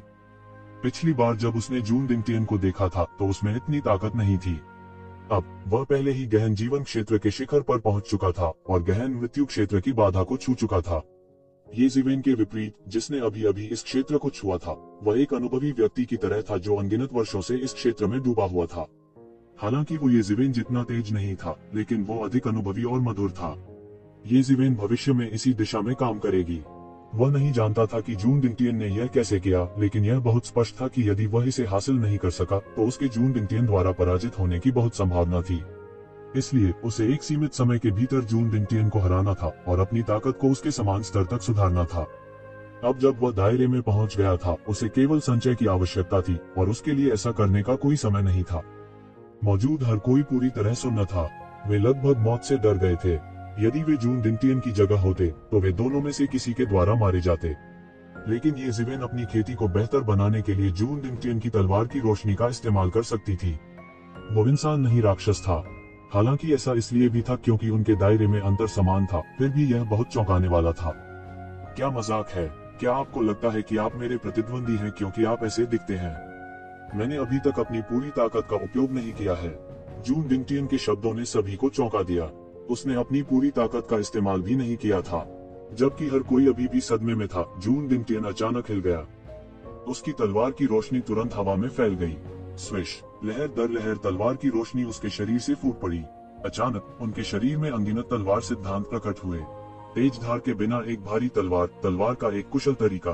A: पिछली बार जब उसने जून डिंगटियन को देखा था तो उसमें इतनी ताकत नहीं थी। अब वह पहले ही गहन जीवन क्षेत्र के शिखर पर पहुंच चुका था और गहन मृत्यु क्षेत्र की बाधा को छू चुका था। येज़िवेन के विपरीत, जिसने अभी अभी इस क्षेत्र को छुआ था, वह एक अनुभवी व्यक्ति की तरह था जो अनगिनत वर्षों से इस क्षेत्र में डूबा हुआ था। हालांकि वो येज़िवेन जितना तेज नहीं था, लेकिन वो अधिक अनुभवी और मधुर था। येज़िवेन भविष्य में इसी दिशा में काम करेगी। वह नहीं जानता था कि जून डिंगटियन ने यह कैसे किया, लेकिन यह बहुत स्पष्ट था कि यदि वह इसे हासिल नहीं कर सका तो उसके जून डिंगटियन द्वारा पराजित होने की बहुत संभावना थी। इसलिए उसे एक सीमित समय के भीतर जून डिंगटियन को हराना था और अपनी ताकत को उसके समान स्तर तक सुधारना था। अब जब वह दायरे में पहुंच गया था, उसे केवल संचय की आवश्यकता थी और उसके लिए ऐसा करने का कोई समय नहीं था। मौजूद हर कोई पूरी तरह सुन्न था। वे लगभग मौत से डर गए थे। यदि वे जून डिंगटियन की जगह होते तो वे दोनों में से किसी के द्वारा मारे जाते। लेकिन येज़िवेन अपनी खेती को बेहतर बनाने के लिए जून डिंगटियन की तलवार की रोशनी का इस्तेमाल कर सकती थी। वो इंसान नहीं, राक्षस था। हालांकि ऐसा इसलिए भी था क्योंकि उनके दायरे में अंतर समान था, फिर भी यह बहुत चौंकाने वाला था। क्या मजाक है? क्या आपको लगता है कि आप मेरे प्रतिद्वंदी हैं क्योंकि आप ऐसे दिखते हैं? मैंने अभी तक अपनी पूरी ताकत का उपयोग नहीं किया है। जून डिंगटियन के शब्दों ने सभी को चौंका दिया। उसने अपनी पूरी ताकत का इस्तेमाल भी नहीं किया था। जबकि हर कोई अभी भी सदमे में था, जून डिंगटियन अचानक हिल गया। उसकी तलवार की रोशनी तुरंत हवा में फैल गई। स्विश, लहर दर लहर तलवार की रोशनी उसके शरीर से फूट पड़ी। अचानक उनके शरीर में अनगिनत तलवार सिद्धांत प्रकट हुए। तेज धार के बिना एक भारी तलवार का एक कुशल तरीका,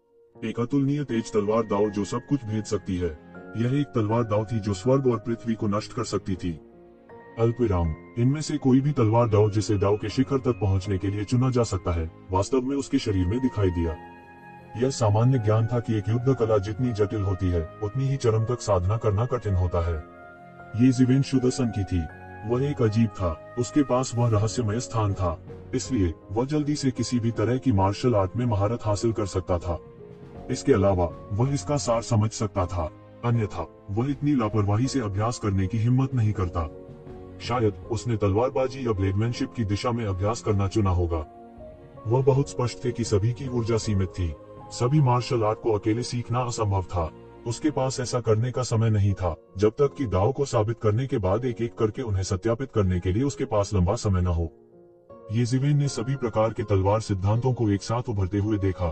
A: एक अतुलनीय तेज तलवार दाव जो सब कुछ भेद सकती है। यह एक तलवार दाव थी जो स्वर्ग और पृथ्वी को नष्ट कर सकती थी। अल्पविराम, इनमें से कोई भी तलवार दाव जिसे दाव के शिखर तक पहुंचने के लिए चुना जा सकता है, वास्तव में उसके शरीर में दिखाई दिया। यह सामान्य ज्ञान था कि एक युद्ध कला जितनी जटिल होती है, उतनी ही चरम तक साधना करना कठिन होता है। ये जीवेन शुदसन की थी। वह एक अजीब था, उसके पास वह रहस्यमय स्थान था, इसलिए वह जल्दी से किसी भी तरह की मार्शल आर्ट में महारत हासिल कर सकता था। इसके अलावा वह इसका सार समझ सकता था, अन्यथा वह इतनी लापरवाही से अभ्यास करने की हिम्मत नहीं करता। शायद उसने तलवारबाजी या ब्लेडमैनशिप की दिशा में अभ्यास करना चुना होगा। वह बहुत स्पष्ट थे कि सभी की ऊर्जा सीमित थी। सभी मार्शल आर्ट को अकेले सीखना असंभव था। उसके पास ऐसा करने का समय नहीं था, जब तक कि दाव को साबित करने के बाद एक एक करके उन्हें सत्यापित करने के लिए उसके पास लंबा समय न हो। ये जीवेन ने सभी प्रकार के तलवार सिद्धांतों को एक साथ उभरते हुए देखा।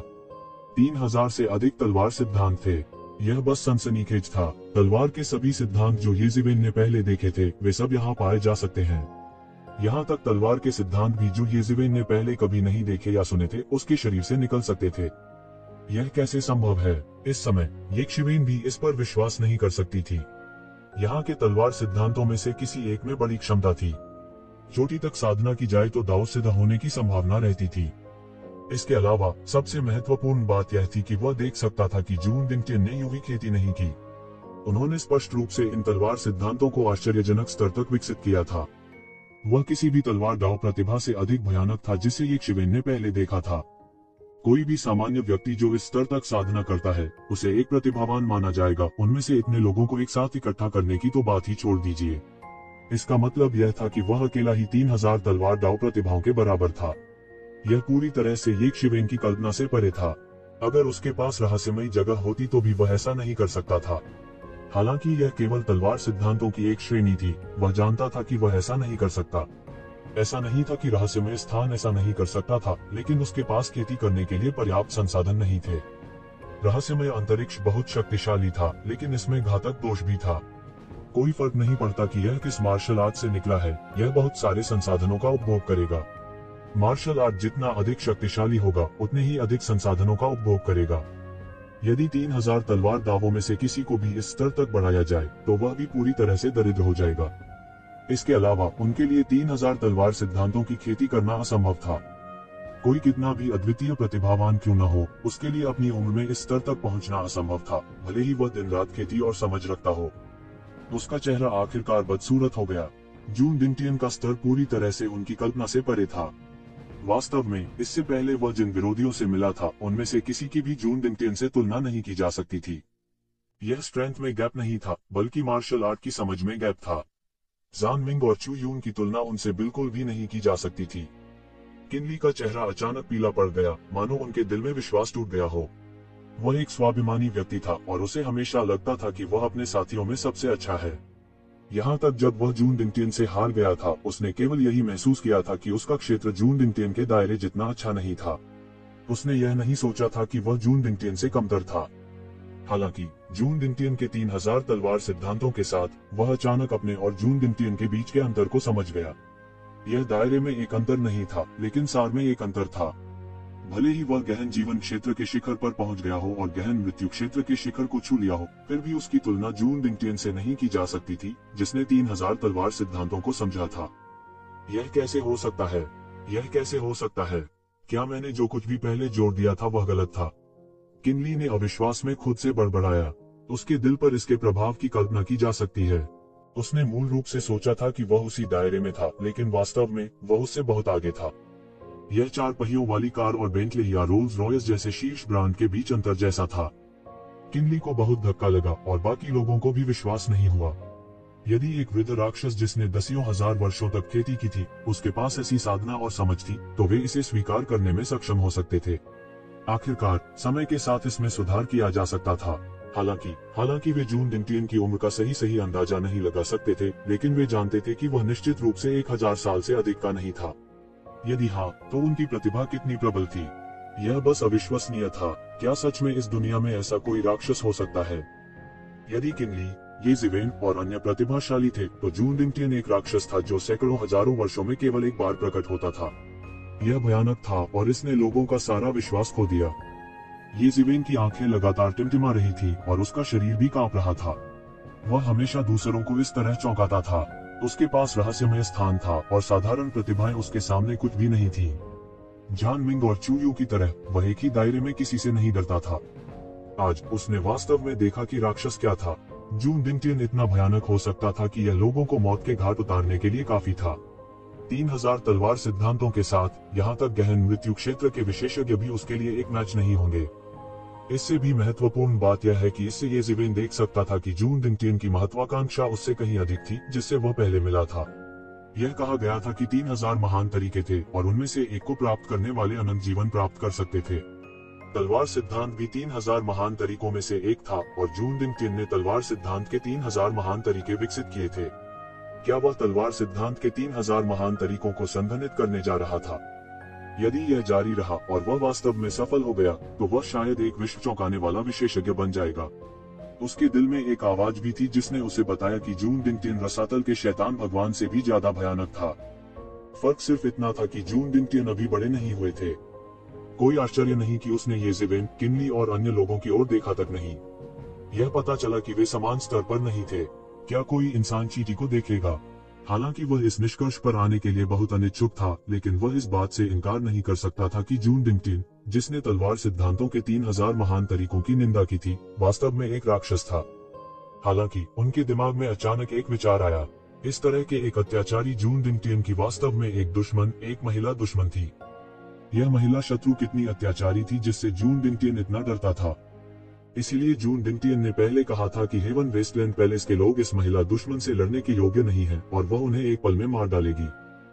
A: 3000 से अधिक तलवार सिद्धांत थे। यह बस सनसनीखेज था। तलवार के सभी सिद्धांत जो ये जीवेन ने पहले देखे थे, वे सब यहाँ पाए जा सकते हैं। यहाँ तक तलवार के सिद्धांत भी जो ये जीवेन ने पहले कभी नहीं देखे या सुने थे, उसके शरीर से निकल सकते थे। यह कैसे संभव है? इस समय येशिवेन भी इस पर विश्वास नहीं कर सकती थी। यहाँ के तलवार सिद्धांतों में से किसी एक में बड़ी क्षमता थी। चोटी तक साधना की जाए तो दाव सिद्ध होने की संभावना रहती थी। इसके अलावा सबसे महत्वपूर्ण बात यह थी कि वह देख सकता था कि जून डिंगटियन ने यूं ही खेती नहीं की। उन्होंने स्पष्ट रूप से इन तलवार सिद्धांतों को आश्चर्यजनक स्तर तक विकसित किया था। वह किसी भी तलवार दाव प्रतिभा से अधिक भयानक था जिसे येशिवेन ने पहले देखा था। कोई भी सामान्य व्यक्ति जो इस स्तर तक साधना करता है, उसे एक प्रतिभावान माना जाएगा। उनमें से इतने लोगों को एक साथ इकट्ठा करने की तो बात ही छोड़ दीजिए। इसका मतलब यह था कि वह अकेला ही 3000 तलवार दाव प्रतिभाओं के बराबर था। यह पूरी तरह से येशिवेन की कल्पना से परे था। अगर उसके पास रहस्यमयी जगह होती तो भी वह ऐसा नहीं कर सकता था। हालांकि यह केवल तलवार सिद्धांतों की एक श्रेणी थी, वह जानता था कि वह ऐसा नहीं कर सकता। ऐसा नहीं था कि रहस्यमय स्थान ऐसा नहीं कर सकता था, लेकिन उसके पास खेती करने के लिए पर्याप्त संसाधन नहीं थे। रहस्यमय अंतरिक्ष बहुत शक्तिशाली था, लेकिन इसमें घातक दोष भी था। कोई फर्क नहीं पड़ता कि यह किस मार्शल आर्ट से निकला है, यह बहुत सारे संसाधनों का उपभोग करेगा। मार्शल आर्ट जितना अधिक शक्तिशाली होगा, उतने ही अधिक संसाधनों का उपभोग करेगा। यदि 3000 तलवार दावों में से किसी को भी इस स्तर तक बढ़ाया जाए, तो वह भी पूरी तरह से दरिद्र हो जाएगा। इसके अलावा उनके लिए 3000 तलवार सिद्धांतों की खेती करना असंभव था। कोई कितना भी अद्वितीय प्रतिभावान क्यों न हो, उसके लिए अपनी उम्र में इस स्तर तक पहुंचना असंभव था, भले ही वह दिन रात खेती और समझ रखता हो। उसका चेहरा आखिरकार बदसूरत हो गया। जून डिंगटियन का स्तर पूरी तरह से उनकी कल्पना से परे था। वास्तव में इससे पहले वह जिन विरोधियों से मिला था, उनमें से किसी की भी जून डिंगटियन से तुलना नहीं की जा सकती थी। यह स्ट्रेंथ में गैप नहीं था, बल्कि मार्शल आर्ट की समझ में गैप था। जान मिंग और चू यून की तुलना उनसे बिल्कुल भी नहीं की जा सकती थी। किनली का चेहरा अचानक पीला पड़ गया, मानो उनके दिल में विश्वास टूट गया हो। वह एक स्वाभिमानी व्यक्ति था और उसे हमेशा लगता था कि वह अपने साथियों में सबसे अच्छा है। यहाँ तक जब वह जून डिंगटियन से हार गया था, उसने केवल यही महसूस किया था कि उसका क्षेत्र जून डिंगटियन के दायरे जितना अच्छा नहीं था। उसने यह नहीं सोचा था कि वह जून डिंगटियन से कमतर था। हालांकि जून डिंगटियन के 3000 तलवार सिद्धांतों के साथ वह अचानक अपने और जून डिंगटियन के बीच के अंतर को समझ गया। यह दायरे में एक अंतर नहीं था, लेकिन सार में एक अंतर था। भले ही वह गहन जीवन क्षेत्र के शिखर पर पहुंच गया हो और गहन मृत्यु क्षेत्र के शिखर को छू लिया हो, फिर भी उसकी तुलना जून डिंगटियन से नहीं की जा सकती थी, जिसने 3000 तलवार सिद्धांतों को समझा था। यह कैसे हो सकता है? यह कैसे हो सकता है? क्या मैंने जो कुछ भी पहले जोड़ दिया था वह गलत था? किनली ने अविश्वास में खुद से बड़बड़ाया। उसके दिल पर इसके प्रभाव की कल्पना की जा सकती है। उसने मूल रूप से सोचा था कि वह उसी दायरे में था, लेकिन वास्तव में वह उससे बहुत आगे था। यह 4 पहियों वाली कार और बेंटली या रोल्स रॉयस जैसे शीर्ष ब्रांड के बीच अंतर जैसा था। किनली को बहुत धक्का लगा और बाकी लोगों को भी विश्वास नहीं हुआ। यदि एक वृद्ध राक्षस जिसने दसियों हजार वर्षों तक खेती की थी, उसके पास ऐसी साधना और समझ थी, तो वे इसे स्वीकार करने में सक्षम हो सकते थे। आखिरकार समय के साथ इसमें सुधार किया जा सकता था। हालांकि वे जून डिंगटियन की उम्र का सही अंदाजा नहीं लगा सकते थे, लेकिन वे जानते थे कि वह निश्चित रूप से 1000 साल से अधिक का नहीं था। यदि हाँ, तो उनकी प्रतिभा कितनी प्रबल थी। यह बस अविश्वसनीय था। क्या सच में इस दुनिया में ऐसा कोई राक्षस हो सकता है? यदि किनली, येज़िवेन और अन्य प्रतिभाशाली थे, तो जून डिंगटियन एक राक्षस था जो सैकड़ों हजारों वर्षों में केवल एक बार प्रकट होता था। यह भयानक था और इसने लोगों का सारा विश्वास खो दिया। येज़िवेन की आंखें लगातार टिमटिमा रही थी और उसका शरीर भी कांप रहा था। वह हमेशा दूसरों को इस तरह चौंकाता था। उसके पास रहस्यमय स्थान था और साधारण प्रतिभाएं उसके सामने कुछ भी नहीं थी। जान मिंग और चू यू की तरह वह एक ही दायरे में किसी से नहीं डरता था। आज उसने वास्तव में देखा कि राक्षस क्या था। जून डिंगटियन इतना भयानक हो सकता था कि यह लोगों को मौत के घाट उतारने के लिए काफी था। 3000 तलवार सिद्धांतों के साथ यहाँ तक गहन मृत्यु क्षेत्र के विशेषज्ञ भी उसके लिए एक मैच नहीं होंगे। इससे भी महत्वपूर्ण बात यह है कि इससे येज़िवेन देख सकता था कि जून डिंगटियन की महत्वाकांक्षा उससे कहीं अधिक थी जिससे वह पहले मिला था। यह कहा गया था कि 3000 महान तरीके थे और उनमें से एक को प्राप्त करने वाले अनंत जीवन प्राप्त कर सकते थे। तलवार सिद्धांत भी 3000 महान तरीकों में से एक था और जून डिंगटियन ने तलवार सिद्धांत के 3000 महान तरीके विकसित किए थे। क्या वह तलवार सिद्धांत के 3000 महान तरीकों को संघनित करने जा रहा था? यदि यह जारी रहा और वह वास्तव में सफल हो गया, तो वह शायद एक विश्व चौंकाने वाला विशेषज्ञ बन जाएगा। उसके दिल में एक आवाज भी थी जिसने उसे बताया कि जून डिंगटियन रसातल के शैतान भगवान से भी ज्यादा भयानक था। फर्क सिर्फ इतना था कि जून डिंगटियन अभी बड़े नहीं हुए थे। कोई आश्चर्य नहीं कि उसने येज़िवेन, किनली और अन्य लोगों की ओर देखा तक नहीं। यह पता चला कि वे समान स्तर पर नहीं थे। क्या कोई इंसान चींटी को देखेगा? हालांकि वह इस निष्कर्ष पर आने के लिए बहुत अनिच्छुक था, लेकिन वह इस बात से इनकार नहीं कर सकता था कि जून डिंगटियन, जिसने तलवार सिद्धांतों के 3000 महान तरीकों की निंदा की थी, वास्तव में एक राक्षस था। हालांकि उनके दिमाग में अचानक एक विचार आया। इस तरह के एक अत्याचारी जून डिंगटियन की वास्तव में एक दुश्मन, एक महिला दुश्मन थी। यह महिला शत्रु कितनी अत्याचारी थी जिससे जून डिंगटियन इतना डरता था। इसलिए जून डिंगटियन ने पहले कहा था कि हेवन वेस्टलैंड पैलेस के लोग इस महिला दुश्मन से लड़ने के योग्य नहीं हैं और वह उन्हें एक पल में मार डालेगी।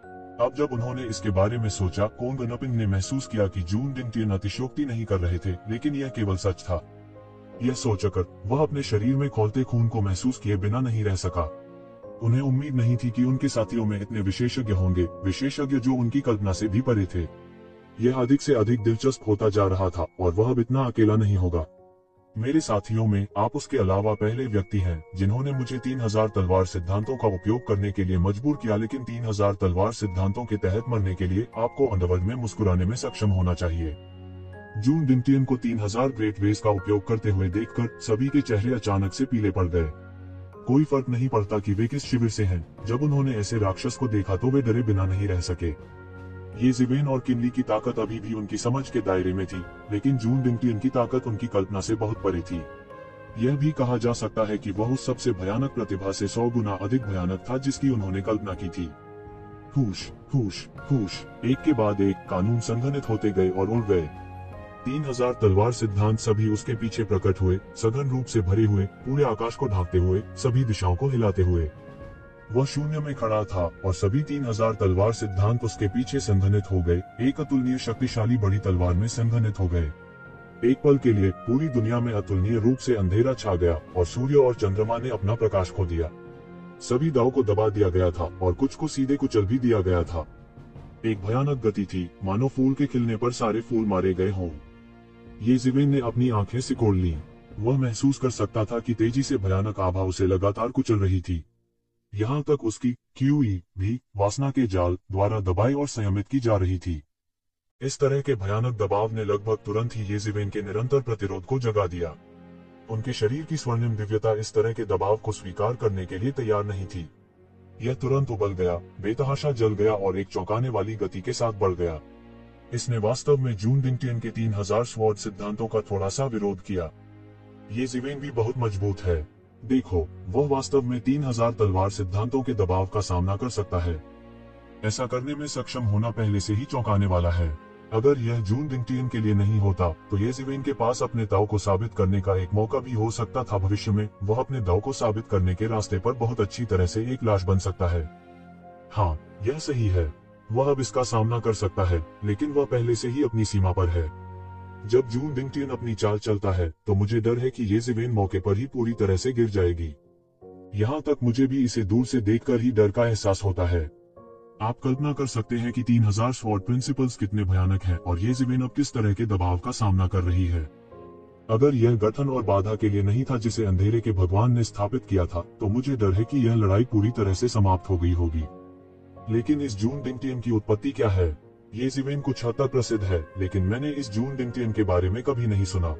A: अब जब उन्होंने इसके बारे में सोचा, कोंग नपिंग ने महसूस किया कि जून डिंगटियन अतिशयोक्ति नहीं कर रहे थे, लेकिन यह केवल सच था। यह सोचकर वह अपने शरीर में खौलते खून को महसूस किए बिना नहीं रह सका। उन्हें उम्मीद नहीं थी कि उनके साथियों में इतने विशेषज्ञ होंगे, विशेषज्ञ जो उनकी कल्पना से भी परे थे। यह अधिक से अधिक दिलचस्प होता जा रहा था और वह अब इतना अकेला नहीं होगा। मेरे साथियों में आप उसके अलावा पहले व्यक्ति हैं जिन्होंने मुझे 3000 तलवार सिद्धांतों का उपयोग करने के लिए मजबूर किया, लेकिन 3000 तलवार सिद्धांतों के तहत मरने के लिए आपको अंडरवर्ल्ड में मुस्कुराने में सक्षम होना चाहिए। जून डिंगटियन को 3000 ग्रेट वेज का उपयोग करते हुए देखकर सभी के चेहरे अचानक से पीले पड़ गए। कोई फर्क नहीं पड़ता कि वे किस शिविर से हैं। जब उन्होंने ऐसे राक्षस को देखा तो वे डरे बिना नहीं रह सके। येज़िवेन और किनली की ताकत अभी भी उनकी समझ के दायरे में थी, लेकिन जून डिंगटियन की ताकत उनकी कल्पना से बहुत परे थी। यह भी कहा जा सकता है कि वह उस सबसे भयानक प्रतिभा से 100 गुना अधिक भयानक था जिसकी उन्होंने कल्पना की थी। हुश, हुश, हुश, एक के बाद एक कानून संघनित होते गए और उड़ गए। 3000 तलवार सिद्धांत सभी उसके पीछे प्रकट हुए, सघन रूप से भरे हुए, पूरे आकाश को ढांकते हुए, सभी दिशाओं को हिलाते हुए। वह शून्य में खड़ा था और सभी 3000 तलवार सिद्धांत उसके पीछे संघनित हो गए, एक अतुलनीय शक्तिशाली बड़ी तलवार में संघनित हो गए। एक पल के लिए पूरी दुनिया में अतुलनीय रूप से अंधेरा छा गया और सूर्य और चंद्रमा ने अपना प्रकाश खो दिया। सभी दाव को दबा दिया गया था और कुछ को सीधे कुचल भी दिया गया था। एक भयानक गति थी, मानो फूल के खिलने पर सारे फूल मारे गए हों। येज़िवेन ने अपनी आंखें सिकोड़ लीं। वह महसूस कर सकता था कि तेजी से भयानक आभा उसे लगातार कुचल रही थी। यहाँ तक उसकी क्यूई भी वासना के जाल द्वारा दबाई और संयमित की जा रही थी। इस तरह के भयानक दबाव ने लगभग तुरंत ही येज़िवेन के निरंतर प्रतिरोध को जगा दिया। उनके शरीर की स्वर्णिम दिव्यता इस तरह के दबाव को स्वीकार करने के लिए तैयार नहीं थी। यह तुरंत उबल गया, बेतहाशा जल गया और एक चौंकाने वाली गति के साथ बढ़ गया। इसने वास्तव में जून डिंगटियन के 3000 स्वॉर्ड सिद्धांतों का थोड़ा सा विरोध किया। येज़िवेन भी बहुत मजबूत है। देखो, वह वास्तव में 3000 तलवार सिद्धांतों के दबाव का सामना कर सकता है। ऐसा करने में सक्षम होना पहले से ही चौंकाने वाला है। अगर यह जून डिंगटियन के लिए नहीं होता, तो येज़िवेन के पास अपने दाव को साबित करने का एक मौका भी हो सकता था। भविष्य में वह अपने दाव को साबित करने के रास्ते पर बहुत अच्छी तरह से एक लाश बन सकता है। हाँ, यह सही है। वह अब इसका सामना कर सकता है, लेकिन वह पहले से ही अपनी सीमा पर है। जब जून डिंगटियन अपनी चाल चलता है, तो मुझे डर है कि येज़िवेन मौके पर ही पूरी तरह से गिर जाएगी। यहाँ तक मुझे भी इसे दूर से देखकर ही डर का एहसास होता है। आप कल्पना कर सकते हैं कि 3000 स्वॉर्ड प्रिंसिपल्स कितने भयानक हैं और येज़ेबेल अब किस तरह के दबाव का सामना कर रही है। अगर यह गठन और बाधा के लिए नहीं था जिसे अंधेरे के भगवान ने स्थापित किया था, तो मुझे डर है कि यह लड़ाई पूरी तरह से समाप्त हो गई होगी। लेकिन इस जून डिंगटियन की उत्पत्ति क्या है? येज़ेबेल कुछ हद तक प्रसिद्ध है, लेकिन मैंने इस जून डिंगटियन के बारे में कभी नहीं सुना।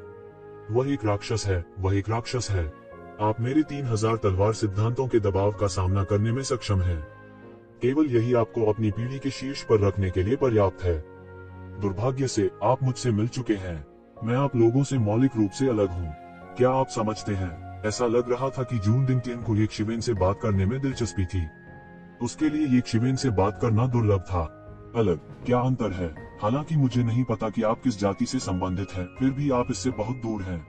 A: वह एक राक्षस है, वह एक राक्षस है। आप मेरे 3000 तलवार सिद्धांतों के दबाव का सामना करने में सक्षम हैं। केवल यही आपको अपनी पीढ़ी के शीर्ष पर रखने के लिए पर्याप्त है। दुर्भाग्य से आप मुझसे मिल चुके हैं। मैं आप लोगों से मौलिक रूप से अलग हूँ। क्या आप समझते हैं? ऐसा लग रहा था कि जून डिंगटियन को येक्शिवेन से बात करने में दिलचस्पी थी। उसके लिए येक्शिवेन से बात करना दुर्लभ था। अलग क्या अंतर है? हालांकि मुझे नहीं पता कि आप किस जाति से संबंधित हैं, फिर भी आप इससे बहुत दूर हैं।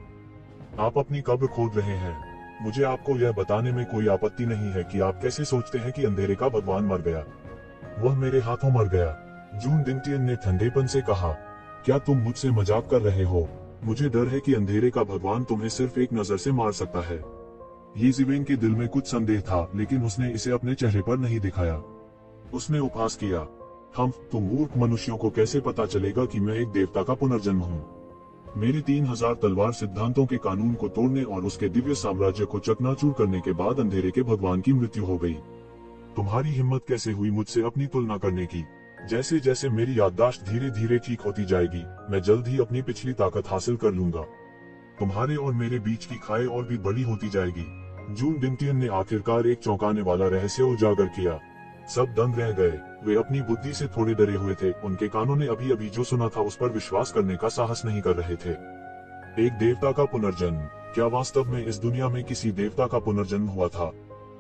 A: आप अपनी कब्र खोद रहे हैं। मुझे आपको यह बताने में कोई आपत्ति नहीं है कि आप कैसे सोचते हैं कि अंधेरे का भगवान मर गया। वह मेरे हाथों मर गया। जून डिंगटियन ने ठंडेपन से कहा, क्या तुम मुझसे मजाक कर रहे हो? मुझे डर है कि अंधेरे का भगवान तुम्हें सिर्फ एक नजर से मार सकता है। येज़ेबेल के दिल में कुछ संदेह था, लेकिन उसने इसे अपने चेहरे पर नहीं दिखाया। उसने उपहास किया, तुम मूर्ख मनुष्यों को कैसे पता चलेगा कि मैं एक देवता का पुनर्जन्म हूँ? मेरे 3000 तलवार सिद्धांतों के कानून को तोड़ने और उसके दिव्य साम्राज्य को चकनाचूर करने के बाद अंधेरे के भगवान की मृत्यु हो गई। तुम्हारी हिम्मत कैसे हुई मुझसे अपनी तुलना करने की? जैसे जैसे मेरी याददाश्त धीरे धीरे ठीक होती जाएगी, मैं जल्द ही अपनी पिछली ताकत हासिल कर लूंगा। तुम्हारे और मेरे बीच की खाई और भी बड़ी होती जाएगी। जून डिंगटियन ने आखिरकार एक चौंकाने वाला रहस्य उजागर किया। सब दंग रह गए। वे अपनी बुद्धि से थोड़े डरे हुए थे। उनके कानों ने अभी अभी जो सुना था उस पर विश्वास करने का साहस नहीं कर रहे थे। एक देवता का पुनर्जन्म? क्या वास्तव में इस दुनिया में किसी देवता का पुनर्जन्म हुआ था?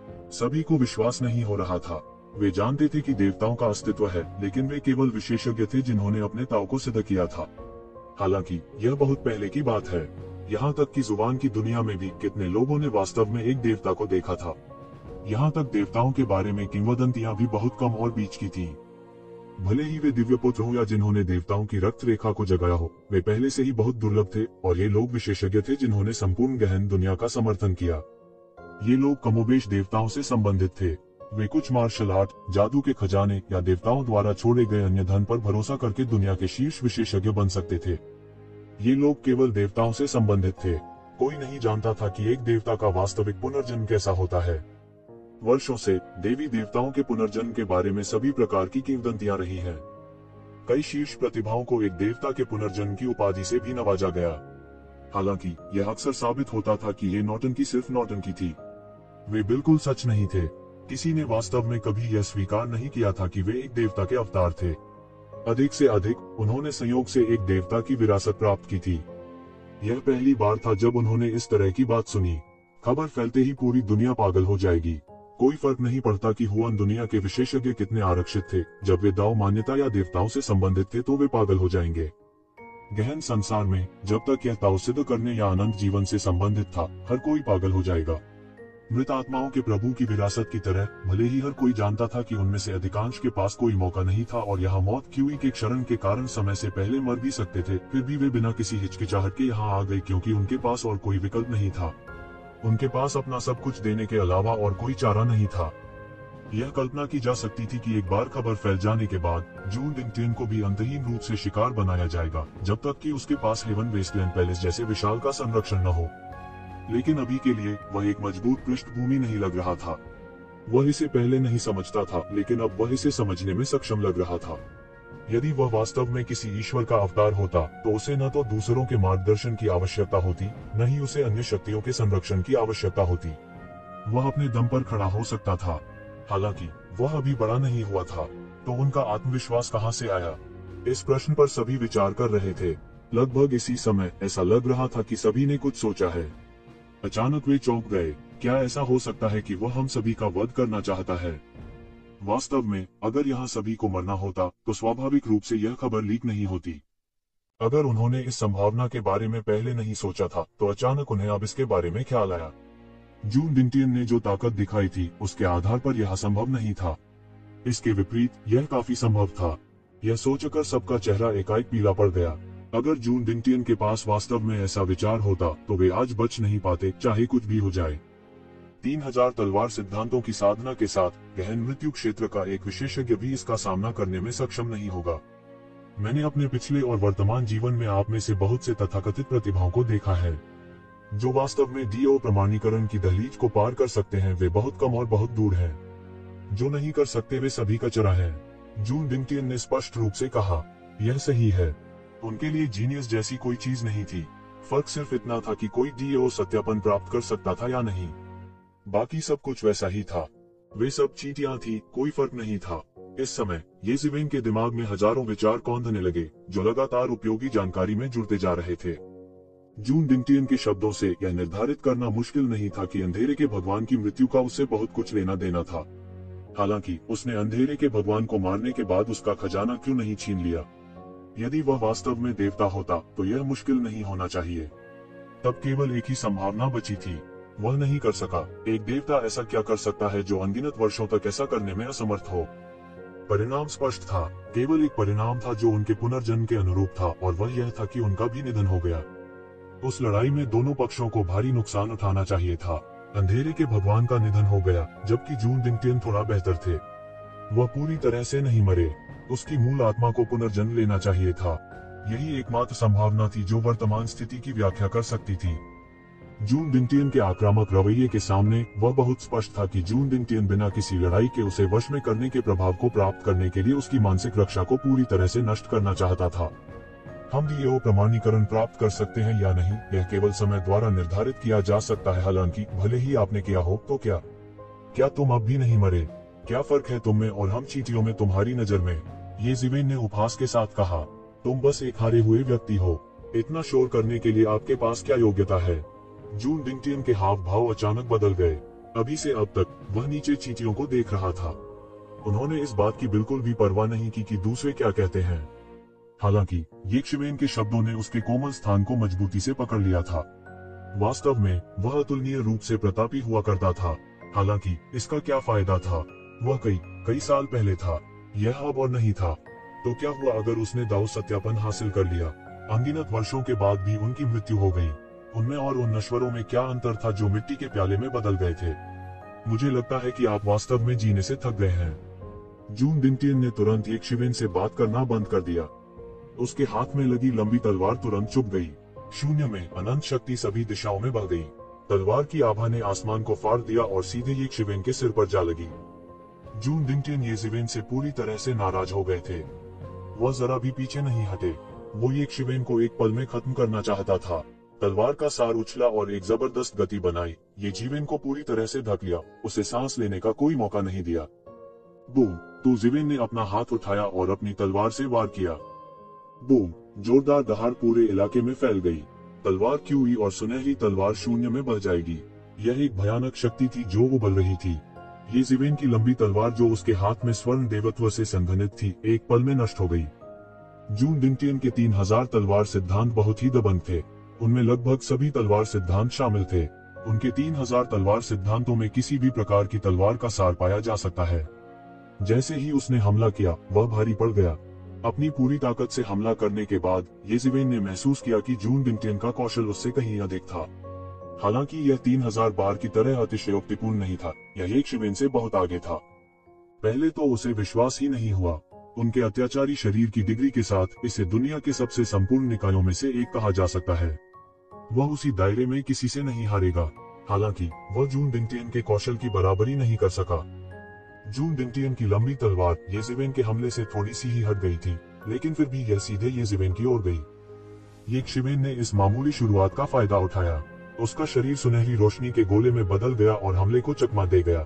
A: सभी को विश्वास नहीं हो रहा था। वे जानते थे कि देवताओं का अस्तित्व है, लेकिन वे केवल विशेषज्ञ थे जिन्होंने अपने ताव को सिद्ध किया था। हालांकि यह बहुत पहले की बात है। यहाँ तक कि जुबान की दुनिया में भी कितने लोगों ने वास्तव में एक देवता को देखा था। यहाँ तक देवताओं के बारे में किंवदंतियां भी बहुत कम और बीच की थीं। भले ही वे दिव्य पुत्र हो या जिन्होंने देवताओं की रक्त रेखा को जगाया हो, वे पहले से ही बहुत दुर्लभ थे और ये लोग विशेषज्ञ थे जिन्होंने संपूर्ण गहन दुनिया का समर्थन किया। ये लोग कमोबेश देवताओं से संबंधित थे। वे कुछ मार्शल आर्ट, जादू के खजाने या देवताओं द्वारा छोड़े गए अन्य धन पर भरोसा करके दुनिया के शीर्ष विशेषज्ञ बन सकते थे। ये लोग केवल देवताओं से संबंधित थे। कोई नहीं जानता था कि एक देवता का वास्तविक पुनर्जन्म कैसा होता है। वर्षों से देवी देवताओं के पुनर्जन्म के बारे में सभी प्रकार की किंवदंतियां रही हैं। कई शीर्ष प्रतिभाओं को एक देवता के पुनर्जन्म की उपाधि से भी नवाजा गया। हालांकि यह अक्सर साबित होता था कि ये नौटंकी सिर्फ नौटंकी थी। वे बिल्कुल सच नहीं थे। किसी ने वास्तव में कभी यह स्वीकार नहीं किया था कि वे एक देवता के अवतार थे। अधिक से अधिक उन्होंने संयोग से एक देवता की विरासत प्राप्त की थी। यह पहली बार था जब उन्होंने इस तरह की बात सुनी। खबर फैलते ही पूरी दुनिया पागल हो जाएगी। कोई फर्क नहीं पड़ता कि हुआन दुनिया के विशेषज्ञ कितने आरक्षित थे। जब वे दाव मान्यता या देवताओं से संबंधित थे तो वे पागल हो जाएंगे। गहन संसार में जब तक यह ताव सिद्ध करने या अनंत जीवन से संबंधित था, हर कोई पागल हो जाएगा। मृत आत्माओं के प्रभु की विरासत की तरह भले ही हर कोई जानता था कि उनमें से अधिकांश के पास कोई मौका नहीं था और यहाँ मौत क्यूई के क्षरण के कारण समय से पहले मर भी सकते थे, फिर भी वे बिना किसी हिचकिचाहट के यहाँ आ गए क्योंकि उनके पास और कोई विकल्प नहीं था। उनके पास अपना सब कुछ देने के अलावा और कोई चारा नहीं था। यह कल्पना की जा सकती थी कि एक बार खबर फैल जाने के बाद जून डिंगटियन को भी अंतहीन रूप से शिकार बनाया जाएगा, जब तक कि उसके पास हेवन वेस्टलैंड पैलेस जैसे विशाल का संरक्षण न हो। लेकिन अभी के लिए वह एक मजबूत पृष्ठभूमि नहीं लग रहा था। वह इसे पहले नहीं समझता था, लेकिन अब वह इसे समझने में सक्षम लग रहा था। यदि वह वास्तव में किसी ईश्वर का अवतार होता, तो उसे न तो दूसरों के मार्गदर्शन की आवश्यकता होती, न ही उसे अन्य शक्तियों के संरक्षण की आवश्यकता होती। वह अपने दम पर खड़ा हो सकता था। हालांकि वह अभी बड़ा नहीं हुआ था, तो उनका आत्मविश्वास कहां से आया? इस प्रश्न पर सभी विचार कर रहे थे। लगभग इसी समय ऐसा लग रहा था कि सभी ने कुछ सोचा है। अचानक वे चौंक गए। क्या ऐसा हो सकता है कि वह हम सभी का वध करना चाहता है? वास्तव में अगर यहाँ सभी को मरना होता तो स्वाभाविक रूप से यह खबर लीक नहीं होती। अगर उन्होंने इस संभावना के बारे में पहले नहीं सोचा था, तो अचानक उन्हें अब इसके बारे में ख्याल आया। जून डिंगटियन ने जो ताकत दिखाई थी, उसके आधार पर यह संभव नहीं था। इसके विपरीत यह काफी संभव था। यह सोचकर सबका चेहरा एकाएक पीला पड़ गया। अगर जून डिंगटियन के पास वास्तव में ऐसा विचार होता, तो वे आज बच नहीं पाते, चाहे कुछ भी हो जाए। 3000 तलवार सिद्धांतों की साधना के साथ गहन मृत्यु क्षेत्र का एक विशेषज्ञ भी इसका सामना करने में सक्षम नहीं होगा। मैंने अपने पिछले और वर्तमान जीवन में आप में से बहुत से तथाकथित प्रतिभाओं को देखा है जो वास्तव में डीओ प्रमाणीकरण की दहलीज को पार कर सकते हैं। वे बहुत कम और बहुत दूर हैं। जो नहीं कर सकते वे सभी कचरा है। जून डिंगटियन ने स्पष्ट रूप से कहा, यह सही है। उनके लिए जीनियस जैसी कोई चीज नहीं थी। फर्क सिर्फ इतना था कि कोई डीओ सत्यापन प्राप्त कर सकता था या नहीं। बाकी सब कुछ वैसा ही था। वे सब चींटियां थी, कोई फर्क नहीं था। इस समय येज़िवेन के दिमाग में हजारों विचार कौंधने लगे जो लगातार उपयोगी जानकारी में जुड़ते जा रहे थे। जून डिंगटियन के शब्दों से यह निर्धारित करना मुश्किल नहीं था कि अंधेरे के भगवान की मृत्यु का उससे बहुत कुछ लेना देना था। हालांकि उसने अंधेरे के भगवान को मारने के बाद उसका खजाना क्यों नहीं छीन लिया? यदि वह वास्तव में देवता होता तो यह मुश्किल नहीं होना चाहिए। तब केवल एक ही संभावना बची थी, वह नहीं कर सका। एक देवता ऐसा क्या कर सकता है जो अनगिनत वर्षों तक ऐसा करने में असमर्थ हो? परिणाम स्पष्ट था। केवल एक परिणाम था जो उनके पुनर्जन्म के अनुरूप था, और वह यह था कि उनका भी निधन हो गया। उस लड़ाई में दोनों पक्षों को भारी नुकसान उठाना चाहिए था। अंधेरे के भगवान का निधन हो गया, जबकि जून डिंगटियन थोड़ा बेहतर थे। वह पूरी तरह से नहीं मरे। उसकी मूल आत्मा को पुनर्जन्म लेना चाहिए था। यही एकमात्र संभावना थी जो वर्तमान स्थिति की व्याख्या कर सकती थी। जून डिंगटियन के आक्रामक रवैये के सामने वह बहुत स्पष्ट था कि जून डिंगटियन बिना किसी लड़ाई के उसे वश में करने के प्रभाव को प्राप्त करने के लिए उसकी मानसिक रक्षा को पूरी तरह से नष्ट करना चाहता था। हम डीओ प्रमाणीकरण प्राप्त कर सकते हैं या नहीं, यह केवल समय द्वारा निर्धारित किया जा सकता है। हालांकि भले ही आपने किया हो तो क्या तुम अब भी नहीं मरे? क्या फर्क है तुम में और हम चींटियों में तुम्हारी नजर में? येज़िवेन ने उपहास के साथ कहा, तुम बस एक हारे हुए व्यक्ति हो। इतना शोर करने के लिए आपके पास क्या योग्यता है? जून डिंगटियन के हाव भाव अचानक बदल गए। अभी से अब तक वह नीचे चींटियों को देख रहा था। उन्होंने इस बात की बिल्कुल भी परवाह नहीं की कि दूसरे क्या कहते हैं। हालांकि येज़िवेन के शब्दों ने उसके कोमल स्थान को मजबूती से पकड़ लिया था। वास्तव में वह अतुलनीय रूप से प्रतापी हुआ करता था। हालांकि इसका क्या फायदा था? वह कई साल पहले था, यह अब और नहीं था। तो क्या हुआ अगर उसने दाऊ सत्यापन हासिल कर लिया? अनगिनत वर्षों के बाद भी उनकी मृत्यु हो गई। उनमें और उन नश्वरों में क्या अंतर था जो मिट्टी के प्याले में बदल गए थे? मुझे लगता है कि आप वास्तव में जीने से थक गए हैं। जून डिंगटियन ने तुरंत येज़िवेन से बात करना बंद कर दिया। उसके हाथ में लगी लंबी तलवार तुरंत चुप गई। शून्य में अनंत शक्ति सभी दिशाओं में बह गई। तलवार की आभा ने आसमान को फाड़ दिया और सीधे येज़िवेन के सिर पर जा लगी। जून डिंगटियन येज़िवेन से पूरी तरह से नाराज हो गए थे। वह जरा भी पीछे नहीं हटे। वो येज़िवेन को एक पल में खत्म करना चाहता था। तलवार का सार उछला और एक जबरदस्त गति बनाई। येज़िवेन को पूरी तरह से ढक लिया। उसे सांस लेने का कोई मौका नहीं दिया। बूम! तो येज़िवेन ने अपना हाथ उठाया और अपनी तलवार से वार किया। बूम! जोरदार दहाड़ पूरे इलाके में फैल गई। तलवार की हुई और सुनहरी तलवार शून्य में बह जाएगी। यह एक भयानक शक्ति थी जो उबल रही थी। येज़िवेन की लंबी तलवार जो उसके हाथ में स्वर्ण देवत्व से संघनित थी, एक पल में नष्ट हो गई। जून डिंगटियन के 3000 तलवार सिद्धांत बहुत ही दबंग थे। उनमें लगभग सभी तलवार सिद्धांत शामिल थे। उनके 3000 तलवार सिद्धांतों में किसी भी प्रकार की तलवार का सार पाया जा सकता है। जैसे ही उसने हमला किया, वह भारी पड़ गया। अपनी पूरी ताकत से हमला करने के बाद येज़िवेन ने महसूस किया कि जून डिंगटियन का कौशल उससे कहीं अधिक था। हालांकि यह 3000 बार की तरह अतिशयोक्तिपूर्ण नहीं था। यह येज़िवेन से बहुत आगे था। पहले तो उसे विश्वास ही नहीं हुआ। उनके अत्याचारी शरीर की डिग्री के साथ इसे दुनिया के सबसे संपूर्ण निकायों में से एक कहा जा सकता है। वह उसी दायरे में किसी से नहीं हारेगा। हालांकि वह जून डिंगटियन के कौशल की बराबरी नहीं कर सका। जून डिंगटियन की लंबी तलवार येज़िवेन के हमले से थोड़ी सी ही हट गई थी, लेकिन फिर भी यह सीधे येज़िवेन की ओर गई। येज़िवेन ने इस मामूली शुरुआत का फायदा उठाया। उसका शरीर सुनहरी रोशनी के गोले में बदल गया और हमले को चकमा दे गया।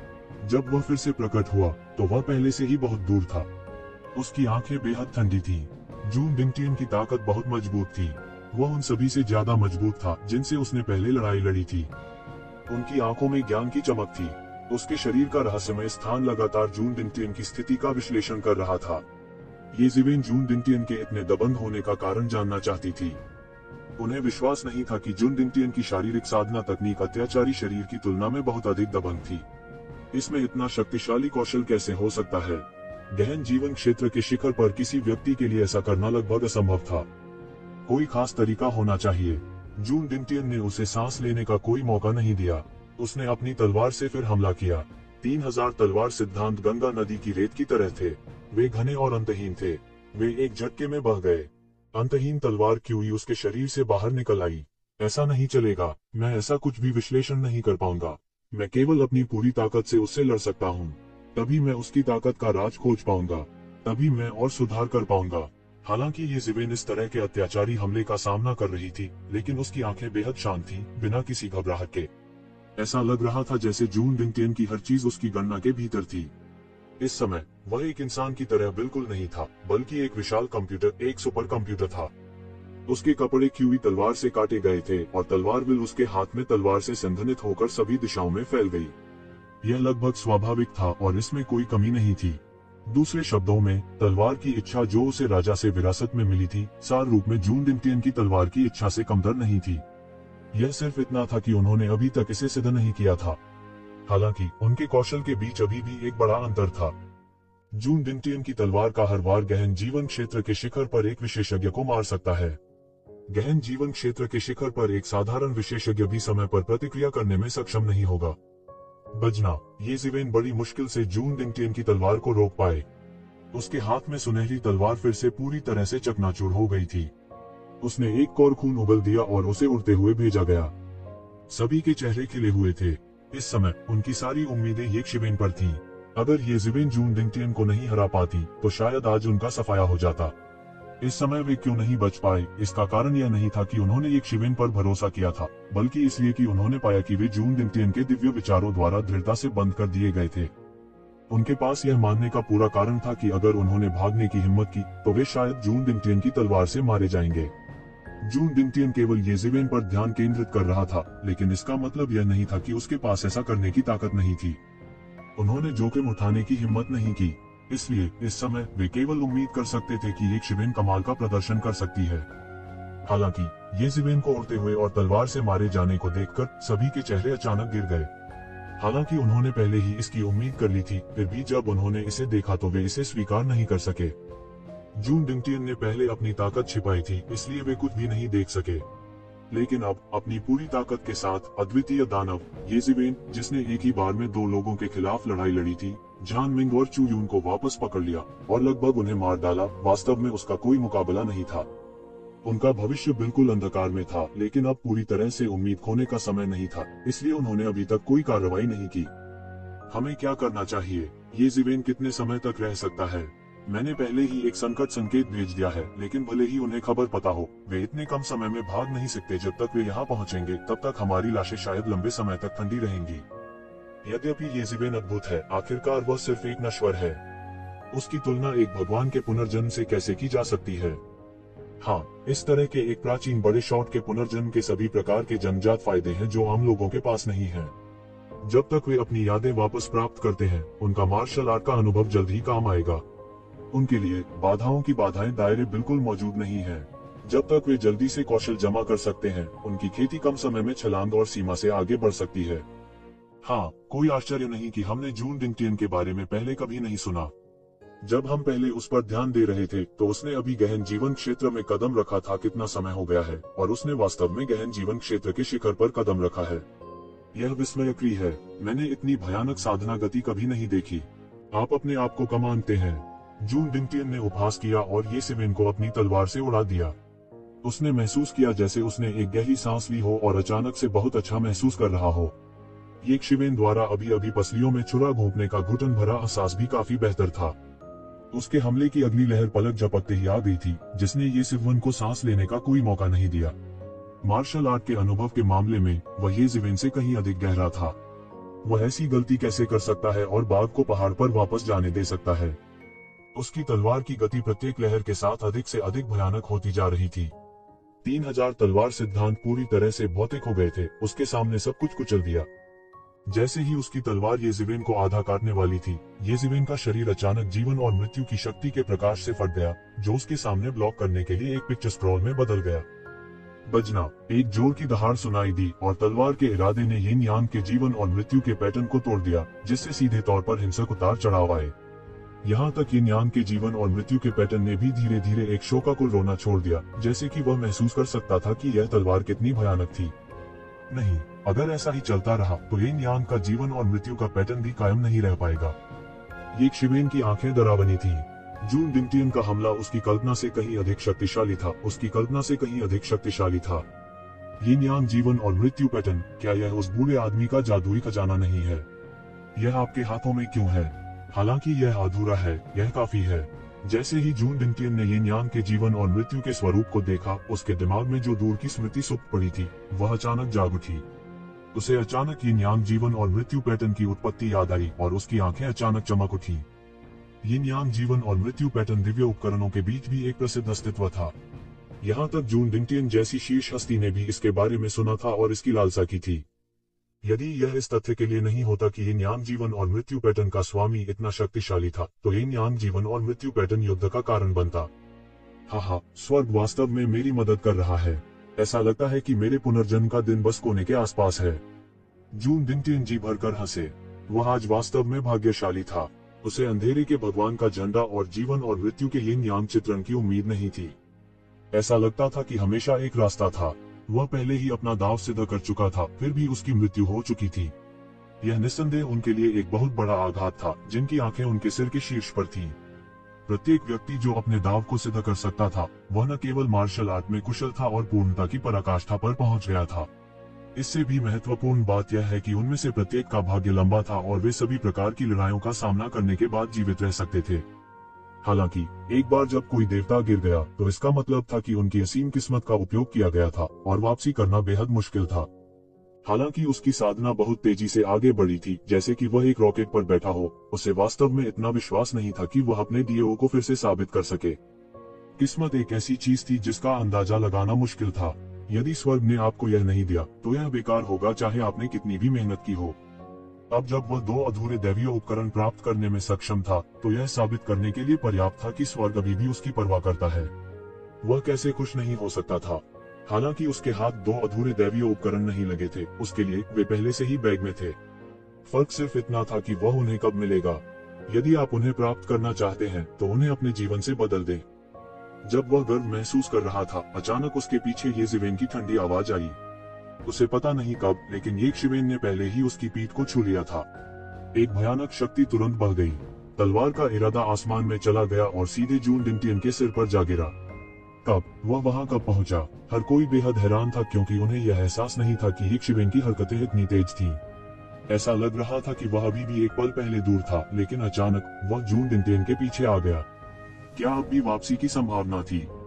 A: जब वह फिर से प्रकट हुआ तो वह पहले से ही बहुत दूर था। उसकी आंखें बेहद ठंडी थीं। जून डिंगटियन की ताकत बहुत मजबूत थी। वह उन सभी से ज्यादा मजबूत था जिनसे उसने पहले लड़ाई लड़ी थी। उनकी आंखों में ज्ञान की चमक थी। उसके शरीर का रहस्यमय स्थान लगातार जून डिंगटियन की स्थिति का विश्लेषण कर रहा था। येज़िवेन जून डिंगटियन के इतने दबंग होने का कारण जानना चाहती थी। उन्हें विश्वास नहीं था कि जून डिंगटियन की शारीरिक साधना तकनीक अत्याचारी शरीर की तुलना में बहुत अधिक दबंग थी। इसमें इतना शक्तिशाली कौशल कैसे हो सकता है? गहन जीवन क्षेत्र के शिखर पर किसी व्यक्ति के लिए ऐसा करना लगभग असंभव था। कोई खास तरीका होना चाहिए। जून डिंगटियन ने उसे सांस लेने का कोई मौका नहीं दिया। उसने अपनी तलवार से फिर हमला किया। 3000 तलवार सिद्धांत गंगा नदी की रेत की तरह थे। वे घने और अंतहीन थे। वे एक झटके में बह गए। अंतहीन तलवार क्यूई उसके शरीर से बाहर निकल आई। ऐसा नहीं चलेगा, मैं ऐसा कुछ भी विश्लेषण नहीं कर पाऊंगा। मैं केवल अपनी पूरी ताकत से उससे लड़ सकता हूँ। तभी मैं उसकी ताकत का राज खोज पाऊंगा। तभी मैं और सुधार कर पाऊंगा। हालांकि येज़ेबेल इस तरह के अत्याचारी हमले का सामना कर रही थी, लेकिन उसकी आंखें बेहद शांत थीं, बिना किसी घबराहट के। ऐसा लग रहा था जैसे जून डिंगटियन की हर चीज उसकी गणना के भीतर थी। इस समय वह एक इंसान की तरह बिल्कुल नहीं था, बल्कि एक विशाल कंप्यूटर, एक सुपर कंप्यूटर था। उसके कपड़े क्यूई तलवार से काटे गए थे और तलवार बिल उसके हाथ में तलवार से संघनित होकर सभी दिशाओं में फैल गई। यह लगभग स्वाभाविक था और इसमें कोई कमी नहीं थी। दूसरे शब्दों में, तलवार की इच्छा जो उसे राजा से विरासत में मिली थी, सार रूप में जून डिंगटियन की तलवार की इच्छा से कमतर नहीं थी। यह सिर्फ इतना था कि उन्होंने अभी तक इसे सिद्ध नहीं किया था। हालांकि उनके कौशल के बीच अभी भी एक बड़ा अंतर था। जून डिंगटियन की तलवार का हर वार गहन जीवन क्षेत्र के शिखर पर एक विशेषज्ञ को मार सकता है। गहन जीवन क्षेत्र के शिखर पर एक साधारण विशेषज्ञ भी समय पर प्रतिक्रिया करने में सक्षम नहीं होगा। बजना, येज़ेबेल बड़ी मुश्किल से जून डिंगटियन की तलवार को रोक पाए। उसके हाथ में सुनहरी तलवार फिर से पूरी तरह से चकनाचूर हो गई थी। उसने एक कौर खून उगल दिया और उसे उड़ते हुए भेजा गया। सभी के चेहरे खिले हुए थे। इस समय उनकी सारी उम्मीदें येज़ेबेल पर थीं। अगर येज़ेबेल जून डिंगटियन को नहीं हरा पाती, तो शायद आज उनका सफाया हो जाता। इस समय वे क्यों नहीं बच पाए, इसका कारण यह नहीं था कि उन्होंने येज़ेबेल पर भरोसा किया था, बल्कि इसलिए कि उन्होंने पाया कि वे जून डिंगटियन के दिव्य विचारों द्वारा दृढ़ता से बंद कर दिए गए थे। उनके पास यह मानने का पूरा कारण था कि अगर उन्होंने भागने की हिम्मत की, तो वे शायद जून डिंगटियन की तलवार से मारे जाएंगे। जून डिंगटियन केवल येज़ेबेल पर ध्यान केंद्रित कर रहा था, लेकिन इसका मतलब यह नहीं था कि उसके पास ऐसा करने की ताकत नहीं थी। उन्होंने जोखिम उठाने की हिम्मत नहीं की, इसलिए इस समय वे केवल उम्मीद कर सकते थे कि येज़ेबेल कमाल का प्रदर्शन कर सकती है। हालांकि येज़ेबेल को उड़ते हुए और तलवार से मारे जाने को देखकर सभी के चेहरे अचानक गिर गए। हालांकि उन्होंने पहले ही इसकी उम्मीद कर ली थी, फिर भी जब उन्होंने इसे देखा तो वे इसे स्वीकार नहीं कर सके। जून डिंगटियन ने पहले अपनी ताकत छिपाई थी, इसलिए वे कुछ भी नहीं देख सके। लेकिन अब अपनी पूरी ताकत के साथ अद्वितीय दानव येज़ेबेल, जिसने एक ही बार में दो लोगों के खिलाफ लड़ाई लड़ी थी, जान मिंग और चू यून को वापस पकड़ लिया और लगभग उन्हें मार डाला। वास्तव में उसका कोई मुकाबला नहीं था। उनका भविष्य बिल्कुल अंधकार में था, लेकिन अब पूरी तरह से उम्मीद खोने का समय नहीं था, इसलिए उन्होंने अभी तक कोई कार्रवाई नहीं की। हमें क्या करना चाहिए? येज़ेबेल कितने समय तक रह सकता है? मैंने पहले ही एक संकट संकेत भेज दिया है, लेकिन भले ही उन्हें खबर पता हो, वे इतने कम समय में भाग नहीं सकते। जब तक वे यहाँ पहुँचेंगे, तब तक हमारी लाशें शायद लंबे समय तक ठंडी रहेंगी। यद्यपि येज़ेबेल अद्भुत है, आखिरकार वह सिर्फ एक नश्वर है। उसकी तुलना एक भगवान के पुनर्जन्म से कैसे की जा सकती है? हाँ, इस तरह के एक प्राचीन बड़े शॉट के पुनर्जन्म के सभी प्रकार के जन्मजात फायदे हैं जो आम लोगों के पास नहीं है। जब तक वे अपनी यादें वापस प्राप्त करते हैं, उनका मार्शल आर्ट का अनुभव जल्द ही काम आएगा। उनके लिए बाधाओं की बाधाएं दायरे बिल्कुल मौजूद नहीं है। जब तक वे जल्दी से कौशल जमा कर सकते हैं, उनकी खेती कम समय में छलांग और सीमा से आगे बढ़ सकती है। हाँ, कोई आश्चर्य नहीं कि हमने जून डिंगटियन के बारे में पहले कभी नहीं सुना। जब हम पहले उस पर ध्यान दे रहे थे, तो उसने अभी गहन जीवन क्षेत्र में कदम रखा था। कितना समय हो गया है, और उसने वास्तव में गहन जीवन क्षेत्र के शिखर पर कदम रखा है। यह विस्मयकारी है। मैंने इतनी भयानक साधना गति कभी नहीं देखी। आप अपने आप को कम आंकते हैं। जून डिंगटियन ने उपहास किया और येज़ेबेल को अपनी तलवार से उड़ा दिया। उसने महसूस किया जैसे उसने एक गहरी सांस ली हो और अचानक से बहुत अच्छा महसूस कर रहा हो। येज़ेबेल द्वारा अभी अभी पसलियों में छुरा घोंपने का घुटन भरा एहसास भी काफी बेहतर था। उसके हमले की अगली लहर पलक झपकते ही आ गई थी, जिसने येज़ेबेल को सांस लेने का कोई मौका नहीं दिया। मार्शल आर्ट के अनुभव के मामले में वह येज़ेबेल से कहीं अधिक गहरा था। वह ऐसी गलती कैसे कर सकता है और बाघ को पहाड़ पर वापस जाने दे सकता है? उसकी तलवार की गति प्रत्येक लहर के साथ अधिक से अधिक भयानक होती जा रही थी। 3000 तलवार सिद्धांत पूरी तरह से भौतिक हो गए थे। उसके सामने सब कुछ कुचल दिया। जैसे ही उसकी तलवार येज़ेबेल को आधा काटने वाली थी, येज़ेबेल का शरीर अचानक जीवन और मृत्यु की शक्ति के प्रकाश से फट गया, जो उसके सामने ब्लॉक करने के लिए एक पिक्चर स्क्रॉल में बदल गया। बजना, एक जोर की दहाड़ सुनाई दी और तलवार के इरादे ने यिन यांग के जीवन और मृत्यु के पैटर्न को तोड़ दिया, जिससे सीधे तौर पर हिंसक उतार चढ़ाव आए। यहाँ तक यिन यांग के जीवन और मृत्यु के पैटर्न ने भी धीरे धीरे एक शोकाकुल रोना छोड़ दिया, जैसे कि वह महसूस कर सकता था कि यह तलवार कितनी भयानक थी। नहीं, अगर ऐसा ही चलता रहा तो यिन यांग का जीवन और मृत्यु का पैटर्न भी कायम नहीं रह पाएगा। ये शिवेन की आंखें डरावनी थी। जून डिंगटियन का हमला उसकी कल्पना से कहीं अधिक शक्तिशाली था, उसकी कल्पना से कहीं अधिक शक्तिशाली था। यिन यांग जीवन और मृत्यु पैटर्न, क्या यह उस बूढ़े आदमी का जादुई खजाना नहीं है? यह आपके हाथों में क्यों है? हालांकि यह अधूरा है, यह काफी है। जैसे ही जून डिंगटियन ने यिन यांग के जीवन और मृत्यु के स्वरूप को देखा, उसके दिमाग में जो दूर की स्मृति सुप्त पड़ी थी, वह अचानक जाग उठी। उसे अचानक यिन यांग जीवन और मृत्यु पैटर्न की उत्पत्ति याद आई और उसकी आंखें अचानक चमक उठी। यिन यांग जीवन और मृत्यु पैटर्न दिव्य उपकरणों के बीच भी एक प्रसिद्ध अस्तित्व था। यहाँ तक जून डिंगटियन जैसी शीर्ष हस्ती ने भी इसके बारे में सुना था और इसकी लालसा की थी। यदि यह इस तथ्य के लिए नहीं होता कि यिन यांग जीवन और मृत्यु पैटर्न का स्वामी इतना शक्तिशाली था, तो यिन यांग जीवन और मृत्यु पैटर्न युद्ध का कारण बनता। हाँ, स्वर्ग वास्तव में मेरी मदद कर रहा है। ऐसा लगता है कि मेरे पुनर्जन्म का दिन बस कोने के आसपास है। जून डिंगटियन जी भरकर हंसे। वह आज वास्तव में भाग्यशाली था। उसे अंधेरे के भगवान का झंडा और जीवन और मृत्यु के यिन यांग चित्रण की उम्मीद नहीं थी। ऐसा लगता था कि हमेशा एक रास्ता था। वह पहले ही अपना दांव सिद्ध कर चुका था, फिर भी उसकी मृत्यु हो चुकी थी। यह निस्संदेह उनके लिए एक बहुत बड़ा आघात था, जिनकी आंखें उनके सिर के शीर्ष पर थीं। प्रत्येक व्यक्ति जो अपने दांव को सिद्ध कर सकता था, वह न केवल मार्शल आर्ट में कुशल था और पूर्णता की पराकाष्ठा पर पहुंच गया था। इससे भी महत्वपूर्ण बात यह है कि उनमें से प्रत्येक का भाग्य लंबा था और वे सभी प्रकार की लड़ाइयों का सामना करने के बाद जीवित रह सकते थे। हालांकि एक बार जब कोई देवता गिर गया, तो इसका मतलब था कि उनकी असीम किस्मत का उपयोग किया गया था और वापसी करना बेहद मुश्किल था। हालांकि उसकी साधना बहुत तेजी से आगे बढ़ी थी, जैसे कि वह एक रॉकेट पर बैठा हो। उसे वास्तव में इतना विश्वास नहीं था कि वह अपने डीओ को फिर से साबित कर सके। किस्मत एक ऐसी चीज थी जिसका अंदाजा लगाना मुश्किल था। यदि स्वर्ग ने आपको यह नहीं दिया, तो यह बेकार होगा, चाहे आपने कितनी भी मेहनत की हो। अब जब वह 2 अधूरे दैवीय उपकरण प्राप्त करने में सक्षम था, तो यह साबित करने के लिए पर्याप्त था कि स्वर्ग अभी भी उसकी परवाह करता है। वह कैसे खुश नहीं हो सकता था? हालांकि उसके हाथ 2 अधूरे दैवीय उपकरण नहीं लगे थे, उसके लिए वे पहले से ही बैग में थे। फर्क सिर्फ इतना था कि वह उन्हें कब मिलेगा। यदि आप उन्हें प्राप्त करना चाहते हैं, तो उन्हें अपने जीवन से बदल दें। जब वह गर्व महसूस कर रहा था, अचानक उसके पीछे ये शिवेन की ठंडी आवाज आई। उसे पता नहीं कब, लेकिन ये शिवेन ने पहले ही उसकी पीठ को छू लिया था। एक भयानक शक्ति तुरंत बह गई। तलवार का इरादा आसमान में चला गया और सीधे जून डिंगटियन के सिर पर जा गिरा। कब वह वहां कब पहुंचा? हर कोई बेहद हैरान था, क्योंकि उन्हें यह एहसास नहीं था कि शिवेन की हरकतें इतनी तेज थीं। ऐसा लग रहा था कि वह अभी भी एक पल पहले दूर था, लेकिन अचानक वह जून डिंगटियन के पीछे आ गया। क्या अब भी वापसी की संभावना थी?